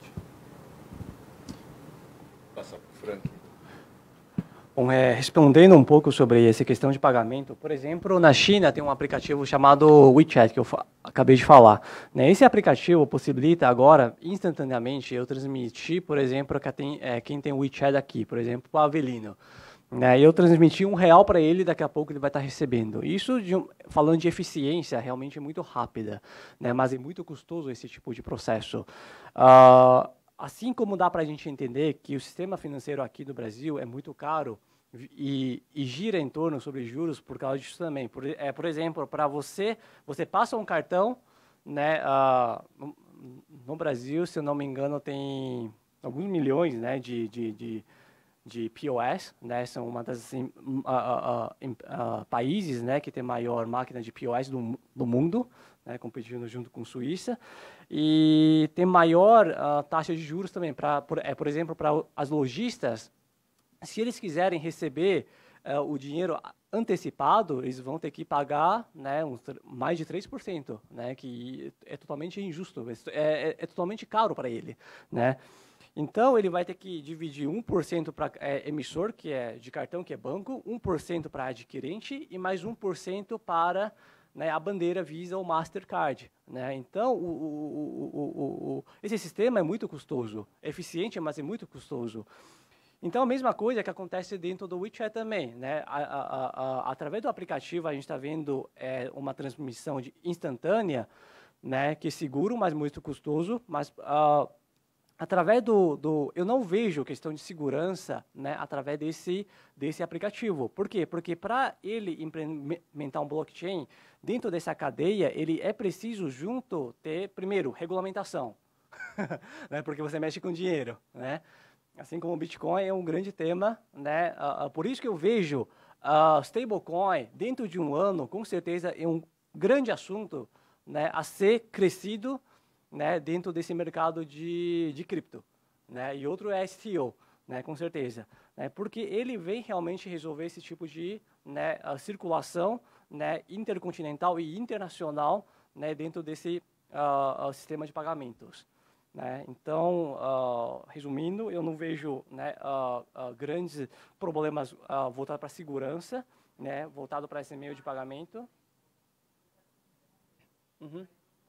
Passar para o Frank. Bom, é, respondendo um pouco sobre essa questão de pagamento, por exemplo, na China tem um aplicativo chamado WeChat, que eu acabei de falar. Né? Esse aplicativo possibilita agora, instantaneamente, eu transmitir, por exemplo, que tem, é, quem tem WeChat aqui, por exemplo, para o Avelino. Né? Eu transmiti um real para ele, daqui a pouco ele vai estar recebendo. Isso, de um, falando de eficiência, realmente é muito rápida, né? Mas é muito custoso esse tipo de processo. Uh, Assim como dá para a gente entender que o sistema financeiro aqui do Brasil é muito caro e, e gira em torno sobre juros por causa disso também. Por, é, por exemplo, para você, você passa um cartão, né, uh, no, no Brasil, se eu não me engano, tem alguns milhões, né, de, de, de, de P O S, né, são uma das uh, uh, uh, uh, países, né, que tem maior máquina de P O S do, do mundo, né, competindo junto com a Suíça. E tem maior uh, taxa de juros também, pra, por, é, por exemplo, para as lojistas, se eles quiserem receber uh, o dinheiro antecipado, eles vão ter que pagar, né, uns, mais de três por cento, né, que é totalmente injusto, é, é, é totalmente caro para ele. Né? Então, ele vai ter que dividir um por cento para é, emissor, que é de cartão, que é banco, um por cento para adquirente e mais um por cento para... Né, a bandeira Visa ou Mastercard. Né? Então, o, o, o, o, esse sistema é muito custoso, é eficiente, mas é muito custoso. Então, a mesma coisa que acontece dentro do WeChat também. Né? A, a, a, através do aplicativo, a gente está vendo é, uma transmissão de instantânea, né, que é seguro, mas muito custoso, mas... Uh, Através do, do... Eu não vejo questão de segurança, né, através desse, desse aplicativo. Por quê? Porque para ele implementar um blockchain, dentro dessa cadeia, ele é preciso junto ter, primeiro, regulamentação. Né, porque você mexe com dinheiro. Né? Assim como o Bitcoin é um grande tema. Né? Uh, uh, por isso que eu vejo uh, stablecoin, dentro de um ano, com certeza, é um grande assunto, né, a ser crescido, né, dentro desse mercado de, de cripto, né, e outro é S T O, né, com certeza, né, porque ele vem realmente resolver esse tipo de, né, a circulação, né, intercontinental e internacional, né, dentro desse uh, uh, sistema de pagamentos. Né? Então, uh, resumindo, eu não vejo, né, uh, uh, grandes problemas uh, voltados para a segurança, né, voltado para esse meio de pagamento. Uhum.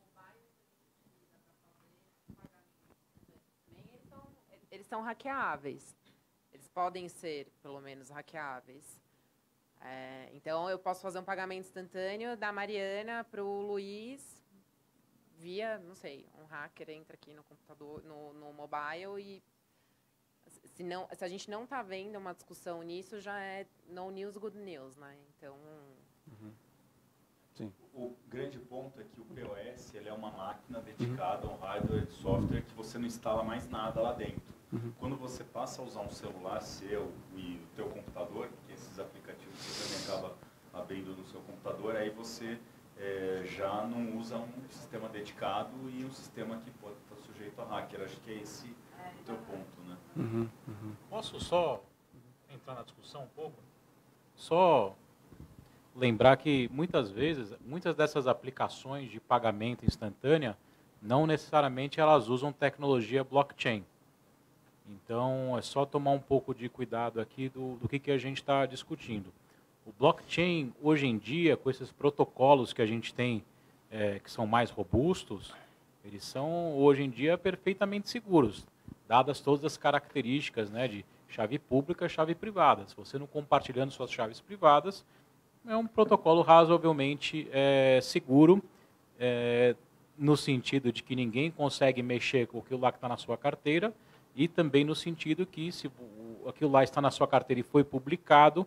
Eles são hackeáveis. Eles podem ser, pelo menos, hackeáveis. É, então, eu posso fazer um pagamento instantâneo da Mariana para o Luiz via, não sei, um hacker entra aqui no computador, no, no mobile e se, não, se a gente não está vendo uma discussão nisso, já é no news, good news, né? Então... Uhum. Sim. O grande ponto é que o P O S ele é uma máquina dedicada a um hardware e software que você não instala mais nada lá dentro. Uhum. Quando você passa a usar um celular seu e o teu computador, que esses aplicativos você também acaba abrindo no seu computador, aí você é, já não usa um sistema dedicado e um sistema que pode estar sujeito a hacker. Acho que é esse o teu ponto, né? Uhum. Uhum. Posso só entrar na discussão um pouco? Só lembrar que muitas vezes, muitas dessas aplicações de pagamento instantânea, não necessariamente elas usam tecnologia blockchain. Então, é só tomar um pouco de cuidado aqui do, do que, que a gente está discutindo. O blockchain, hoje em dia, com esses protocolos que a gente tem, é, que são mais robustos, eles são, hoje em dia, perfeitamente seguros, dadas todas as características, né, de chave pública e chave privada. Se você não compartilhando suas chaves privadas, é um protocolo razoavelmente é, seguro, é, no sentido de que ninguém consegue mexer com aquilo lá que está na sua carteira, e também no sentido que, se aquilo lá está na sua carteira e foi publicado,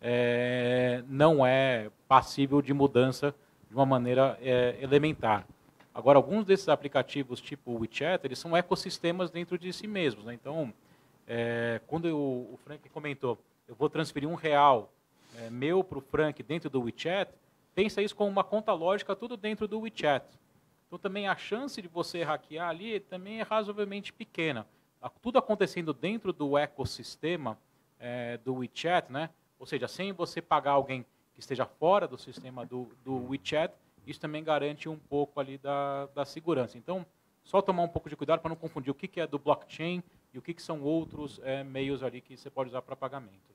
é, não é passível de mudança de uma maneira é, elementar. Agora, alguns desses aplicativos, tipo o WeChat, eles são ecossistemas dentro de si mesmos, né? Então, é, quando eu, o Frank comentou, eu vou transferir um real é, meu para o Frank dentro do WeChat, pensa isso como uma conta lógica, tudo dentro do WeChat. Então, também a chance de você hackear ali também é razoavelmente pequena. Tudo acontecendo dentro do ecossistema é, do WeChat, né? Ou seja, sem você pagar alguém que esteja fora do sistema do, do WeChat, isso também garante um pouco ali da, da segurança. Então, só tomar um pouco de cuidado para não confundir o que, que é do blockchain e o que, que são outros é, meios ali que você pode usar para pagamento.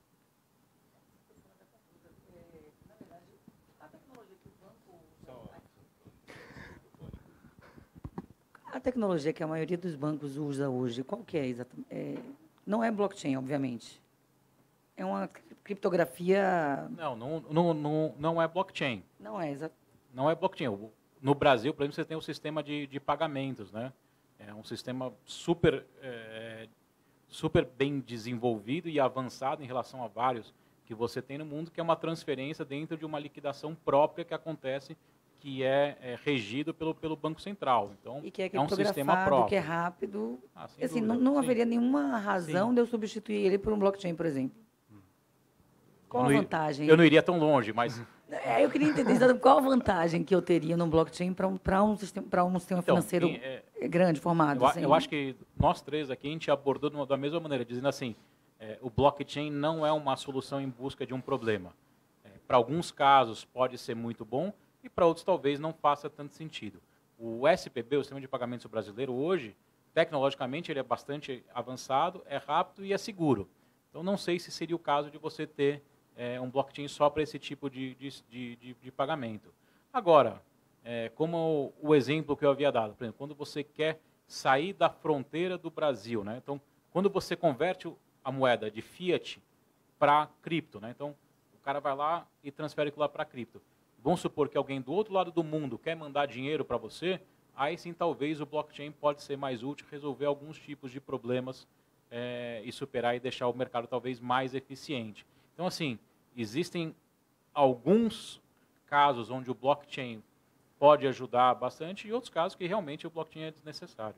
A tecnologia que a maioria dos bancos usa hoje, qual que é exatamente? É, não é blockchain, obviamente. É uma criptografia... Não, não, não, não, não é blockchain. Não é, exato. Não é blockchain. No Brasil, por exemplo, você tem um sistema de, de pagamentos, né? É um sistema super, é, super bem desenvolvido e avançado em relação a vários que você tem no mundo, que é uma transferência dentro de uma liquidação própria que acontece, que é, é regido pelo, pelo Banco Central. Então, e que é, é um sistema próprio. Que é rápido. Ah, assim, não, não haveria nenhuma razão Sim. de eu substituir ele por um blockchain, por exemplo. Hum. Qual a vantagem? Eu não iria tão longe, mas... É, eu queria entender qual a vantagem que eu teria no blockchain para um, um sistema, pra um sistema então, financeiro é, grande, formado. Eu, assim. eu acho que nós três aqui, a gente abordou de uma, da mesma maneira, dizendo assim, é, o blockchain não é uma solução em busca de um problema. É, para alguns casos pode ser muito bom, e para outros talvez não faça tanto sentido. O S P B, o Sistema de Pagamentos Brasileiro, hoje, tecnologicamente, ele é bastante avançado, é rápido e é seguro. Então, não sei se seria o caso de você ter é, um blockchain só para esse tipo de, de, de, de pagamento. Agora, é, como o, o exemplo que eu havia dado, por exemplo, quando você quer sair da fronteira do Brasil, né? Então, quando você converte a moeda de fiat para cripto, né? Então, o cara vai lá e transfere aquilo lá para cripto. Vamos supor que alguém do outro lado do mundo quer mandar dinheiro para você, aí sim talvez o blockchain pode ser mais útil, resolver alguns tipos de problemas é, e superar e deixar o mercado talvez mais eficiente. Então, assim, existem alguns casos onde o blockchain pode ajudar bastante e outros casos que realmente o blockchain é desnecessário.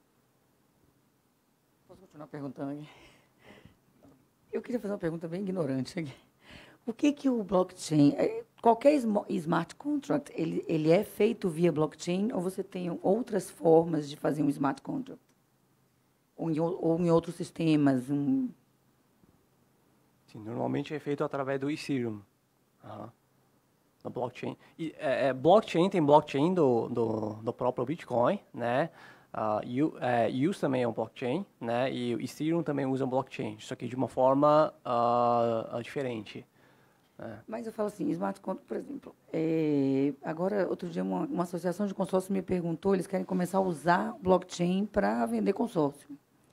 Posso continuar perguntando aqui? Eu queria fazer uma pergunta bem ignorante aqui. O que que o blockchain... qualquer smo- smart contract, ele, ele é feito via blockchain ou você tem outras formas de fazer um smart contract? Ou em, ou- ou em outros sistemas? Um... Sim, normalmente é feito através do Ethereum. Aham. No blockchain. E, é, é, blockchain tem blockchain do, do, do próprio Bitcoin, né? Uh, U, é, U S também é um blockchain, né? E o Ethereum também usa um blockchain, só que de uma forma uh, uh, diferente. né? Mas eu falo assim, smart contract, por exemplo, é, agora, outro dia, uma, uma associação de consórcio me perguntou, eles querem começar a usar blockchain para vender consórcio.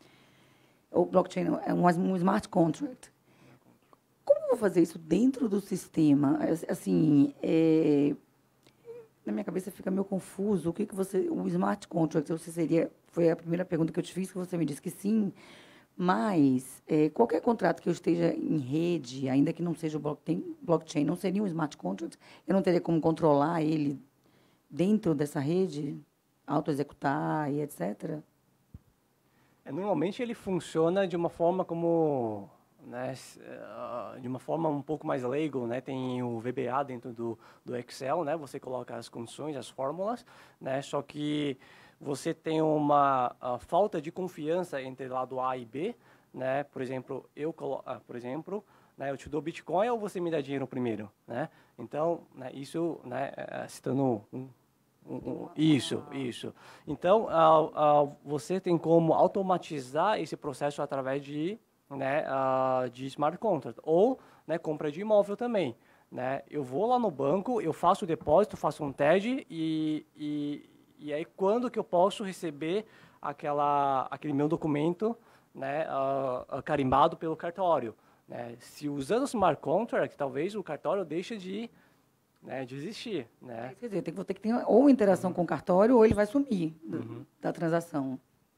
O blockchain não, é um, um smart contract. Como eu vou fazer isso dentro do sistema? Assim, é, na minha cabeça fica meio confuso. O que que você, o smart contract, você seria, foi a primeira pergunta que eu te fiz, que você me disse que sim. Mas é, qualquer contrato que eu esteja em rede, ainda que não seja o blockchain, blockchain, não seria um smart contract. Eu não teria como controlar ele dentro dessa rede, auto-executar e etcétera. É, normalmente ele funciona de uma forma como, né, s- eh, de uma forma um pouco mais legal, né? Tem o V B A dentro do, do Excel, né? Você coloca as condições, as fórmulas, né? Só que você tem uma ah, falta de confiança entre lado A e B, né? Por exemplo, eu colo ah, por exemplo, né, eu te dou Bitcoin ou você me dá dinheiro primeiro, né? Então, né, isso, né, eh, citando um, um, um, isso, isso. Então, ah, ah, você tem como automatizar esse processo através de, né, ah, de smart contract ou, né, compra de imóvel também. Né? Eu vou lá no banco, eu faço o depósito, faço um T E D e, e, e aí quando que eu posso receber aquela, aquele meu documento, né, ah, ah, carimbado pelo cartório. Né? Se usando o smart contract, talvez o cartório deixe de, né, de existir. Né? Quer dizer, tem, vou ter que ter ou interação com o cartório ou ele vai sumir do- da transação.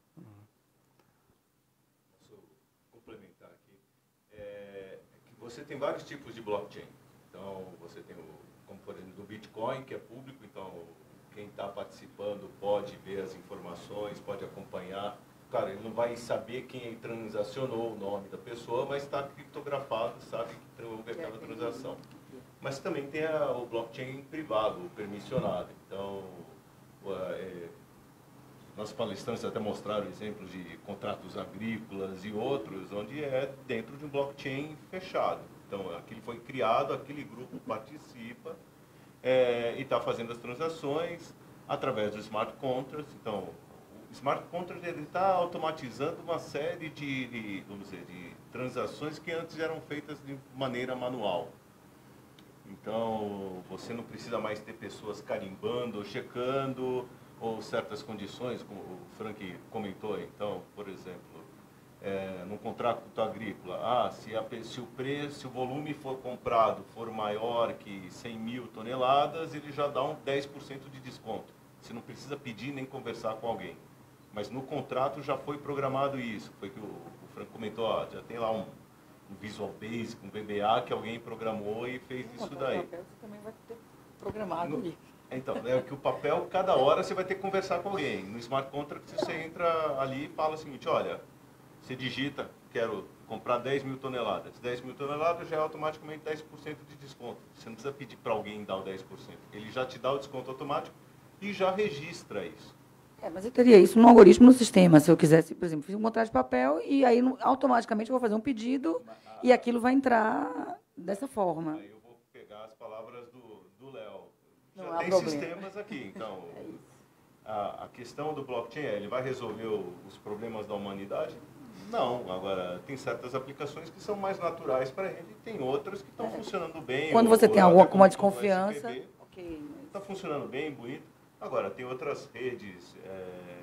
Posso complementar aqui? É, que você tem vários tipos de blockchain. Então, você tem o, como por exemplo, do Bitcoin, que é público, então quem está participando pode ver as informações, pode acompanhar. Claro, ele não vai saber quem transacionou o nome da pessoa, mas está criptografado, sabe que houve aquela transação. Mas também tem a, o blockchain privado, o permissionado. Então, o, é, nossos palestrantes até mostraram exemplos de contratos agrícolas e outros, onde é dentro de um blockchain fechado. Então, aquilo foi criado, aquele grupo participa é, e está fazendo as transações através do smart contract. Então, o smart contract está automatizando uma série de, de, vamos dizer, de transações que antes eram feitas de maneira manual. Então, você não precisa mais ter pessoas carimbando ou checando ou certas condições, como o Frank comentou. Então, por exemplo, é, no contrato agrícola, ah, se, a, se o preço, se o volume for comprado for maior que cem mil toneladas, ele já dá um dez por cento de desconto. Você não precisa pedir nem conversar com alguém. Mas no contrato já foi programado isso. Foi que o, o Frank comentou, ó, já tem lá um, um Visual Basic, um V B A que alguém programou e fez isso daí. Você também vai ter programado No, isso. então, é que o papel, cada hora você vai ter que conversar com alguém. No Smart Contract, você entra ali e fala o seguinte, olha, você digita, quero comprar dez mil toneladas. dez mil toneladas já é automaticamente dez por cento de desconto. Você não precisa pedir para alguém dar o dez por cento. Ele já te dá o desconto automático e já registra isso. É, mas eu teria isso no algoritmo no sistema, se eu quisesse, por exemplo, fiz um contrato de papel e aí no- automaticamente eu vou fazer um pedido e aquilo vai entrar dessa forma. Aí eu vou pegar as palavras do Léo. Não Já há tem problema. sistemas aqui, então... A, a questão do blockchain é, ele vai resolver o, os problemas da humanidade? Não. Agora, tem certas aplicações que são mais naturais para ele e tem outras que estão funcionando bem. Quando ou- você ou tem até alguma como uma o desconfiança, S P B, ok. está funcionando bem, bonito. Agora, tem outras redes... é,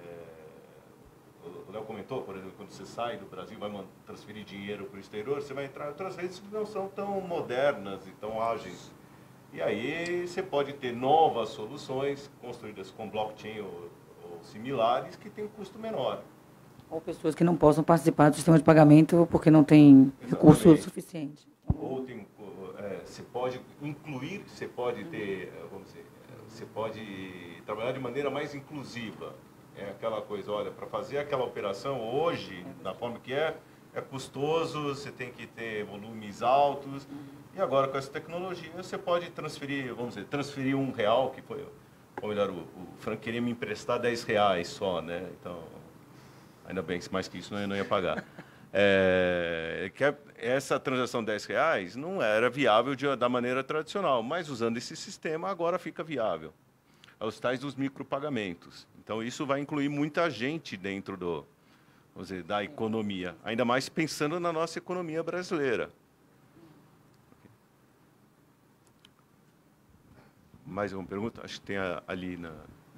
o Léo comentou, por exemplo, quando você sai do Brasil, vai man- transferir dinheiro para o exterior, você vai entrar em outras redes que não são tão modernas e tão ágeis. E aí você pode ter novas soluções construídas com blockchain ou, ou similares que têm um custo menor. Ou pessoas que não possam participar do sistema de pagamento porque não têm recurso Exatamente. suficiente. Ou tem, é, você pode incluir, você pode ter, vamos dizer, você pode trabalhar de maneira mais inclusiva. É aquela coisa, olha, para fazer aquela operação hoje, da forma que é, é custoso, você tem que ter volumes altos. E agora, com essa tecnologia, você pode transferir, vamos dizer, transferir um real, que foi, ou melhor, o, o Frank queria me emprestar dez reais só, né? Então, ainda bem, mais que isso eu não ia pagar. É, que essa transação de dez reais não era viável de, da maneira tradicional, mas usando esse sistema agora fica viável. Os tais dos micropagamentos. Então, isso vai incluir muita gente dentro do, vamos dizer, da economia, ainda mais pensando na nossa economia brasileira. Mais uma pergunta? Acho que tem a, ali na...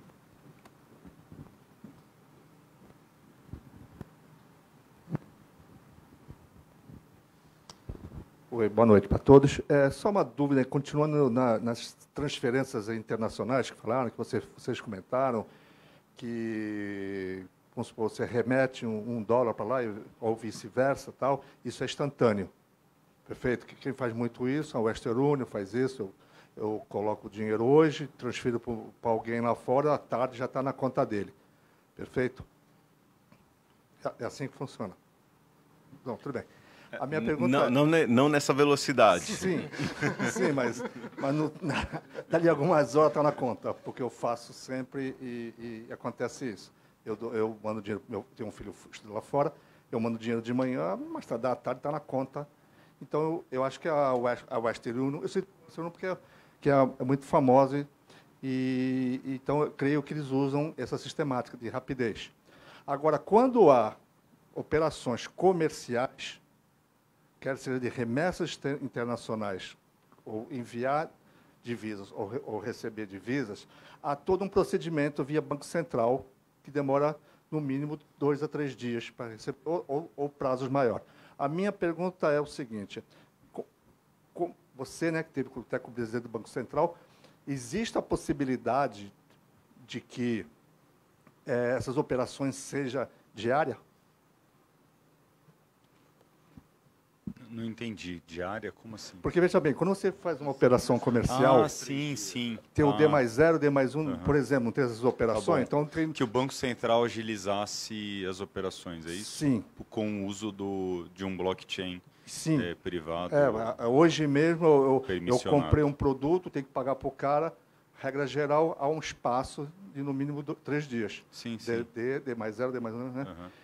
Oi, boa noite para todos. É, só uma dúvida, continuando na, nas transferências internacionais que falaram, que você, vocês comentaram, que, vamos supor, você remete um, um dólar para lá ou vice-versa, tal, isso é instantâneo. Perfeito? Quem faz muito isso, a Western Union faz isso, eu, eu coloco o dinheiro hoje, transfiro para alguém lá fora, à tarde já está na conta dele. Perfeito? É assim que funciona. Não, tudo bem. A minha pergunta não, é... não, não nessa velocidade. Sim, sim, mas, mas no, na, dali algumas horas está na conta, porque eu faço sempre e, e acontece isso. Eu, dou, eu mando dinheiro, eu tenho um filho lá fora, eu mando dinheiro de manhã, mas tá, da tarde está na conta. Então, eu, eu acho que a, West, a Western Union, eu sei porque é, que é, é muito famosa, e, e então eu creio que eles usam essa sistemática de rapidez. Agora, quando há operações comerciais, quer seja de remessas internacionais, ou enviar divisas, ou, re, ou receber divisas, há todo um procedimento via Banco Central, que demora, no mínimo, dois a três dias para receber, ou, ou, ou prazos maiores. A minha pergunta é o seguinte, com, com você, né, que teve até com o presidente do Banco Central, existe a possibilidade de que é, essas operações sejam diárias? Não entendi. Diária? Como assim? Porque, veja bem, quando você faz uma operação comercial... Ah, sim, sim. Tem ah. o D mais zero, D mais um, Uhum. por exemplo, não tem essas operações? Tá Então tem... Que o Banco Central agilizasse as operações, é isso? Sim. Com o uso do, de um blockchain Sim. É, privado. É, hoje mesmo eu, eu comprei um produto, tenho que pagar para o cara, regra geral, há um espaço de no mínimo do, três dias. Sim, sim. D, D, D mais zero, D mais um, né? Uhum.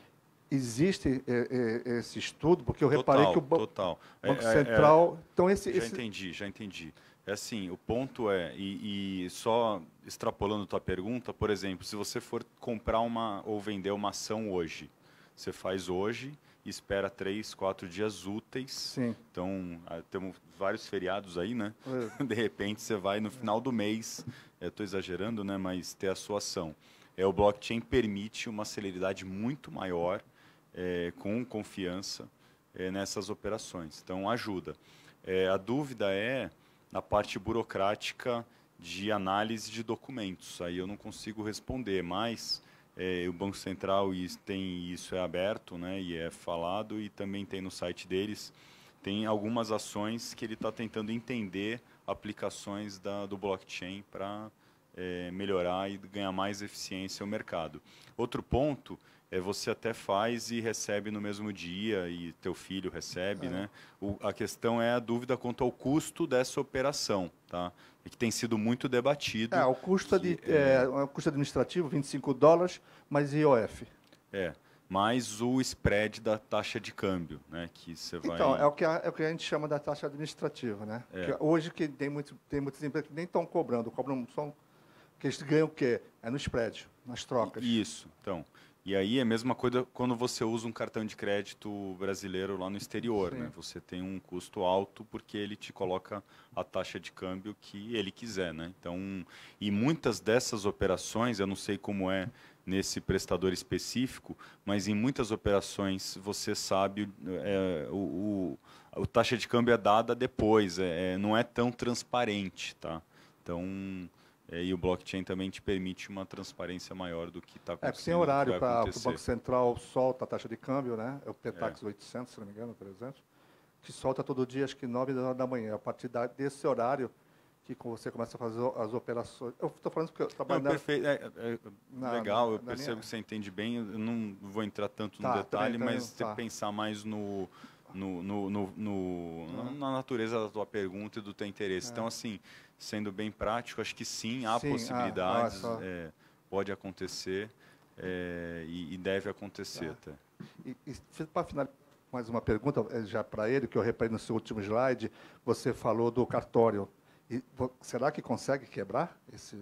Existe é, é, esse estudo, porque eu total, reparei que o Banco total. Banco é, Central... É, então esse, já esse... entendi, já entendi. É assim, o ponto é, e, e só extrapolando tua pergunta, por exemplo, se você for comprar uma ou vender uma ação hoje, você faz hoje e espera três, quatro dias úteis. Sim. Então, temos vários feriados aí, né? É. De repente você vai no final do mês, estou exagerando, né? Mas ter a sua ação. É, o blockchain permite uma celeridade muito maior, é, com confiança é, nessas operações. Então, ajuda. É, a dúvida é na parte burocrática de análise de documentos. Aí eu não consigo responder, mas é, o Banco Central tem isso é aberto, né, e é falado, e também tem no site deles, tem algumas ações que ele está tentando entender aplicações da, do blockchain para é, melhorar e ganhar mais eficiência ao mercado. Outro ponto é você até faz e recebe no mesmo dia, e teu filho recebe, é. né? O, a questão é a dúvida quanto ao custo dessa operação, tá? Que tem sido muito debatido. É, o custo, que, de, é, é, o custo administrativo, vinte e cinco dólares, mais I O F. É, mais o spread da taxa de câmbio, né? Que você vai... Então, é o, que a, é o que a gente chama da taxa administrativa, né? É. Que hoje que tem, muito, tem muitas empresas que nem estão cobrando, cobram só... Que eles ganham o quê? É no spread, nas trocas. Isso, então... E aí é a mesma coisa quando você usa um cartão de crédito brasileiro lá no exterior, né? Você tem um custo alto porque ele te coloca a taxa de câmbio que ele quiser, né? Então, e muitas dessas operações, eu não sei como é nesse prestador específico, mas em muitas operações você sabe é, o, o a taxa de câmbio é dada depois, é, não é tão transparente, tá? Então É, e o blockchain também te permite uma transparência maior do que está acontecendo. É, tem horário para o Banco Central solta a taxa de câmbio, né? É o Petax é. oitocentos, se não me engano, por exemplo, que solta todo dia, acho que nove da manhã. A partir desse horário, que você começa a fazer as operações. Eu estou falando porque eu trabalho Não, na- perfeito. É, é, na- legal, eu na percebo linha- que você entende bem. Eu não vou entrar tanto Tá, no detalhe, também, mas então, você tá. pensar mais no, no, no, no- no- Ah. na natureza da tua pergunta e do teu interesse. Então, assim, sendo bem prático, acho que sim, há Sim, ah, possibilidades, olha só. é, pode acontecer é, e, e deve acontecer. Tá. Tá. E, e para finalizar, mais uma pergunta eh, já para ele, que eu reparei no seu último slide, você falou do cartório. E, vo- será que consegue quebrar esse...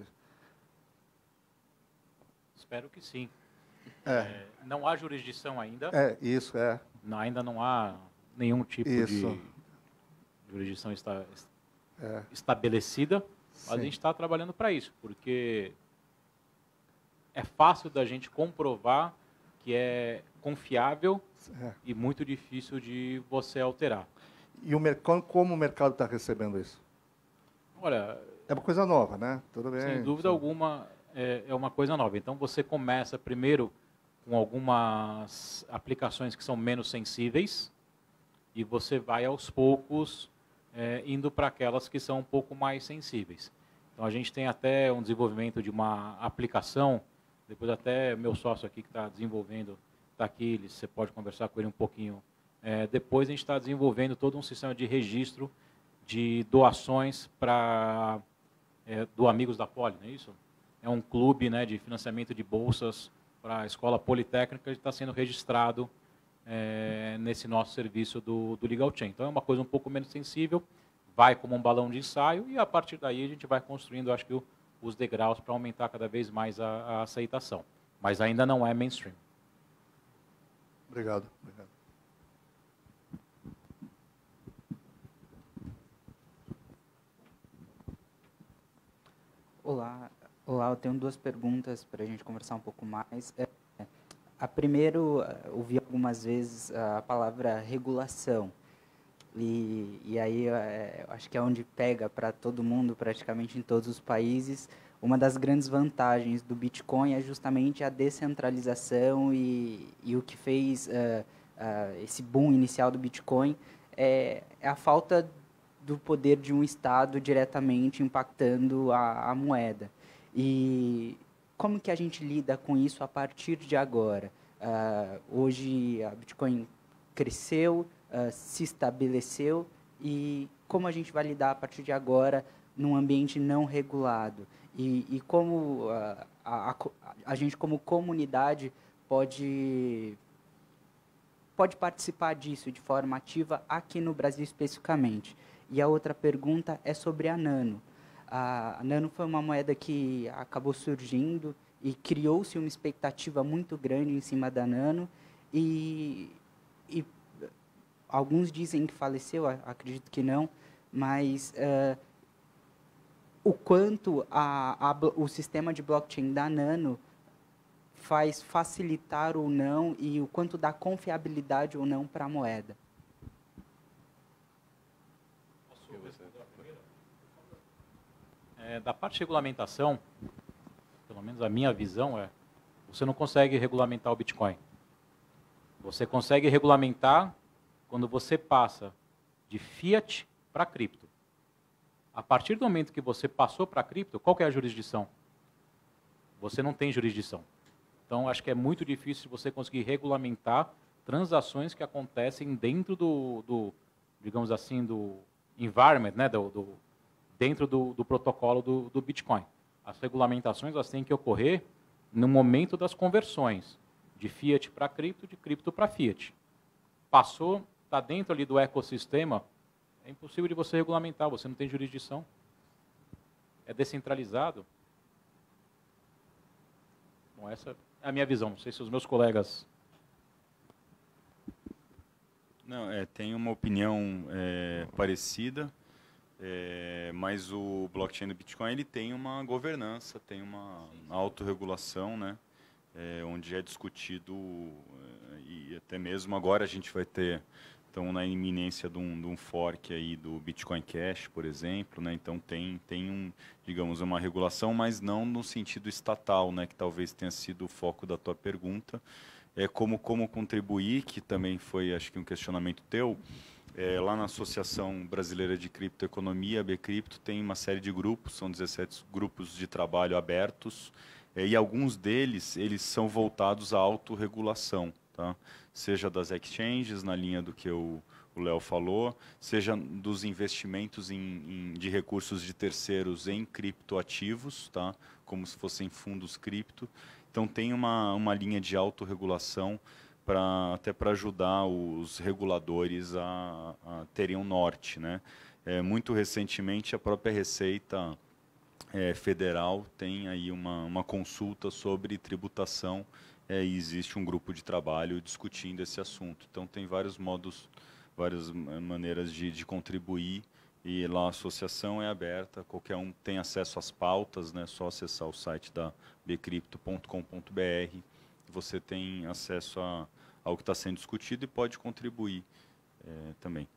Espero que sim. É, É, não há jurisdição ainda, é isso, é. não- ainda não há nenhum tipo Isso. de jurisdição esta- É. estabelecida, mas a Sim. gente está trabalhando para isso, porque é fácil da gente comprovar que é confiável É. e muito difícil de você alterar. E o mercado, como o mercado está recebendo isso? Olha, É uma coisa nova, né? Tudo bem. sem dúvida alguma, é, é uma coisa nova. Então, você começa primeiro com algumas aplicações que são menos sensíveis e você vai, aos poucos, é, indo para aquelas que são um pouco mais sensíveis. Então, a gente tem até um desenvolvimento de uma aplicação, depois até meu sócio aqui que está desenvolvendo, está aqui, ele, você pode conversar com ele um pouquinho. É, depois, a gente está desenvolvendo todo um sistema de registro de doações para é, do Amigos da Poli, não é isso? É um clube, né, de financiamento de bolsas para a escola politécnica que está sendo registrado é, nesse nosso serviço do, do Legal Chain. Então é uma coisa um pouco menos sensível, vai como um balão de ensaio e a partir daí a gente vai construindo, acho que, o, os degraus para aumentar cada vez mais a, a aceitação. Mas ainda não é mainstream. Obrigado. Obrigado. Olá, olá, eu tenho duas perguntas para a gente conversar um pouco mais. É, a primeiro, ouvi algumas vezes a palavra regulação. E, e aí, é, eu acho que é onde pega para todo mundo, praticamente em todos os países. Uma das grandes vantagens do Bitcoin é justamente a descentralização e, e o que fez uh, uh, esse boom inicial do Bitcoin é, é a falta do poder de um Estado diretamente impactando a, a moeda. E como que a gente lida com isso a partir de agora? Uh, hoje a Bitcoin cresceu, uh, se estabeleceu, e como a gente vai lidar a partir de agora num ambiente não regulado? E, e como uh, a, a, a gente, como comunidade, pode, pode participar disso de forma ativa aqui no Brasil especificamente? E a outra pergunta é sobre a Nano. A Nano foi uma moeda que acabou surgindo e criou-se uma expectativa muito grande em cima da Nano. E, e alguns dizem que faleceu, acredito que não, mas uh, o quanto a, a, o sistema de blockchain da Nano faz facilitar ou não e o quanto dá confiabilidade ou não para a moeda. É, da parte de regulamentação, pelo menos a minha visão é, você não consegue regulamentar o Bitcoin. Você consegue regulamentar quando você passa de fiat para cripto. A partir do momento que você passou para cripto, qual que é a jurisdição? Você não tem jurisdição. Então, acho que é muito difícil você conseguir regulamentar transações que acontecem dentro do, do digamos assim, do environment, né, do, do, dentro do, do protocolo do, do Bitcoin. As regulamentações elas têm que ocorrer no momento das conversões, de fiat para cripto, de cripto para fiat. Passou, está dentro ali do ecossistema, é impossível de você regulamentar, você não tem jurisdição. É descentralizado. Bom, essa é a minha visão, não sei se os meus colegas... Não, é, tem uma opinião é, parecida, é, mas o blockchain do Bitcoin ele tem uma governança, tem uma autorregulação, né, é, onde é discutido, é, e até mesmo agora a gente vai ter, então, na iminência de um, de um fork aí do Bitcoin Cash, por exemplo, né, então tem, tem um, digamos, uma regulação, mas não no sentido estatal, né, que talvez tenha sido o foco da tua pergunta. É, como, como contribuir, que também foi, acho que, um questionamento teu, É, lá na Associação Brasileira de Criptoeconomia, a Bcrypto, tem uma série de grupos, são dezessete grupos de trabalho abertos, é, e alguns deles eles são voltados à autorregulação, tá? Seja das exchanges, na linha do que o Léo falou, seja dos investimentos em, em, de recursos de terceiros em criptoativos, tá? Como se fossem fundos cripto. Então, tem uma, uma linha de autorregulação Pra, até para ajudar os reguladores a, a terem um norte, né? É, muito recentemente, a própria Receita é, Federal tem aí uma, uma consulta sobre tributação é, e existe um grupo de trabalho discutindo esse assunto. Então, tem vários modos, várias maneiras de, de contribuir, e lá a associação é aberta, qualquer um tem acesso às pautas, né? É só acessar o site da bcrypto ponto com ponto br. Você tem acesso a, ao que está sendo discutido e pode contribuir é, também.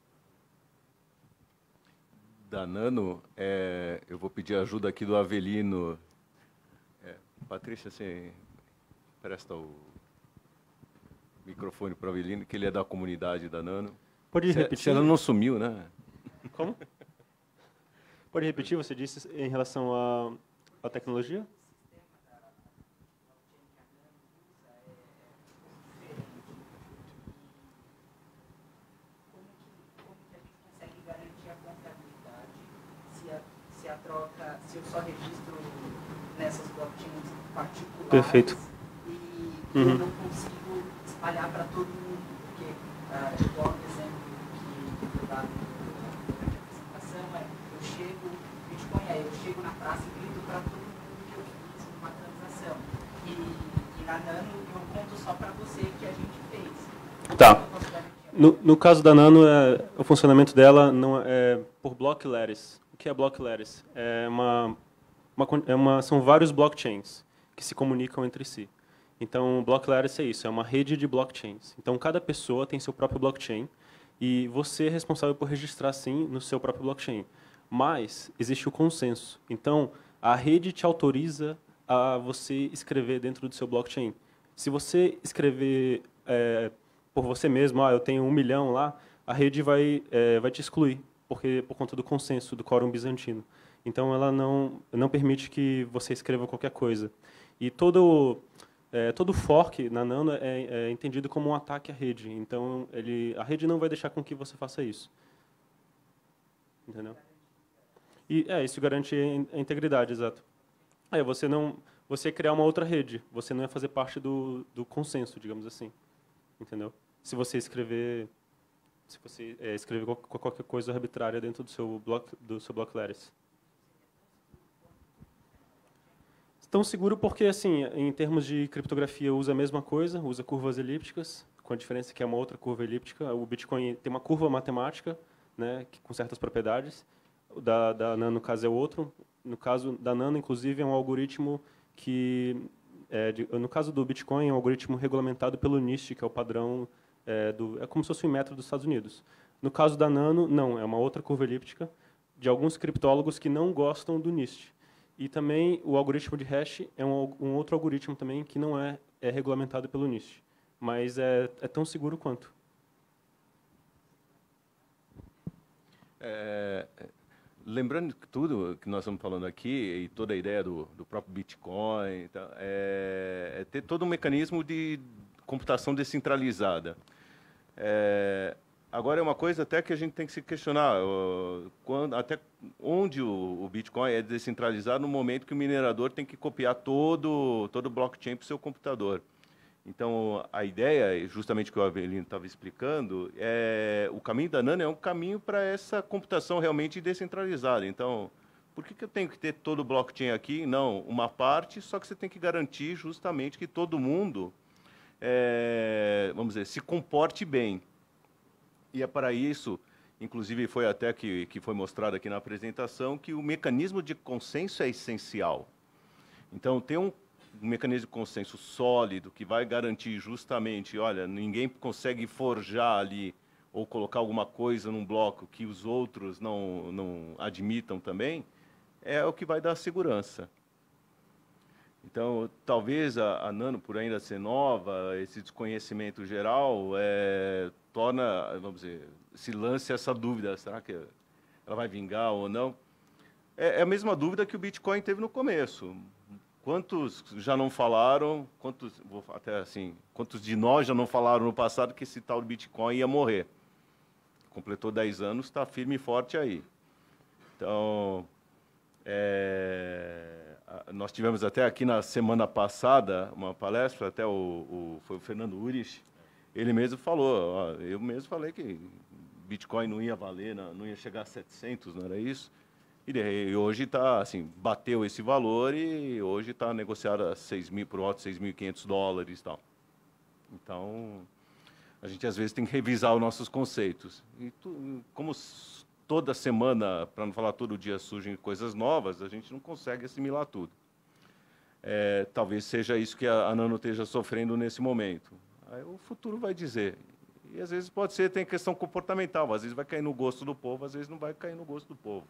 Da Nano, é, eu vou pedir ajuda aqui do Avelino. É, Patrícia, você presta o microfone para o Avelino, que ele é da comunidade da Nano. Pode se, repetir? Se ela não sumiu, né? Como? Pode repetir, você disse em relação à, à tecnologia? Troca, se eu só registro nessas blockchains particulares. Perfeito. E uhum. eu não consigo espalhar para todo mundo, porque, uh, igual o exemplo que foi dado na apresentação, é, eu chego, Bitcoin é, eu chego na praça e grito para todo mundo que eu fiz uma transação. E, e na Nano eu conto só para você que a gente fez. Tá. No, no caso da Nano, é, o funcionamento dela não é por block lattice. O que é block lattice? É uma, uma, é uma, são vários blockchains que se comunicam entre si. Então, block lattice é isso, é uma rede de blockchains. Então, cada pessoa tem seu próprio blockchain e você é responsável por registrar, sim, no seu próprio blockchain. Mas existe o consenso. Então, a rede te autoriza a você escrever dentro do seu blockchain. Se você escrever é, por você mesmo, ah, eu tenho um milhão lá, a rede vai, é, vai te excluir. Porque por conta do consenso do quórum bizantino. Então, ela não não permite que você escreva qualquer coisa. E todo é, todo fork na Nano é, é entendido como um ataque à rede. Então, ele a rede não vai deixar com que você faça isso. Entendeu? E é isso garante a integridade, exato. É, você não você criar uma outra rede. Você não é fazer parte do do consenso, digamos assim. Entendeu? Se você escrever se você é, escrever qualquer coisa arbitrária dentro do seu block do seu block lattice. Tão seguro porque, assim, em termos de criptografia, usa a mesma coisa, usa curvas elípticas, com a diferença que é uma outra curva elíptica. O Bitcoin tem uma curva matemática, né, que, com certas propriedades. O da, da Nano, no caso, é outro. No caso da Nano, inclusive, é um algoritmo que, é, de, no caso do Bitcoin, é um algoritmo regulamentado pelo NIST, que é o padrão É, do, é como se fosse um método dos Estados Unidos. No caso da Nano, não, é uma outra curva elíptica de alguns criptólogos que não gostam do NIST. E também o algoritmo de hash é um, um outro algoritmo também que não é, é regulamentado pelo NIST, mas é, é tão seguro quanto. É, lembrando que tudo que nós estamos falando aqui, e toda a ideia do, do próprio Bitcoin, tá, é, é ter todo um mecanismo de computação descentralizada. É, agora, é uma coisa até que a gente tem que se questionar, uh, quando, até onde o, o Bitcoin é descentralizado no momento que o minerador tem que copiar todo, todo o blockchain para o seu computador. Então, a ideia, justamente que o Avelino estava explicando, é o caminho da Nano é um caminho para essa computação realmente descentralizada. Então, por que, que eu tenho que ter todo o blockchain aqui? Não, uma parte, só que você tem que garantir justamente que todo mundo, é, vamos dizer, se comporte bem. E é para isso, inclusive foi até que, que foi mostrado aqui na apresentação, que o mecanismo de consenso é essencial. Então, tem um um mecanismo de consenso sólido que vai garantir justamente, olha, ninguém consegue forjar ali ou colocar alguma coisa num bloco que os outros não, não admitam também, é o que vai dar segurança. Então, talvez a, a Nano, por ainda ser nova, esse desconhecimento geral, é, torna, vamos dizer, se lance essa dúvida, será que ela vai vingar ou não? É, é a mesma dúvida que o Bitcoin teve no começo. Quantos já não falaram, quantos, vou até assim, quantos de nós já não falaram no passado que esse tal Bitcoin ia morrer? Completou dez anos, está firme e forte aí. Então, é, nós tivemos até aqui na semana passada uma palestra, até o, o, foi o Fernando Urich, ele mesmo falou, ó, eu mesmo falei que Bitcoin não ia valer, não ia chegar a setecentos, não era isso? E hoje está, assim, bateu esse valor e hoje está negociado a seis mil, por volta de seis mil e quinhentos dólares e tal. Então, a gente às vezes tem que revisar os nossos conceitos. E tu, como toda semana, para não falar todo dia, surgem coisas novas, a gente não consegue assimilar tudo. É, talvez seja isso que a, a Nano esteja sofrendo nesse momento. Aí o futuro vai dizer. E às vezes pode ser, tem questão comportamental, às vezes vai cair no gosto do povo, às vezes não vai cair no gosto do povo.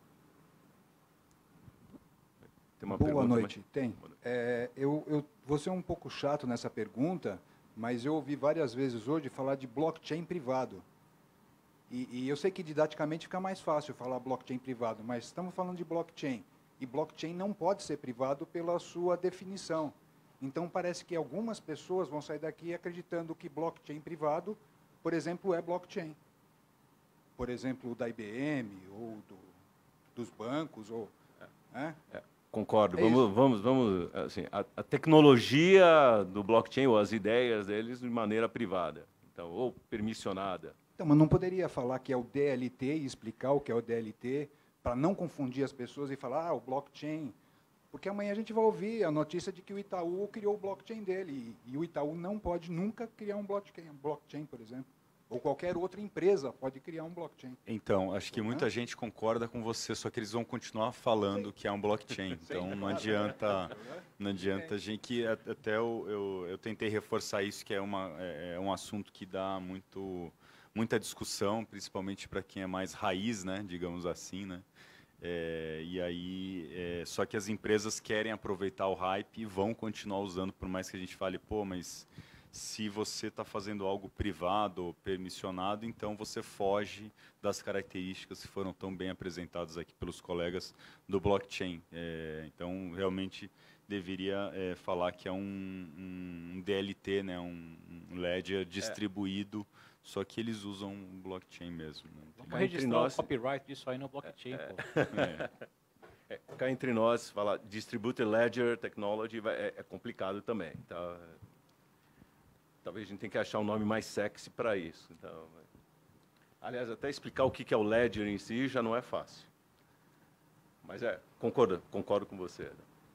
Tem uma Boa pergunta, noite. Mas... Tem. É, eu, eu vou ser um pouco chato nessa pergunta, mas eu ouvi várias vezes hoje falar de blockchain privado. E, e eu sei que didaticamente fica mais fácil falar blockchain privado, mas estamos falando de blockchain. E blockchain não pode ser privado pela sua definição. Então, parece que algumas pessoas vão sair daqui acreditando que blockchain privado, por exemplo, é blockchain. Por exemplo, da I B M, ou do, dos bancos, ou... É. É. Concordo. É vamos, vamos, vamos, assim, a, a tecnologia do blockchain, ou as ideias deles, de maneira privada, então, ou permissionada. Então, mas não poderia falar que é o D L T e explicar o que é o D L T, para não confundir as pessoas e falar, ah, o blockchain... Porque amanhã a gente vai ouvir a notícia de que o Itaú criou o blockchain dele, e, e o Itaú não pode nunca criar um blockchain, um blockchain, por exemplo. Ou qualquer outra empresa pode criar um blockchain. Então, acho que muita gente concorda com você, só que eles vão continuar falando Sim. que é um blockchain. Então, não adianta, não adianta a gente... Que até eu, eu, eu tentei reforçar isso, que é, uma, é um assunto que dá muito, muita discussão, principalmente para quem é mais raiz, né, digamos assim, né? É, e aí, é, só que as empresas querem aproveitar o hype e vão continuar usando, por mais que a gente fale, pô, mas se você está fazendo algo privado ou permissionado, então você foge das características que foram tão bem apresentadas aqui pelos colegas do blockchain. É, então, realmente, deveria é, falar que é um, um D L T, né, um, um ledger distribuído, é. Só que eles usam blockchain mesmo. Né? Vamos registrar nós... o copyright disso aí no blockchain. É, pô. É. É, cá entre nós, falar Distributed Ledger Technology é, é complicado também. Então, talvez a gente tenha que achar um nome mais sexy para isso. Então, aliás, até explicar o que é o Ledger em si já não é fácil. Mas é, concordo, concordo com você.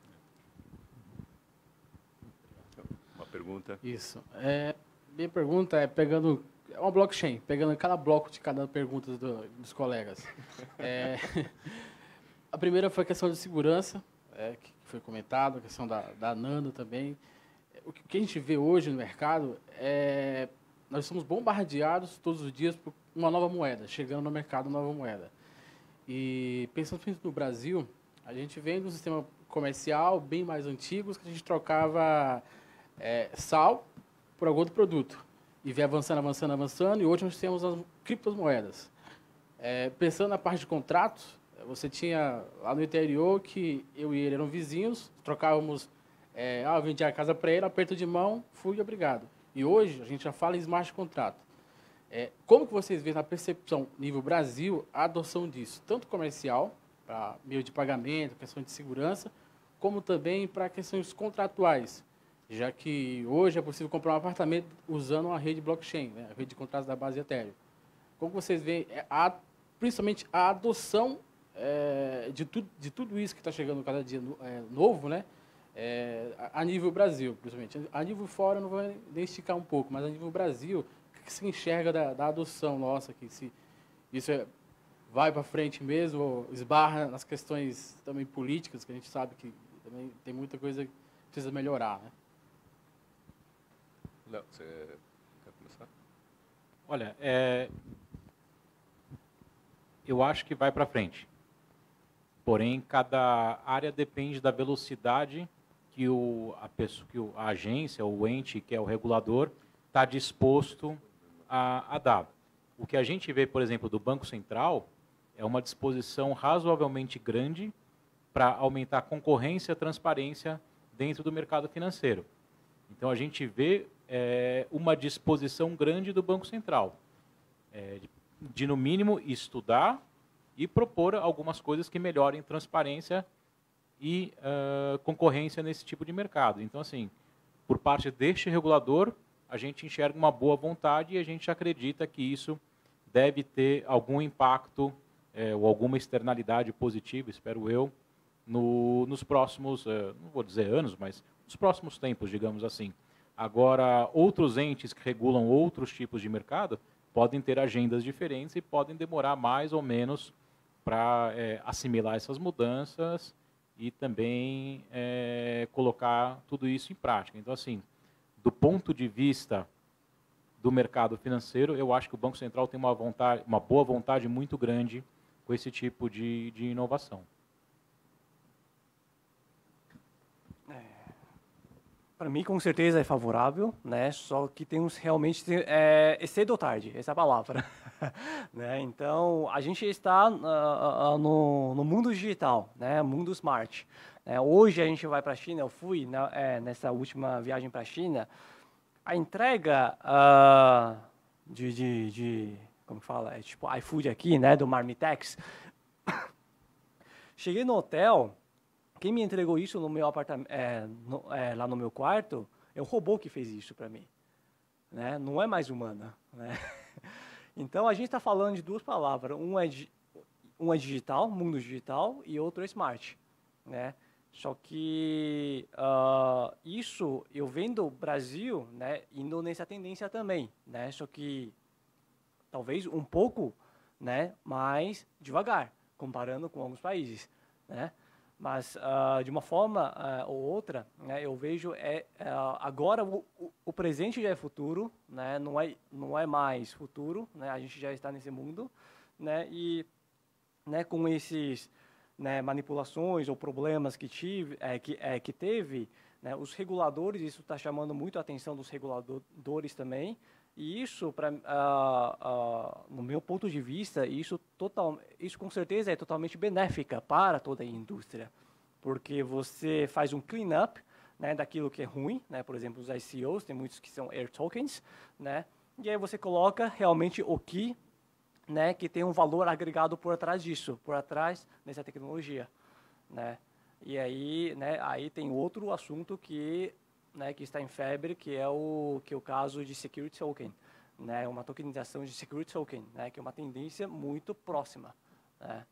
Uma pergunta? Isso. É, minha pergunta é pegando... É uma blockchain, pegando cada bloco de cada pergunta do, dos colegas. É, a primeira foi a questão de segurança, é, que foi comentado, a questão da, da Nano também. O que a gente vê hoje no mercado é... Nós somos bombardeados todos os dias por uma nova moeda, chegando no mercado uma nova moeda. E pensando no Brasil, a gente vem de um sistema comercial bem mais antigo, que a gente trocava é, sal por algum outro produto. E vem avançando, avançando, avançando, e hoje nós temos as criptomoedas. É, pensando na parte de contratos, você tinha lá no interior que eu e ele eram vizinhos, trocávamos, é, ah, eu vendia a casa para ele, aperto de mão, fui, obrigado. E hoje a gente já fala em smart contrato. É, como que vocês veem na percepção, nível Brasil, a adoção disso, tanto comercial, para meio de pagamento, questão de segurança, como também para questões contratuais? Já que hoje é possível comprar um apartamento usando uma rede blockchain, né, a rede de contratos da base Ethereum. Como vocês veem, a, principalmente a adoção é, de, tu, de tudo isso que está chegando cada dia no, é, novo, né, é, a, a nível Brasil, principalmente. A nível fora, não vou nem esticar um pouco, mas a nível Brasil, o que se enxerga da, da adoção nossa, que se isso é, vai para frente mesmo, ou esbarra nas questões também políticas, que a gente sabe que também tem muita coisa que precisa melhorar, né? Léo, você quer começar? Olha, é, eu acho que vai para frente. Porém, cada área depende da velocidade que, o, a, pessoa, que o, a agência, o ente, que é o regulador, está disposto a, a dar. O que a gente vê, por exemplo, do Banco Central é uma disposição razoavelmente grande para aumentar a concorrência e a transparência dentro do mercado financeiro. Então, a gente vê é, uma disposição grande do Banco Central é, de, de, no mínimo, estudar e propor algumas coisas que melhorem transparência e uh, concorrência nesse tipo de mercado. Então, assim, por parte deste regulador, a gente enxerga uma boa vontade e a gente acredita que isso deve ter algum impacto é, ou alguma externalidade positiva, espero eu, no, nos próximos, uh, não vou dizer anos, mas nos próximos tempos, digamos assim. Agora, outros entes que regulam outros tipos de mercado podem ter agendas diferentes e podem demorar mais ou menos para é, assimilar essas mudanças e também é, colocar tudo isso em prática. Então, assim, do ponto de vista do mercado financeiro, eu acho que o Banco Central tem uma, vontade, uma boa vontade muito grande com esse tipo de, de inovação. Para mim, com certeza, é favorável, né? Só que temos realmente é, é cedo ou tarde, essa é a palavra. né? Então, a gente está uh, uh, no, no mundo digital, né? Mundo smart. Né? Hoje a gente vai para a China, eu fui né, é, nessa última viagem para a China, a entrega uh, de, de, de, como fala, é tipo iFood aqui, né? Do Marmitex. Cheguei no hotel. Quem me entregou isso no meu apartamento, é, no, é, lá no meu quarto, é um robô que fez isso para mim. Né? Não é mais humana. Né? Então, a gente está falando de duas palavras. Um é, um é digital, mundo digital, e outro é smart. Né? Só que uh, isso, eu vendo o Brasil né, indo nessa tendência também. Né? Só que talvez um pouco né, mais devagar, comparando com alguns países. Né? Mas, uh, de uma forma uh, ou outra, né, eu vejo é, uh, agora o, o, o presente já é futuro, né, não, é, não é mais futuro, né, a gente já está nesse mundo, né, e né, com esses né, manipulações ou problemas que, tive, é, que, é, que teve, né, os reguladores, isso está chamando muito a atenção dos reguladores também, e isso, pra, uh, uh, no meu ponto de vista, isso, total, isso com certeza é totalmente benéfica para toda a indústria, porque você faz um clean-up né, daquilo que é ruim, né, por exemplo, os I C Os, tem muitos que são Air Tokens, né, e aí você coloca realmente o que, né, que tem um valor agregado por trás disso, por trás dessa tecnologia. Né, e aí, né, aí tem outro assunto que... Né, que está em febre, que é o que é o caso de security token, né, uma tokenização de security token, né, que é uma tendência muito próxima. Né.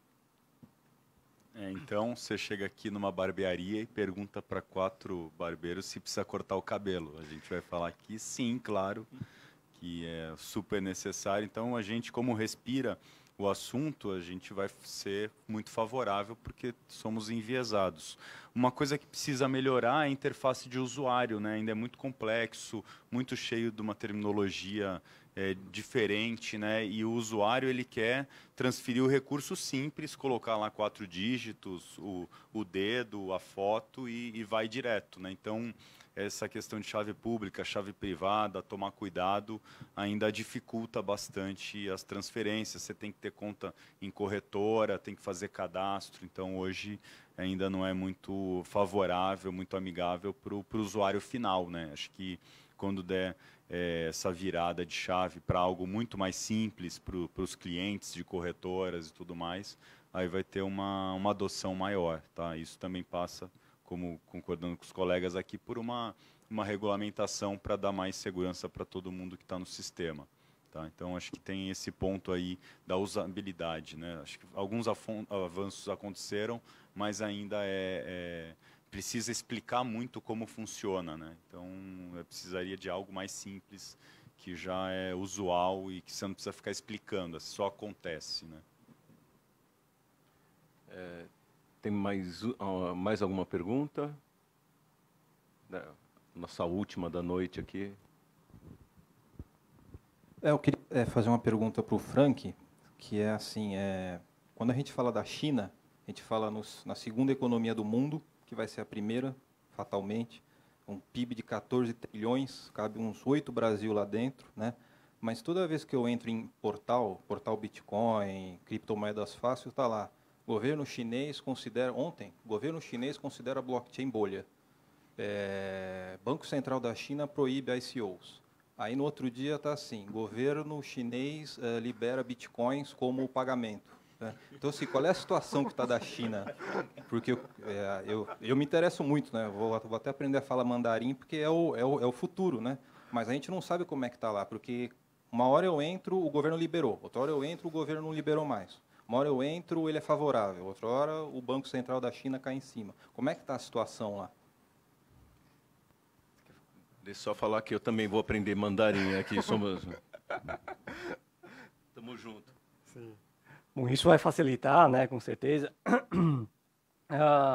É, então, você chega aqui numa barbearia e pergunta para quatro barbeiros se precisa cortar o cabelo. A gente vai falar aqui, sim, claro, que é super necessário. Então, a gente, como respira o assunto, a gente vai ser muito favorável porque somos enviesados. Uma coisa que precisa melhorar é a interface de usuário, né? Ainda é muito complexo, muito cheio de uma terminologia é, diferente, né? E o usuário ele quer transferir o recurso simples, colocar lá quatro dígitos, o, o dedo, a foto e, e vai direto, né? Então, essa questão de chave pública, chave privada, tomar cuidado, ainda dificulta bastante as transferências. Você tem que ter conta em corretora, tem que fazer cadastro. Então, hoje, ainda não é muito favorável, muito amigável para o usuário final, né? Acho que quando der é, essa virada de chave para algo muito mais simples para os clientes de corretoras e tudo mais, aí vai ter uma, uma adoção maior. Tá? Isso também passa... como concordando com os colegas aqui, por uma, uma regulamentação para dar mais segurança para todo mundo que está no sistema. Tá? Então, acho que tem esse ponto aí da usabilidade. Né? Acho que alguns avanços aconteceram, mas ainda é, é, precisa explicar muito como funciona. Né? Então, eu precisaria de algo mais simples, que já é usual e que você não precisa ficar explicando, só acontece. Né? É... Tem mais, uh, mais alguma pergunta? É, nossa última da noite aqui. É, eu queria é, fazer uma pergunta para o Frank, que é assim, é, quando a gente fala da China, a gente fala nos, na segunda economia do mundo, que vai ser a primeira, fatalmente, um P I B de quatorze trilhões, cabe uns oito Brasil lá dentro, né? mas toda vez que eu entro em portal, portal Bitcoin, criptomoedas fácil, está lá. Governo chinês considera, ontem, governo chinês considera blockchain bolha. É, Banco Central da China proíbe I C Os. Aí no outro dia está assim, governo chinês uh, libera bitcoins como pagamento. Né? Então, assim, qual é a situação que está da China? Porque eu, é, eu, eu me interesso muito, né? Vou, vou até aprender a falar mandarim, porque é o, é o, é o futuro, né? Mas a gente não sabe como é que está lá, porque uma hora eu entro, o governo liberou, outra hora eu entro, o governo não liberou mais. Uma hora eu entro, ele é favorável, outra hora o Banco Central da China cai em cima. Como é que está a situação lá? Deixa eu só falar que eu também vou aprender mandarim aqui, somos... Tamo junto. Sim. Bom, isso vai facilitar, né, com certeza. uh,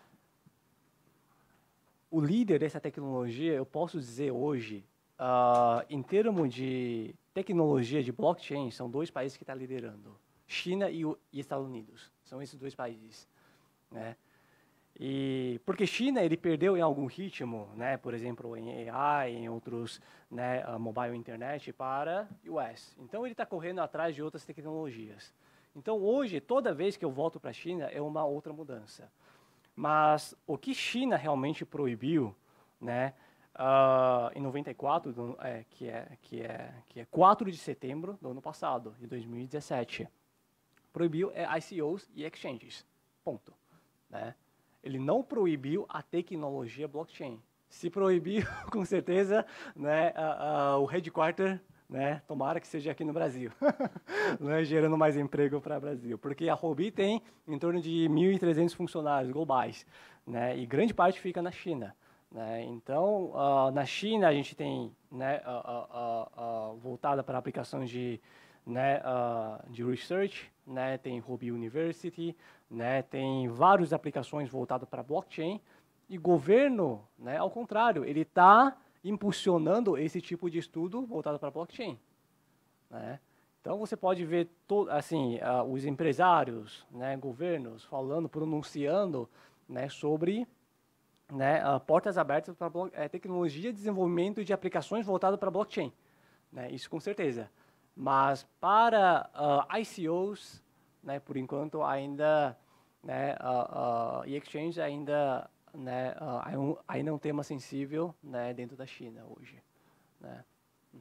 o líder dessa tecnologia, eu posso dizer hoje, uh, em termos de tecnologia de blockchain, são dois países que estão liderando. China e, o, e Estados Unidos. São esses dois países. Né? E, porque China ele perdeu em algum ritmo, né, por exemplo, em A I, em outros, né, uh, mobile internet, para U S. Então, ele está correndo atrás de outras tecnologias. Então, hoje, toda vez que eu volto para a China, é uma outra mudança. Mas o que China realmente proibiu, né, uh, em noventa e quatro, do, é, que, é, que, é, que é quatro de setembro do ano passado, de dois mil e dezessete, proibiu é I C Os e exchanges. Ponto. Né? Ele não proibiu a tecnologia blockchain. Se proibiu, com certeza, né, uh, uh, o headquarter, né, tomara que seja aqui no Brasil, né, gerando mais emprego para o Brasil. Porque a Huobi tem em torno de mil e trezentos funcionários globais, né, e grande parte fica na China. Né? Então, uh, na China, a gente tem, né, uh, uh, uh, uh, voltada para aplicações de, né, uh, de research, né, tem Huobi University, né, tem várias aplicações voltadas para blockchain, e governo, né, ao contrário, ele está impulsionando esse tipo de estudo voltado para blockchain. Né? Então, você pode ver to, assim, uh, os empresários, né, governos, falando, pronunciando, né, sobre, né, uh, portas abertas para uh, tecnologia, desenvolvimento de aplicações voltadas para blockchain. Né? Isso com certeza. Mas para uh, I C Os, né, por enquanto ainda, né, uh, uh, e exchange ainda, né, uh, ainda é um tema sensível, né, dentro da China hoje. Né? Uhum.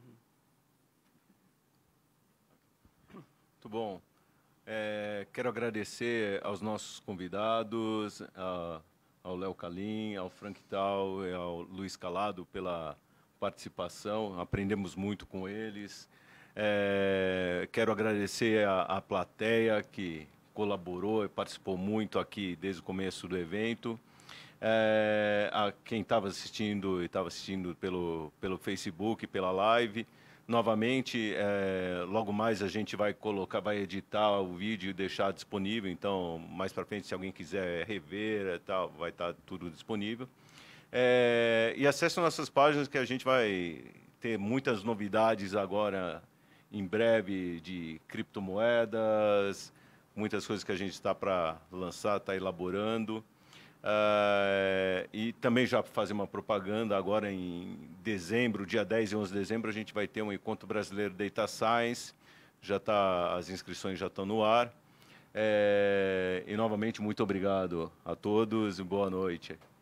Muito bom. É, quero agradecer aos nossos convidados, a, ao Léo Calim, ao Frank Tal e ao Luiz Calado pela participação. Aprendemos muito com eles. É, quero agradecer a, a plateia que colaborou e participou muito aqui desde o começo do evento. É, a quem estava assistindo e estava assistindo pelo, pelo Facebook, pela live. Novamente, é, logo mais a gente vai colocar, vai editar o vídeo e deixar disponível. Então, mais para frente, se alguém quiser rever, e tal, vai estar tudo disponível. É, e acesse nossas páginas que a gente vai ter muitas novidades agora em breve de criptomoedas, muitas coisas que a gente está para lançar, está elaborando. Uh, e também já fazer uma propaganda, agora em dezembro, dia dez e onze de dezembro, a gente vai ter um encontro brasileiro Data Science, já tá, as inscrições já estão no ar. É, e novamente, muito obrigado a todos e boa noite.